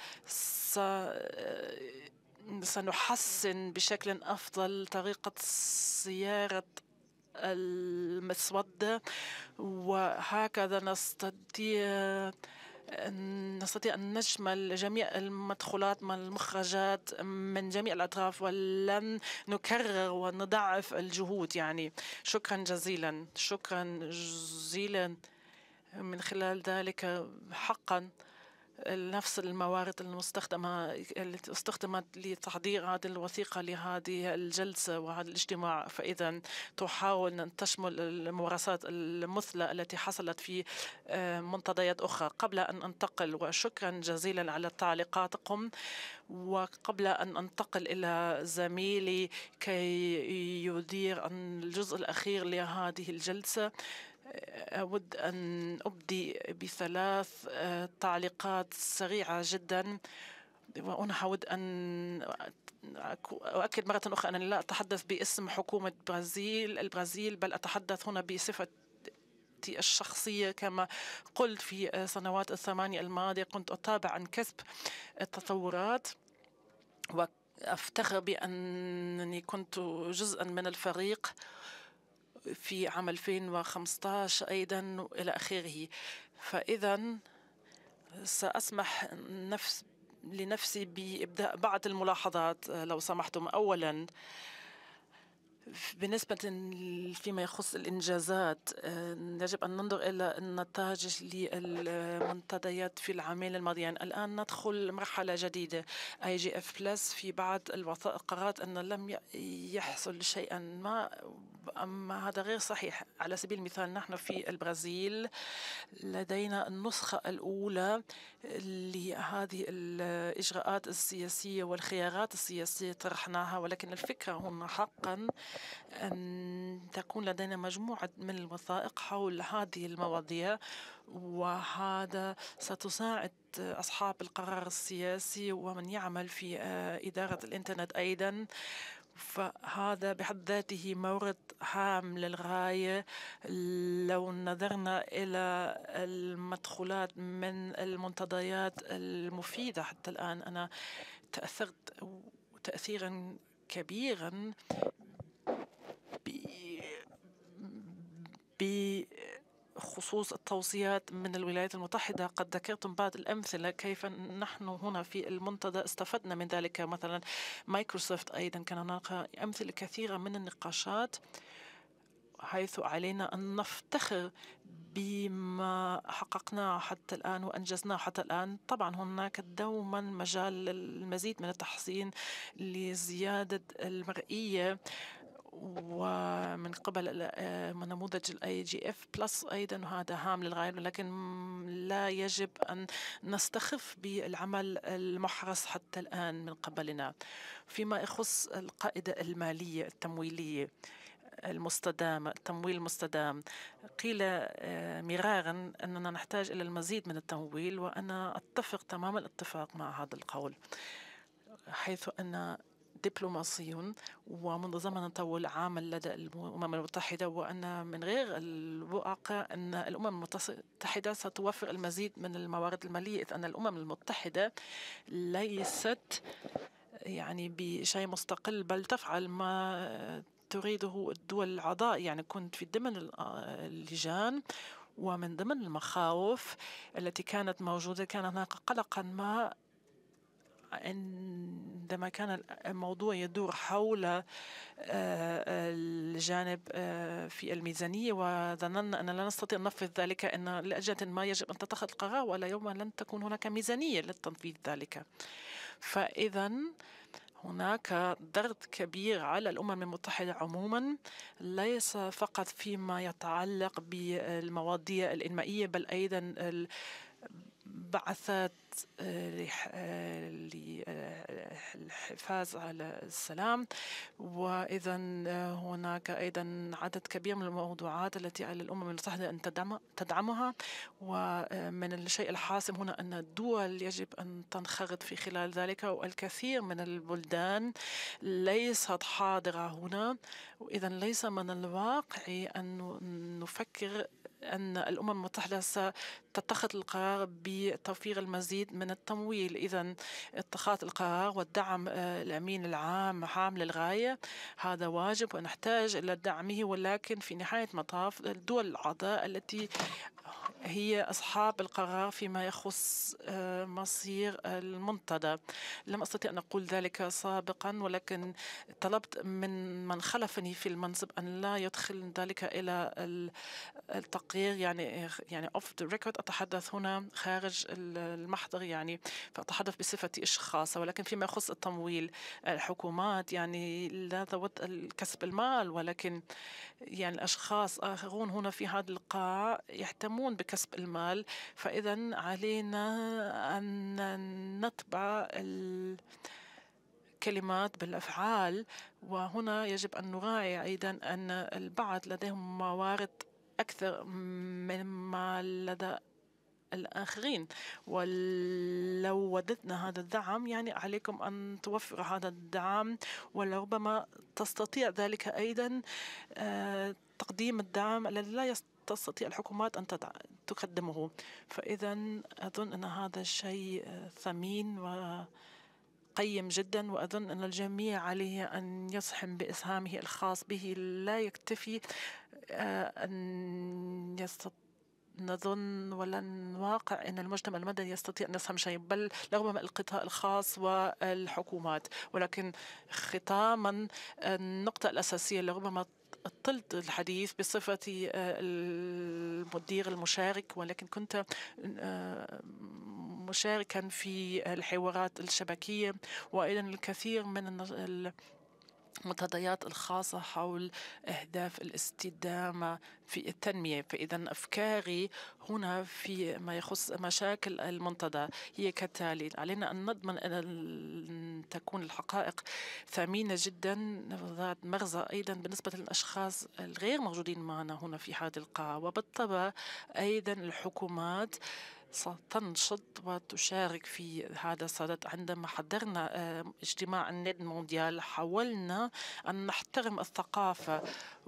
سنحسن بشكل أفضل طريقة صياغة المسودة، وهكذا نستطيع أن نشمل جميع المدخولات والمخرجات من جميع الأطراف، ولن نكرر ونضعف الجهود يعني. شكرا جزيلا. شكرا جزيلا. من خلال ذلك حقا نفس الموارد التي استخدمت لتحضير هذه الوثيقة لهذه الجلسة وهذا الاجتماع، فإذا تحاول أن تشمل الممارسات المثلى التي حصلت في منتديات أخرى. قبل أن أنتقل، وشكرا جزيلا على تعليقاتكم، وقبل أن أنتقل إلى زميلي كي يدير الجزء الأخير لهذه الجلسة، أود أن أبدي بثلاث تعليقات سريعة جدا. وأنا أود أن أؤكد مرة أخرى أنني لا أتحدث باسم حكومة البرازيل، بل أتحدث هنا بصفة الشخصية. كما قلت في السنوات الثمانية الماضية كنت أتابع عن كسب التطورات، وأفتخر بأنني كنت جزءا من الفريق في عام 2015 أيضا إلى آخره. فإذا سأسمح لنفسي بإبداء بعض الملاحظات لو سمحتم. أولا، بالنسبة فيما يخص الإنجازات، يجب أن ننظر إلى النتائج للمنتديات في العامين الماضيين. الآن ندخل مرحلة جديدة IGF+. في بعض الوثائق قرأت أن لم يحصل شيئا ما، أما هذا غير صحيح. على سبيل المثال، نحن في البرازيل لدينا النسخة الأولى لهذه الإجراءات السياسية والخيارات السياسية طرحناها، ولكن الفكرة هنا حقا أن تكون لدينا مجموعة من الوثائق حول هذه المواضيع، وهذا ستساعد أصحاب القرار السياسي ومن يعمل في إدارة الإنترنت أيضا. فهذا بحد ذاته مورد هام للغاية. لو نظرنا إلى المدخولات من المنتديات المفيدة حتى الآن، أنا تأثرت تأثيرا كبيرا بخصوص التوصيات من الولايات المتحدة. قد ذكرتم بعض الأمثلة كيف نحن هنا في المنتدى استفدنا من ذلك. مثلا مايكروسوفت أيضا كان هناك أمثلة كثيرة من النقاشات، حيث علينا أن نفتخر بما حققناه حتى الآن وأنجزناه حتى الآن. طبعا هناك دوما مجال للمزيد من التحسين لزيادة المرئية، ومن قبل نموذج IGF+ أيضا هذا هام للغاية، لكن لا يجب أن نستخف بالعمل المحرص حتى الآن من قبلنا. فيما يخص القاعدة المالية التمويلية المستدامة، التمويل المستدام، قيل مرارا أننا نحتاج إلى المزيد من التمويل، وأنا أتفق تمام الاتفاق مع هذا القول، حيث أن دبلوماسي ومنذ زمن طويل عامل لدى الأمم المتحدة، وأن من غير الواقع أن الأمم المتحدة ستوفر المزيد من الموارد المالية، إذ أن الأمم المتحدة ليست بشيء مستقل، بل تفعل ما تريده الدول الأعضاء. كنت في ضمن اللجان، ومن ضمن المخاوف التي كانت موجودة كان هناك قلقا ما عندما كان الموضوع يدور حول الجانب في الميزانية، وظننا أن لا نستطيع أن ننفذ ذلك، أن لأجل ما يجب أن تتخذ القرار، ولا يوما لن تكون هناك ميزانية للتنفيذ ذلك. فإذا هناك ضغط كبير على الأمم المتحدة عموما، ليس فقط فيما يتعلق بالمواضيع الإنمائية، بل أيضا بعثات للحفاظ على السلام. وإذا هناك أيضا عدد كبير من الموضوعات التي على الأمم المتحدة أن تدعمها، ومن الشيء الحاسم هنا أن الدول يجب أن تنخرط في خلال ذلك، والكثير من البلدان ليست حاضرة هنا. وإذا ليس من الواقعي أن نفكر أن الأمم المتحدة ستتخذ القرار بتوفير المزيد من التمويل. إذا اتخاذ القرار والدعم الأمين العام هام للغاية، هذا واجب ونحتاج إلى دعمه، ولكن في نهاية المطاف الدول الأعضاء التي هي أصحاب القرار فيما يخص مصير المنتدى. لم أستطيع أن أقول ذلك سابقا، ولكن طلبت من خلفني في المنصب أن لا يدخل ذلك إلى التقرير، يعني off the record. أتحدث هنا خارج المحضر، يعني فأتحدث بصفتي خاصة. ولكن فيما يخص التمويل، الحكومات يعني لا تود كسب المال، ولكن يعني أشخاص آخرون هنا في هذا القاع يهتمون بكسب المال. فإذا علينا أن نتبع الكلمات بالأفعال. وهنا يجب أن نراعي أيضا أن البعض لديهم موارد أكثر مما لدى الآخرين، ولو وددنا هذا الدعم يعني عليكم أن توفروا هذا الدعم، ولربما تستطيع ذلك أيضا تقديم الدعم الذي لا تستطيع الحكومات أن تقدمه. فإذا أظن أن هذا الشيء ثمين وقيم جدا، وأظن أن الجميع عليه أن يسهم بإسهامه الخاص به. لا يكتفي أن نظن ولا نواقع أن المجتمع المدني يستطيع أن يسهم شيء، بل رغم القطاع الخاص والحكومات. ولكن ختاما النقطة الأساسية لربما طلت الحديث بصفتي المدير المشارك، ولكن كنت مشاركا في الحوارات الشبكية وأيضا الكثير من المنتديات الخاصة حول أهداف الاستدامة في التنمية. فإذا أفكاري هنا في ما يخص مشاكل المنتدى هي كالتالي: علينا أن نضمن أن تكون الحقائق ثمينة جدا ذات مغزى أيضا بالنسبة للأشخاص الغير موجودين معنا هنا في هذه القاعة. وبالطبع أيضا الحكومات ستنشط وتشارك في هذا الصدد. عندما حضرنا اجتماع النت مونديال حاولنا أن نحترم الثقافة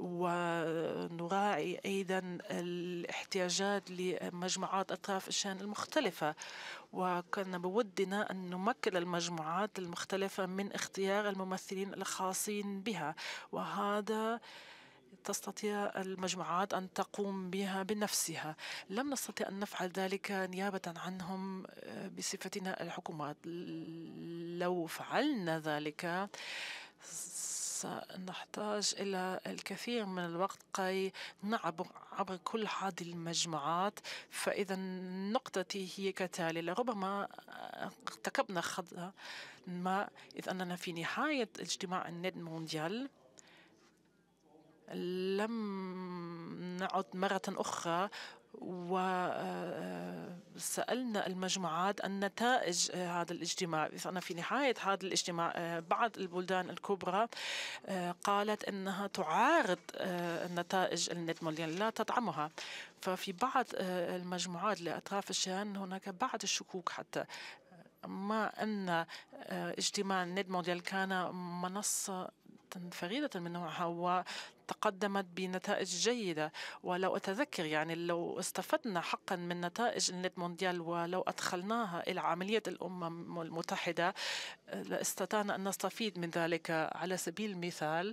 ونراعي أيضا الاحتياجات لمجموعات أطراف الشأن المختلفة، وكان بودنا أن نمكن المجموعات المختلفة من اختيار الممثلين الخاصين بها، وهذا تستطيع المجموعات أن تقوم بها بنفسها. لم نستطيع أن نفعل ذلك نيابة عنهم بصفتنا الحكومات. لو فعلنا ذلك سنحتاج إلى الكثير من الوقت كي نعبر عبر كل هذه المجموعات. فإذا نقطتي هي كتالي: لربما ارتكبنا خطأ ما، إذ أننا في نهاية اجتماع النت مونديال لم نعد مرة أخرى وسألنا المجموعات عن نتائج هذا الاجتماع. أنا في نهاية هذا الاجتماع بعض البلدان الكبرى قالت أنها تعارض نتائج النت مونديال، لا تدعمها. ففي بعض المجموعات لأطراف الشأن هناك بعض الشكوك، حتى ما أن اجتماع النت مونديال كان منصة فريدة من نوعها وتقدمت بنتائج جيدة. ولو أتذكر يعني لو استفدنا حقا من نتائج النت مونديال ولو أدخلناها إلى عملية الأمم المتحدة لاستطعنا أن نستفيد من ذلك. على سبيل المثال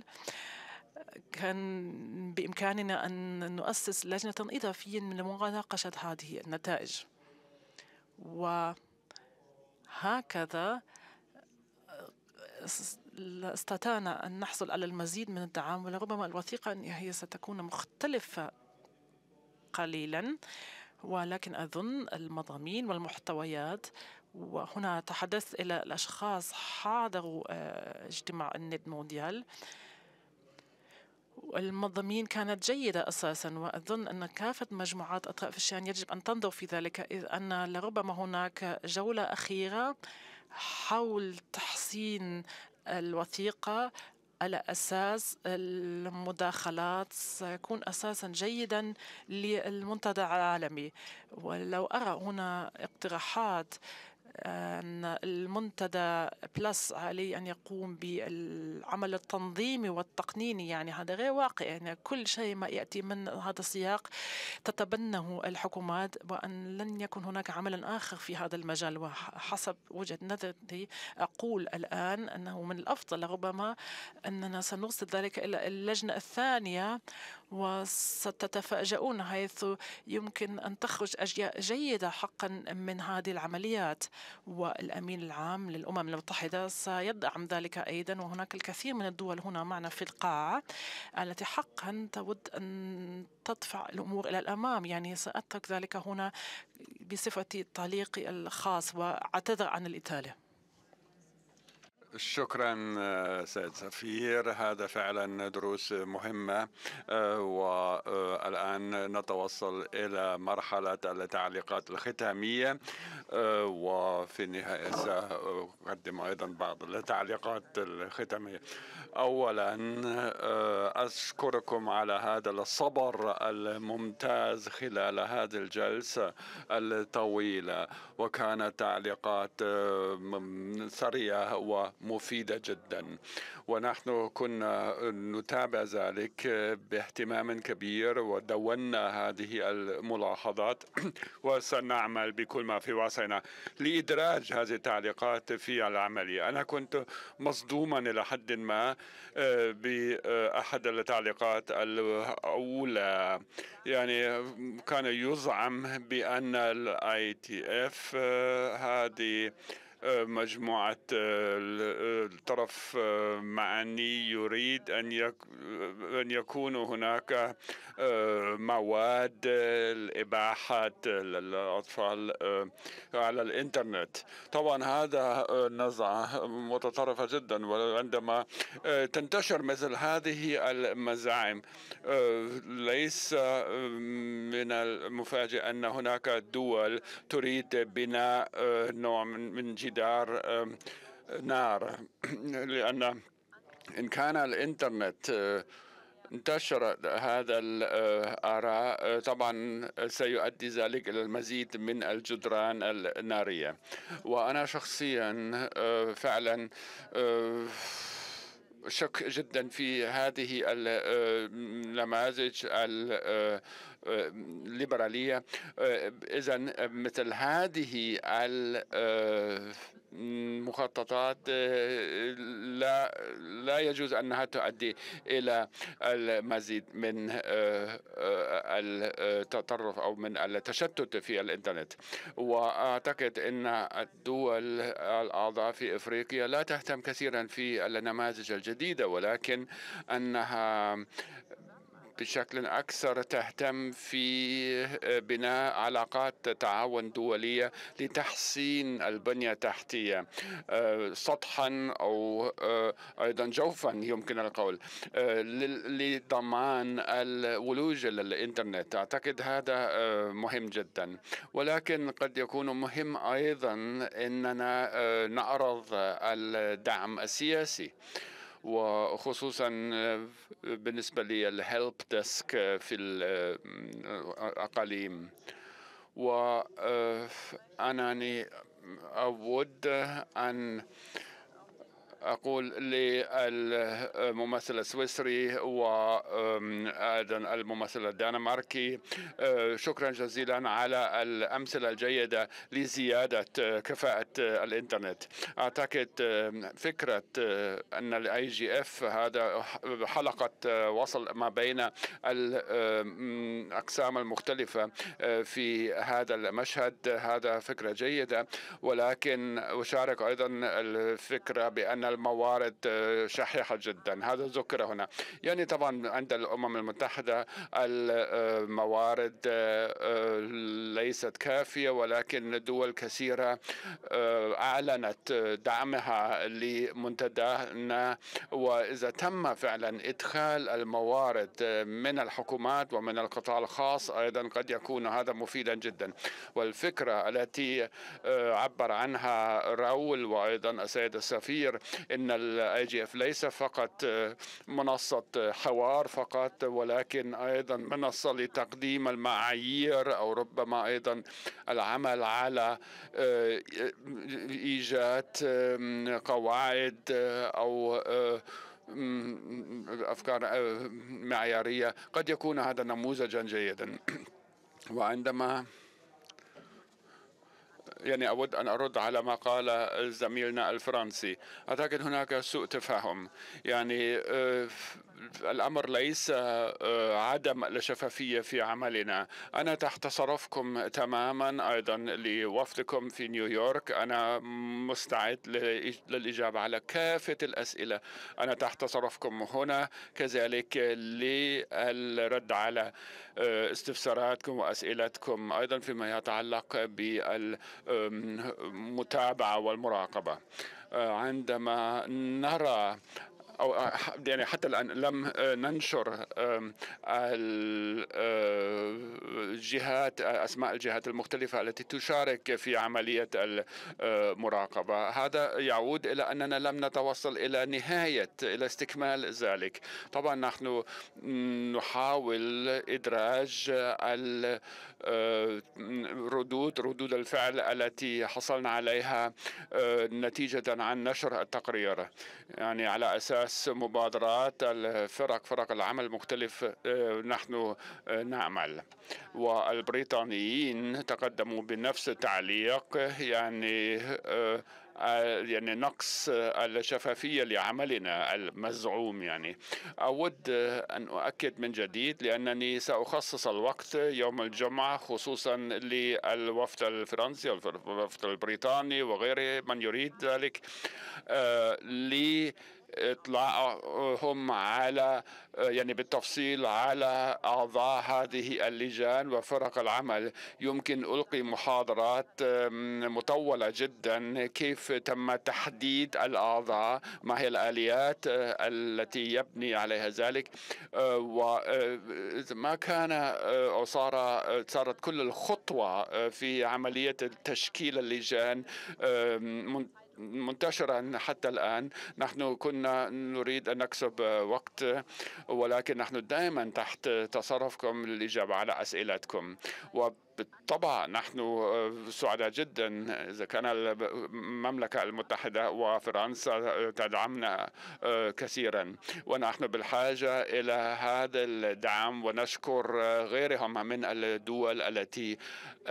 كان بإمكاننا أن نؤسس لجنة إضافية من مناقشة هذه النتائج، وهكذا استطعنا أن نحصل على المزيد من الدعم. ولربما الوثيقة هي ستكون مختلفة قليلا، ولكن أظن المضامين والمحتويات، وهنا تحدث إلى الأشخاص حاضروا اجتماع النت مونديال، المضامين كانت جيدة أساسا. وأظن أن كافة مجموعات أطراف الشأن يجب أن تنظر في ذلك، إذ أن لربما هناك جولة أخيرة حول تحسين الوثيقة على أساس المداخلات سيكون أساسا جيدا للمنتدى العالمي. ولو أرى هنا اقتراحات أن المنتدى بلس عليه أن يقوم بالعمل التنظيمي والتقنيني، يعني هذا غير واقع. يعني كل شيء ما يأتي من هذا السياق تتبناه الحكومات، وأن لن يكن هناك عمل آخر في هذا المجال. وحسب وجهة نظري أقول الآن أنه من الأفضل ربما أننا سنرسل ذلك إلى اللجنة الثانية، وستتفاجؤون حيث يمكن أن تخرج أشياء جيدة حقا من هذه العمليات. والأمين العام العام للأمم المتحدة سيدعم ذلك أيضا، وهناك الكثير من الدول هنا معنا في القاعة التي حقا تود أن تدفع الأمور إلى الأمام. يعني سأترك ذلك هنا بصفتي تعليقي الخاص وأعتذر عن الإطالة. شكرا سيد سفير، هذا فعلا دروس مهمة. والآن نتوصل إلى مرحلة التعليقات الختامية، وفي النهاية سأقدم أيضا بعض التعليقات الختامية. أولا أشكركم على هذا الصبر الممتاز خلال هذه الجلسة الطويلة، وكانت تعليقات سريعة ومفيدة جدا، ونحن كنا نتابع ذلك باهتمام كبير ودونا هذه الملاحظات وسنعمل بكل ما في وسعنا لإدراج هذه التعليقات في العملية. أنا كنت مصدوما إلى حد ما بأحد التعليقات الأولى، يعني كان يزعم بأن ITF هذه مجموعة الطرف معني يريد أن يكون هناك مواد لإباحة الأطفال على الإنترنت. طبعا هذا نزعة متطرفة جدا، وعندما تنتشر مثل هذه المزاعم ليس من المفاجئ أن هناك دول تريد بناء نوع من جدار نار، لأن إن كان الإنترنت انتشر هذا الآراء طبعا سيؤدي ذلك إلى المزيد من الجدران النارية. وأنا شخصيا فعلا شك جدا في هذه النماذج الليبرالية. إذا مثل هذه المخططات لا يجوز أنها تؤدي إلى المزيد من التطرف أو من التشتت في الإنترنت. وأعتقد أن الدول الأعضاء في إفريقيا لا تهتم كثيرا في النماذج الجديدة، ولكن أنها بشكل أكثر تهتم في بناء علاقات تعاون دولية لتحسين البنية التحتية سطحا أو أيضا جوفا يمكن القول لضمان الولوج للإنترنت. أعتقد هذا مهم جدا، ولكن قد يكون مهم أيضا أننا نعرض الدعم السياسي، وخصوصا بالنسبة لي الهيلب ديسك في الأقاليم. وأنني أود أن أقول للممثل السويسري وأيضا الممثل الدنماركي شكرا جزيلا على الأمثلة الجيدة لزيادة كفاءة الإنترنت. أعتقد فكرة أن IGF هذا حلقة وصل ما بين الأقسام المختلفة في هذا المشهد، هذا فكرة جيدة، ولكن أشارك أيضا الفكرة بأن الموارد شحيحة جدا. هذا ذكر هنا. يعني طبعا عند الأمم المتحدة الموارد ليست كافية، ولكن دول كثيرة أعلنت دعمها لمنتدانا، وإذا تم فعلا إدخال الموارد من الحكومات ومن القطاع الخاص أيضا قد يكون هذا مفيدا جدا. والفكرة التي عبر عنها راول وأيضا السيد السفير إن IGF ليس فقط منصة حوار فقط، ولكن أيضا منصة لتقديم المعايير أو ربما أيضا العمل على إيجاد قواعد أو أفكار معيارية. قد يكون هذا نموذجا جيدا. وعندما يعني أود أن أرد على ما قال زميلنا الفرنسي، أعتقد هناك سوء تفاهم. يعني الأمر ليس عدم الشفافية في عملنا. أنا تحت صرفكم تماما، أيضا لوفدكم في نيويورك. أنا مستعد للإجابة على كافة الأسئلة. أنا تحت صرفكم هنا كذلك للرد على استفساراتكم وأسئلتكم، أيضا فيما يتعلق بالمتابعة والمراقبة. عندما نرى أو يعني حتى الآن لم ننشر الجهات، أسماء الجهات المختلفة التي تشارك في عملية المراقبة. هذا يعود إلى أننا لم نتوصل إلى استكمال ذلك. طبعا نحن نحاول إدراج ردود الفعل التي حصلنا عليها نتيجة عن نشر التقرير، يعني على أساس مبادرات فرق العمل المختلف نحن نعمل. والبريطانيين تقدموا بنفس التعليق، يعني نقص الشفافية لعملنا المزعوم. يعني أود أن أؤكد من جديد، لأنني سأخصص الوقت يوم الجمعة خصوصا للوفد الفرنسي والوفد البريطاني وغيره من يريد ذلك، اطلاعهم على بالتفصيل على أعضاء هذه اللجان وفرق العمل. يمكن ألقي محاضرات مطولة جدا كيف تم تحديد الأعضاء، ما هي الآليات التي يبني عليها ذلك، وما كان أو صارت كل الخطوة في عملية تشكيل اللجان منتشرا حتى الآن. نحن كنا نريد أن نكسب وقت، ولكن نحن دائما تحت تصرفكم للإجابة على أسئلتكم. وبالطبع نحن سعداء جدا إذا كان المملكة المتحدة وفرنسا تدعمنا كثيرا، ونحن بالحاجة إلى هذا الدعم، ونشكر غيرهم من الدول التي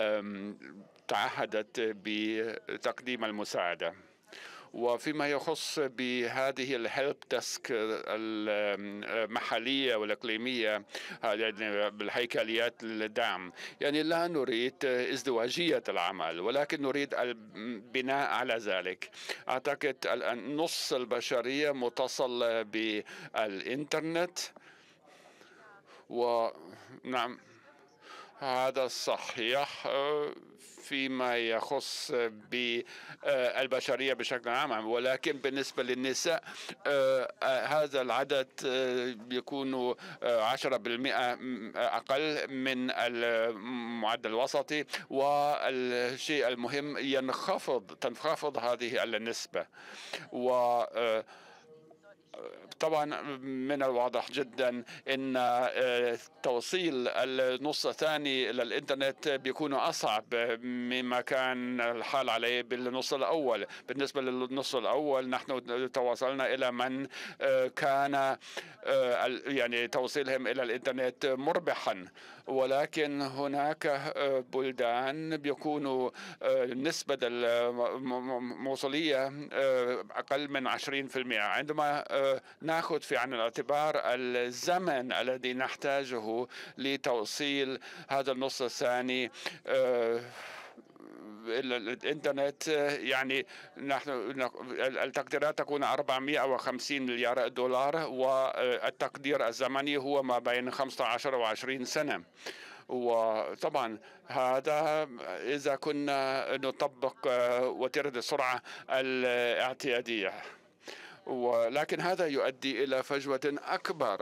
تعهدت بتقديم المساعدة. وفيما يخص بهذه الهيلب ديسك المحلية والإقليمية بالهيكليات الدعم، لا نريد ازدواجية العمل، ولكن نريد البناء على ذلك. أعتقد الآن نص البشرية متصل بالإنترنت، ونعم هذا صحيح فيما يخص بالبشرية بشكل عام، ولكن بالنسبة للنساء هذا العدد يكون 10% أقل من المعدل الوسطي، والشيء المهم تنخفض هذه النسبة. و طبعا من الواضح جدا ان توصيل النص الثاني للإنترنت بيكون أصعب مما كان الحال عليه بالنص الأول. بالنسبة للنص الأول نحن تواصلنا إلى من كان توصيلهم إلى الإنترنت مربحا، ولكن هناك بلدان بيكونوا نسبة الموصلية أقل من 20%. عندما نأخذ في عين الاعتبار الزمن الذي نحتاجه لتوصيل هذا النص الثاني الإنترنت، نحن التقديرات تكون 450 مليار دولار، والتقدير الزمني هو ما بين 15 و20 سنة. وطبعا هذا إذا كنا نطبق وتيرة السرعة الاعتيادية، ولكن هذا يؤدي إلى فجوة أكبر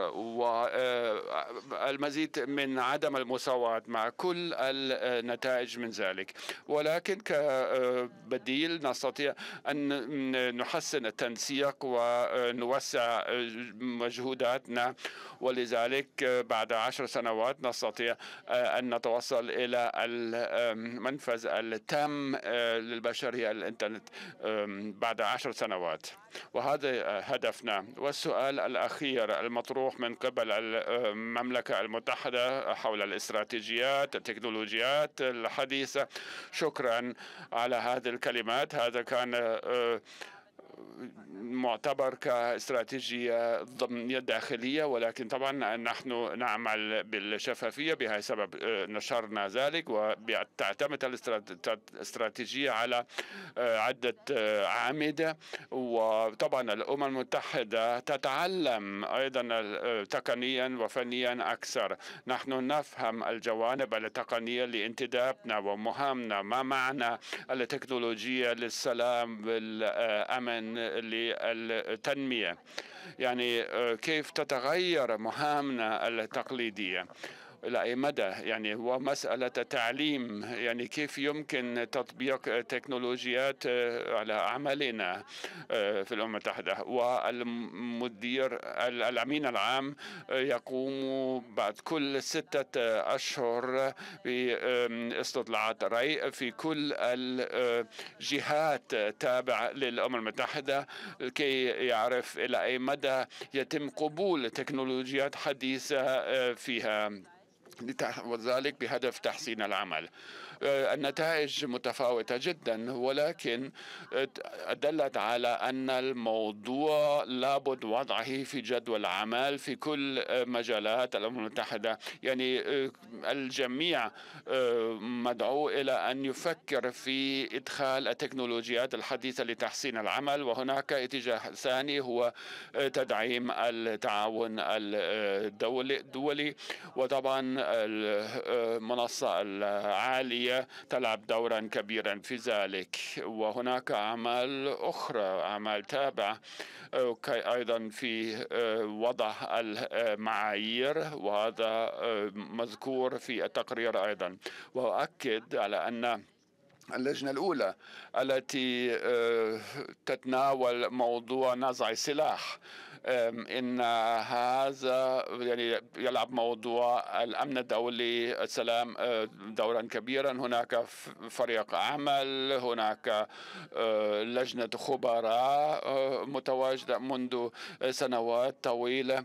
والمزيد من عدم المساواة مع كل النتائج من ذلك. ولكن كبديل نستطيع أن نحسن التنسيق ونوسع مجهوداتنا، ولذلك بعد 10 سنوات نستطيع أن نتوصل إلى المنفذ التام للبشرية الإنترنت بعد 10 سنوات، وهذا هدفنا. والسؤال الأخير المطروح من قبل المملكة المتحدة حول الاستراتيجيات التكنولوجيات الحديثة، شكرا على هذه الكلمات. هذا كان معتبر كاستراتيجية ضمنية داخلية، ولكن طبعا نحن نعمل بالشفافية. بهذا السبب نشرنا ذلك، وتعتمد الاستراتيجية على عدة أعمدة. وطبعا الأمم المتحدة تتعلم أيضا تقنيا وفنيا أكثر. نحن نفهم الجوانب التقنية لانتدابنا ومهامنا، ما معنى التكنولوجيا للسلام والأمن للتنمية، يعني كيف تتغير مهامنا التقليدية إلى أي مدى، يعني ومسألة التعليم، يعني كيف يمكن تطبيق تكنولوجيات على عملنا في الأمم المتحدة. والمدير الأمين العام يقوم بعد كل 6 أشهر باستطلاعات رأي في كل الجهات تابعة للأمم المتحدة كي يعرف إلى أي مدى يتم قبول تكنولوجيات حديثة فيها، وذلك بهدف تحسين العمل. النتائج متفاوتة جدا، ولكن دلت على أن الموضوع لابد وضعه في جدول العمل في كل مجالات الأمم المتحدة. يعني الجميع مدعو إلى أن يفكر في إدخال التكنولوجيات الحديثة لتحسين العمل. وهناك اتجاه ثاني هو تدعيم التعاون الدولي، وطبعا المنصة العالية تلعب دورا كبيرا في ذلك. وهناك أعمال أخرى، أعمال تابعة أيضا في وضع المعايير، وهذا مذكور في التقرير أيضا. وأؤكد على أن اللجنة الأولى التي تتناول موضوع نزع السلاح إن هذا يعني يلعب موضوع الأمن الدولي السلام دورا كبيرا. هناك فريق عمل، هناك لجنة خبراء متواجدة منذ سنوات طويلة،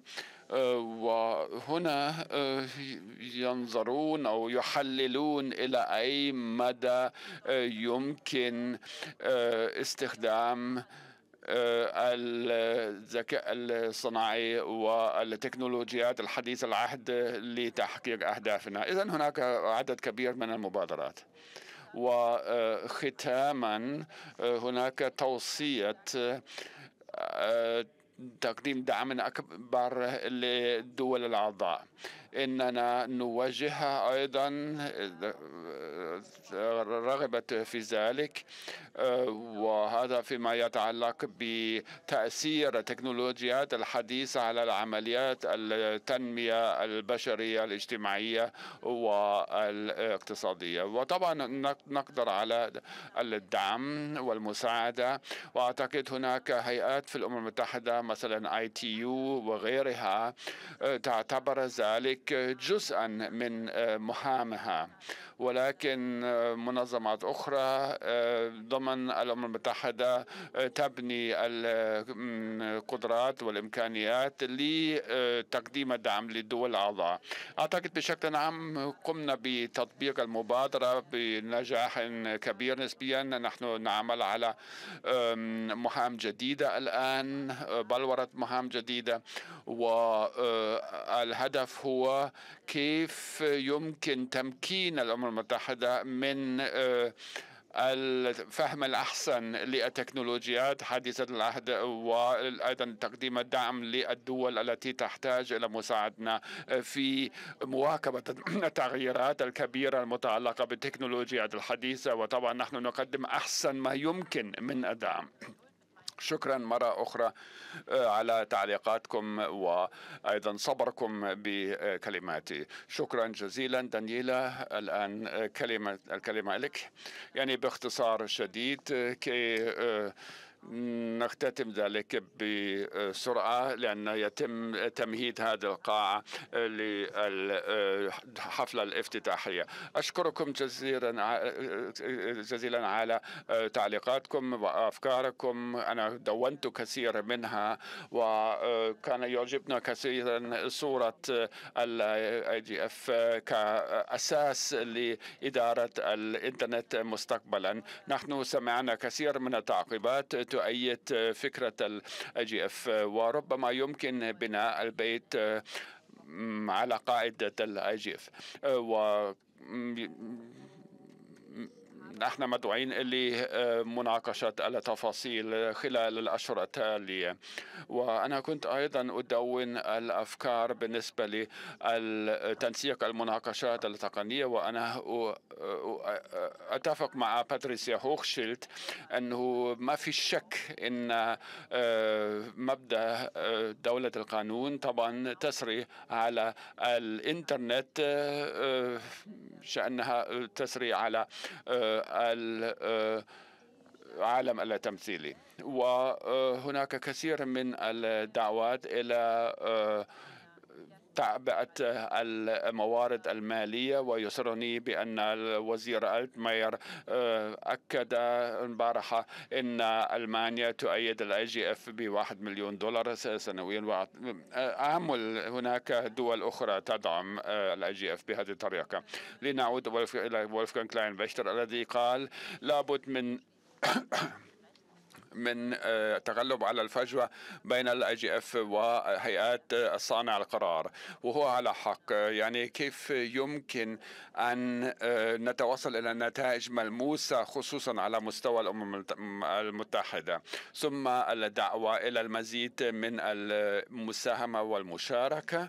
وهنا ينظرون أو يحللون إلى أي مدى يمكن استخدام الذكاء الصناعي والتكنولوجيات الحديثة العهد لتحقيق أهدافنا. إذن هناك عدد كبير من المبادرات. وختاما هناك توصية تقديم دعم أكبر للدول الأعضاء. إننا نوجهها أيضا رغبة في ذلك، وهذا فيما يتعلق بتأثير التكنولوجيات الحديثة على العمليات التنمية البشرية الاجتماعية والاقتصادية. وطبعا نقدر على الدعم والمساعدة، وأعتقد هناك هيئات في الأمم المتحدة مثلا ITU وغيرها تعتبر ذلك جزءا من مهامها، ولكن منظمات أخرى ضمن الأمم المتحدة تبني القدرات والإمكانيات لتقديم الدعم للدول الأعضاء. أعتقد بشكل عام قمنا بتطبيق المبادرة بنجاح كبير نسبيا. نحن نعمل على مهام جديدة الآن، بلورة مهام جديدة، والهدف هو كيف يمكن تمكين الأمم المتحدة من الفهم الأحسن للتكنولوجيات حديثة العهد، وأيضا تقديم الدعم للدول التي تحتاج إلى مساعدتنا في مواكبة التغييرات الكبيرة المتعلقة بالتكنولوجيات الحديثة. وطبعا نحن نقدم أحسن ما يمكن من الدعم. شكرا مرة أخرى على تعليقاتكم وأيضا صبركم بكلماتي. شكرا جزيلا دانييلا. الآن الكلمة لك، يعني باختصار شديد كي نختتم ذلك بسرعة لأن يتم تمهيد هذه القاعة للحفلة الافتتاحية. أشكركم جزيلا على تعليقاتكم وأفكاركم. أنا دونت كثير منها، وكان يعجبنا كثيرا صورة IGF كأساس لإدارة الإنترنت مستقبلا. نحن سمعنا كثير من التعقيبات تؤيد فكرة الIGF، وربما يمكن بناء البيت على قاعدة الIGF. نحن مدعوين لمناقشة التفاصيل خلال الأشهر التالية، وأنا كنت أيضا أدون الأفكار بالنسبة لتنسيق المناقشات التقنية. وأنا أتفق مع باتريسيا هوخشيلد أنه ما في شك أن مبدأ دولة القانون طبعا تسري على الإنترنت، شأنها تسري على العالم التمثيلي. وهناك كثير من الدعوات إلى تعبئة الموارد المالية، ويسرني بأن الوزير ألتماير أكد البارحة أن ألمانيا تؤيد الIGF ب$1 مليون سنويا. هناك دول أخرى تدعم الIGF بهذه الطريقة. لنعود إلى وولفغانغ كلاينفيشتر الذي قال لابد من التغلب على الفجوة بين الIGF وهيئات الصانع القرار، وهو على حق. يعني كيف يمكن أن نتوصل إلى نتائج ملموسة خصوصا على مستوى الأمم المتحدة، ثم الدعوة إلى المزيد من المساهمة والمشاركة.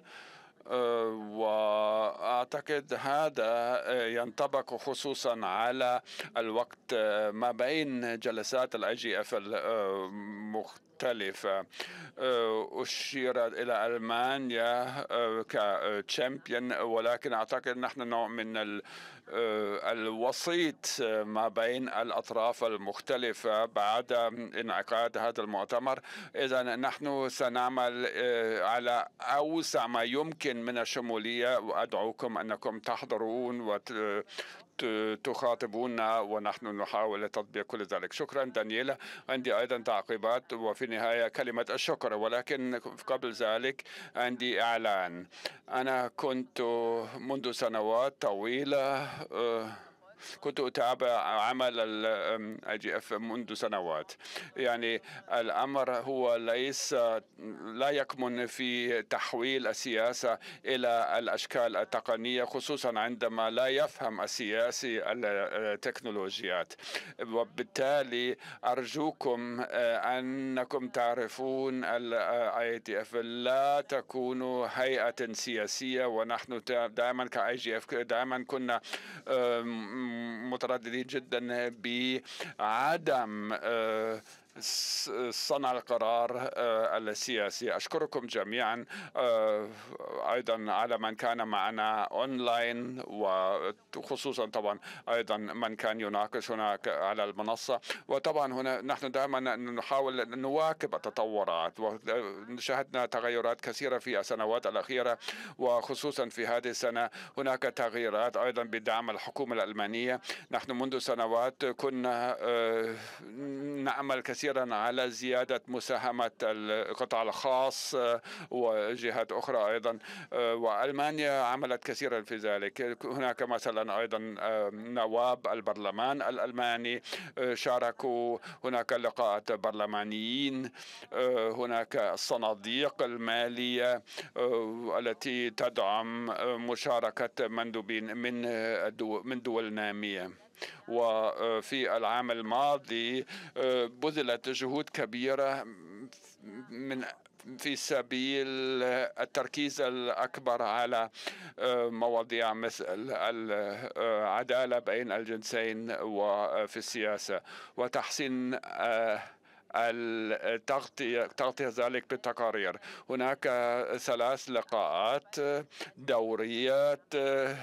وأعتقد هذا ينطبق خصوصا على الوقت ما بين جلسات الIGF المختلفة. أشير إلى ألمانيا كتشامبيون، ولكن أعتقد نحن نوع من الوسيط ما بين الأطراف المختلفة بعد انعقاد هذا المؤتمر. إذا نحن سنعمل على أوسع ما يمكن من الشمولية، وأدعوكم أنكم تحضرون وتخاطبونا، ونحن نحاول تطبيق كل ذلك. شكرا دانييلا. عندي أيضا تعقيبات وفي النهاية كلمة الشكر، ولكن قبل ذلك عندي إعلان. أنا كنت منذ سنوات طويلة كنت أتابع عمل الIGF منذ سنوات. يعني الأمر هو لا يكمن في تحويل السياسة إلى الأشكال التقنية، خصوصا عندما لا يفهم السياسي التكنولوجيات. وبالتالي أرجوكم أنكم تعرفون الIGF لا تكون هيئة سياسية، ونحن دائما كIGF دائما كنا مترددين جدا بعدم صنع القرار السياسي. أشكركم جميعا أيضا على من كان معنا أونلاين، وخصوصا طبعا أيضا من كان يناقش هناك على المنصة. وطبعا هنا نحن دائما نحاول نواكب التطورات، وشاهدنا تغيرات كثيرة في السنوات الأخيرة، وخصوصا في هذه السنة هناك تغييرات أيضا بدعم الحكومة الألمانية. نحن منذ سنوات كنا نعمل كثيرا على زيادة مساهمة القطاع الخاص وجهات أخرى أيضا، وألمانيا عملت كثيرا في ذلك. هناك مثلا أيضا نواب البرلمان الألماني شاركوا، هناك لقاءات برلمانيين، هناك الصناديق المالية التي تدعم مشاركة مندوبين من دول نامية. وفي العام الماضي بذلت جهود كبيرة في سبيل التركيز الأكبر على مواضيع مثل العدالة بين الجنسين وفي السياسة، وتحسين تغطية ذلك بالتقارير. هناك 3 لقاءات دوريات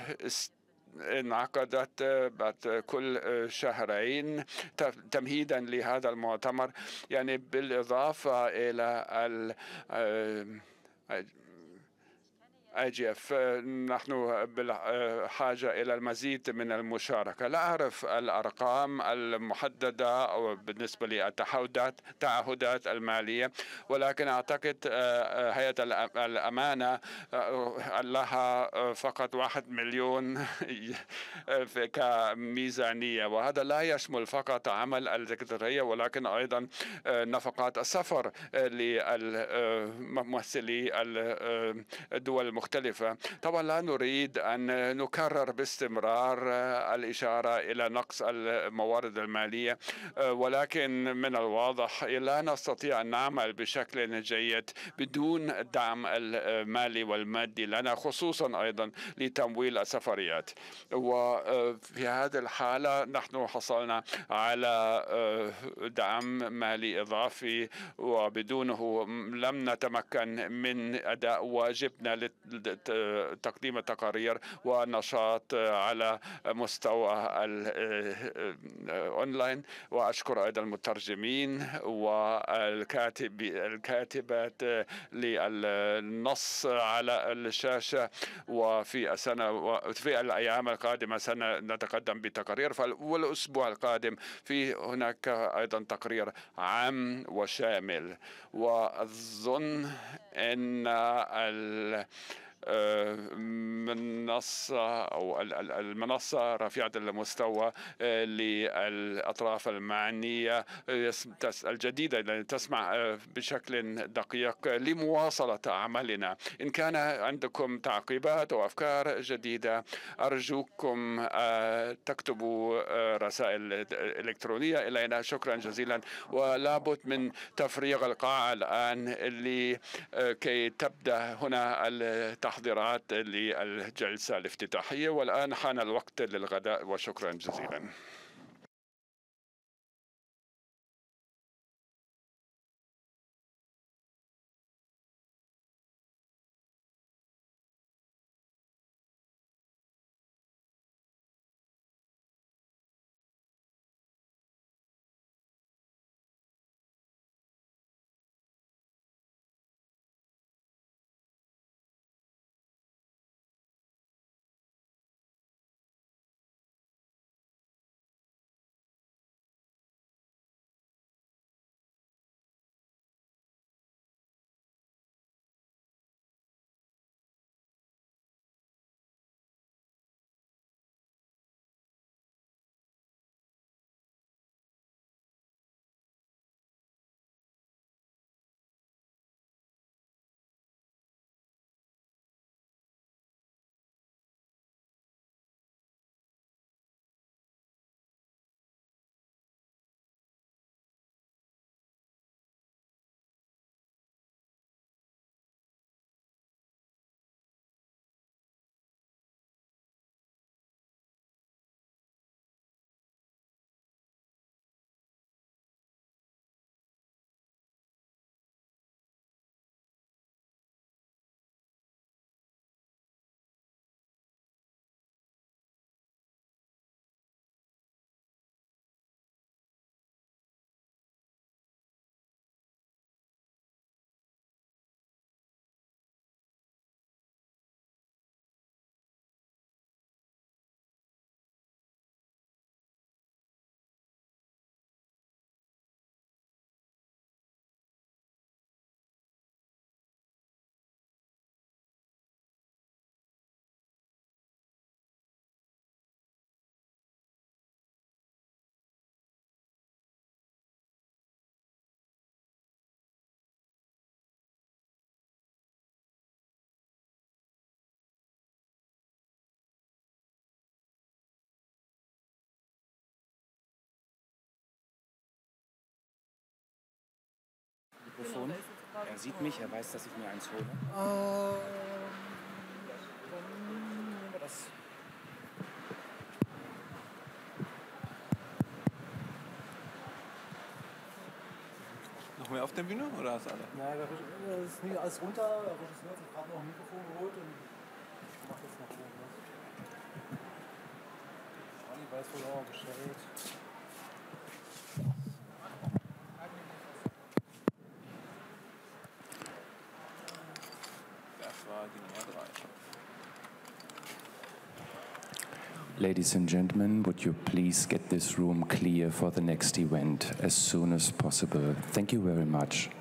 انعقدت بعد كل شهرين تمهيدا لهذا المؤتمر، يعني بالإضافة إلى IGF. نحن بحاجة إلى المزيد من المشاركة. لا أعرف الأرقام المحددة أو بالنسبة للتعهدات المالية، ولكن أعتقد هيئة الأمانة لها فقط 1 مليون كميزانية، وهذا لا يشمل فقط عمل السكرتارية ولكن أيضا نفقات السفر للممثلي الدول المختلفة. طبعا لا نريد أن نكرر باستمرار الإشارة إلى نقص الموارد المالية، ولكن من الواضح لا نستطيع أن نعمل بشكل جيد بدون الدعم المالي والمادي لنا، خصوصا أيضا لتمويل السفريات. وفي هذه الحالة نحن حصلنا على دعم مالي إضافي، وبدونه لم نتمكن من أداء واجبنا لتقديم التقارير والنشاط على مستوى الأونلاين. وأشكر أيضا المترجمين والكاتبات للنص على الشاشة. في الأيام القادمة سنتقدم بتقارير، والأسبوع القادم في هناك أيضا تقرير عام وشامل. وأظن أن المنصة رفيعة المستوى للأطراف المعنية الجديدة التي تسمع بشكل دقيق لمواصلة عملنا. إن كان عندكم تعقيبات وأفكار جديدة أرجوكم تكتبوا رسائل إلكترونية إلينا. شكرا جزيلا، ولابد من تفريغ القاعة الآن لكي تبدأ هنا التحضيرات للجلسة الافتتاحية، والآن حان الوقت للغداء، وشكرا جزيلا. Mikrofon. Sieht mich, weiß, dass ich mir eins hole. Dann nehmen wir das. Noch mehr auf der Bühne oder hast du alle? Ja, das ist nicht alles runter. Der Regisseur hat sich gerade noch ein Mikrofon geholt und ich mache jetzt noch was. Charlie weiß wohl auch Bescheid. Das war die Nummer 3. Ladies and gentlemen, would you please get this room clear for the next event as soon as possible? Thank you very much.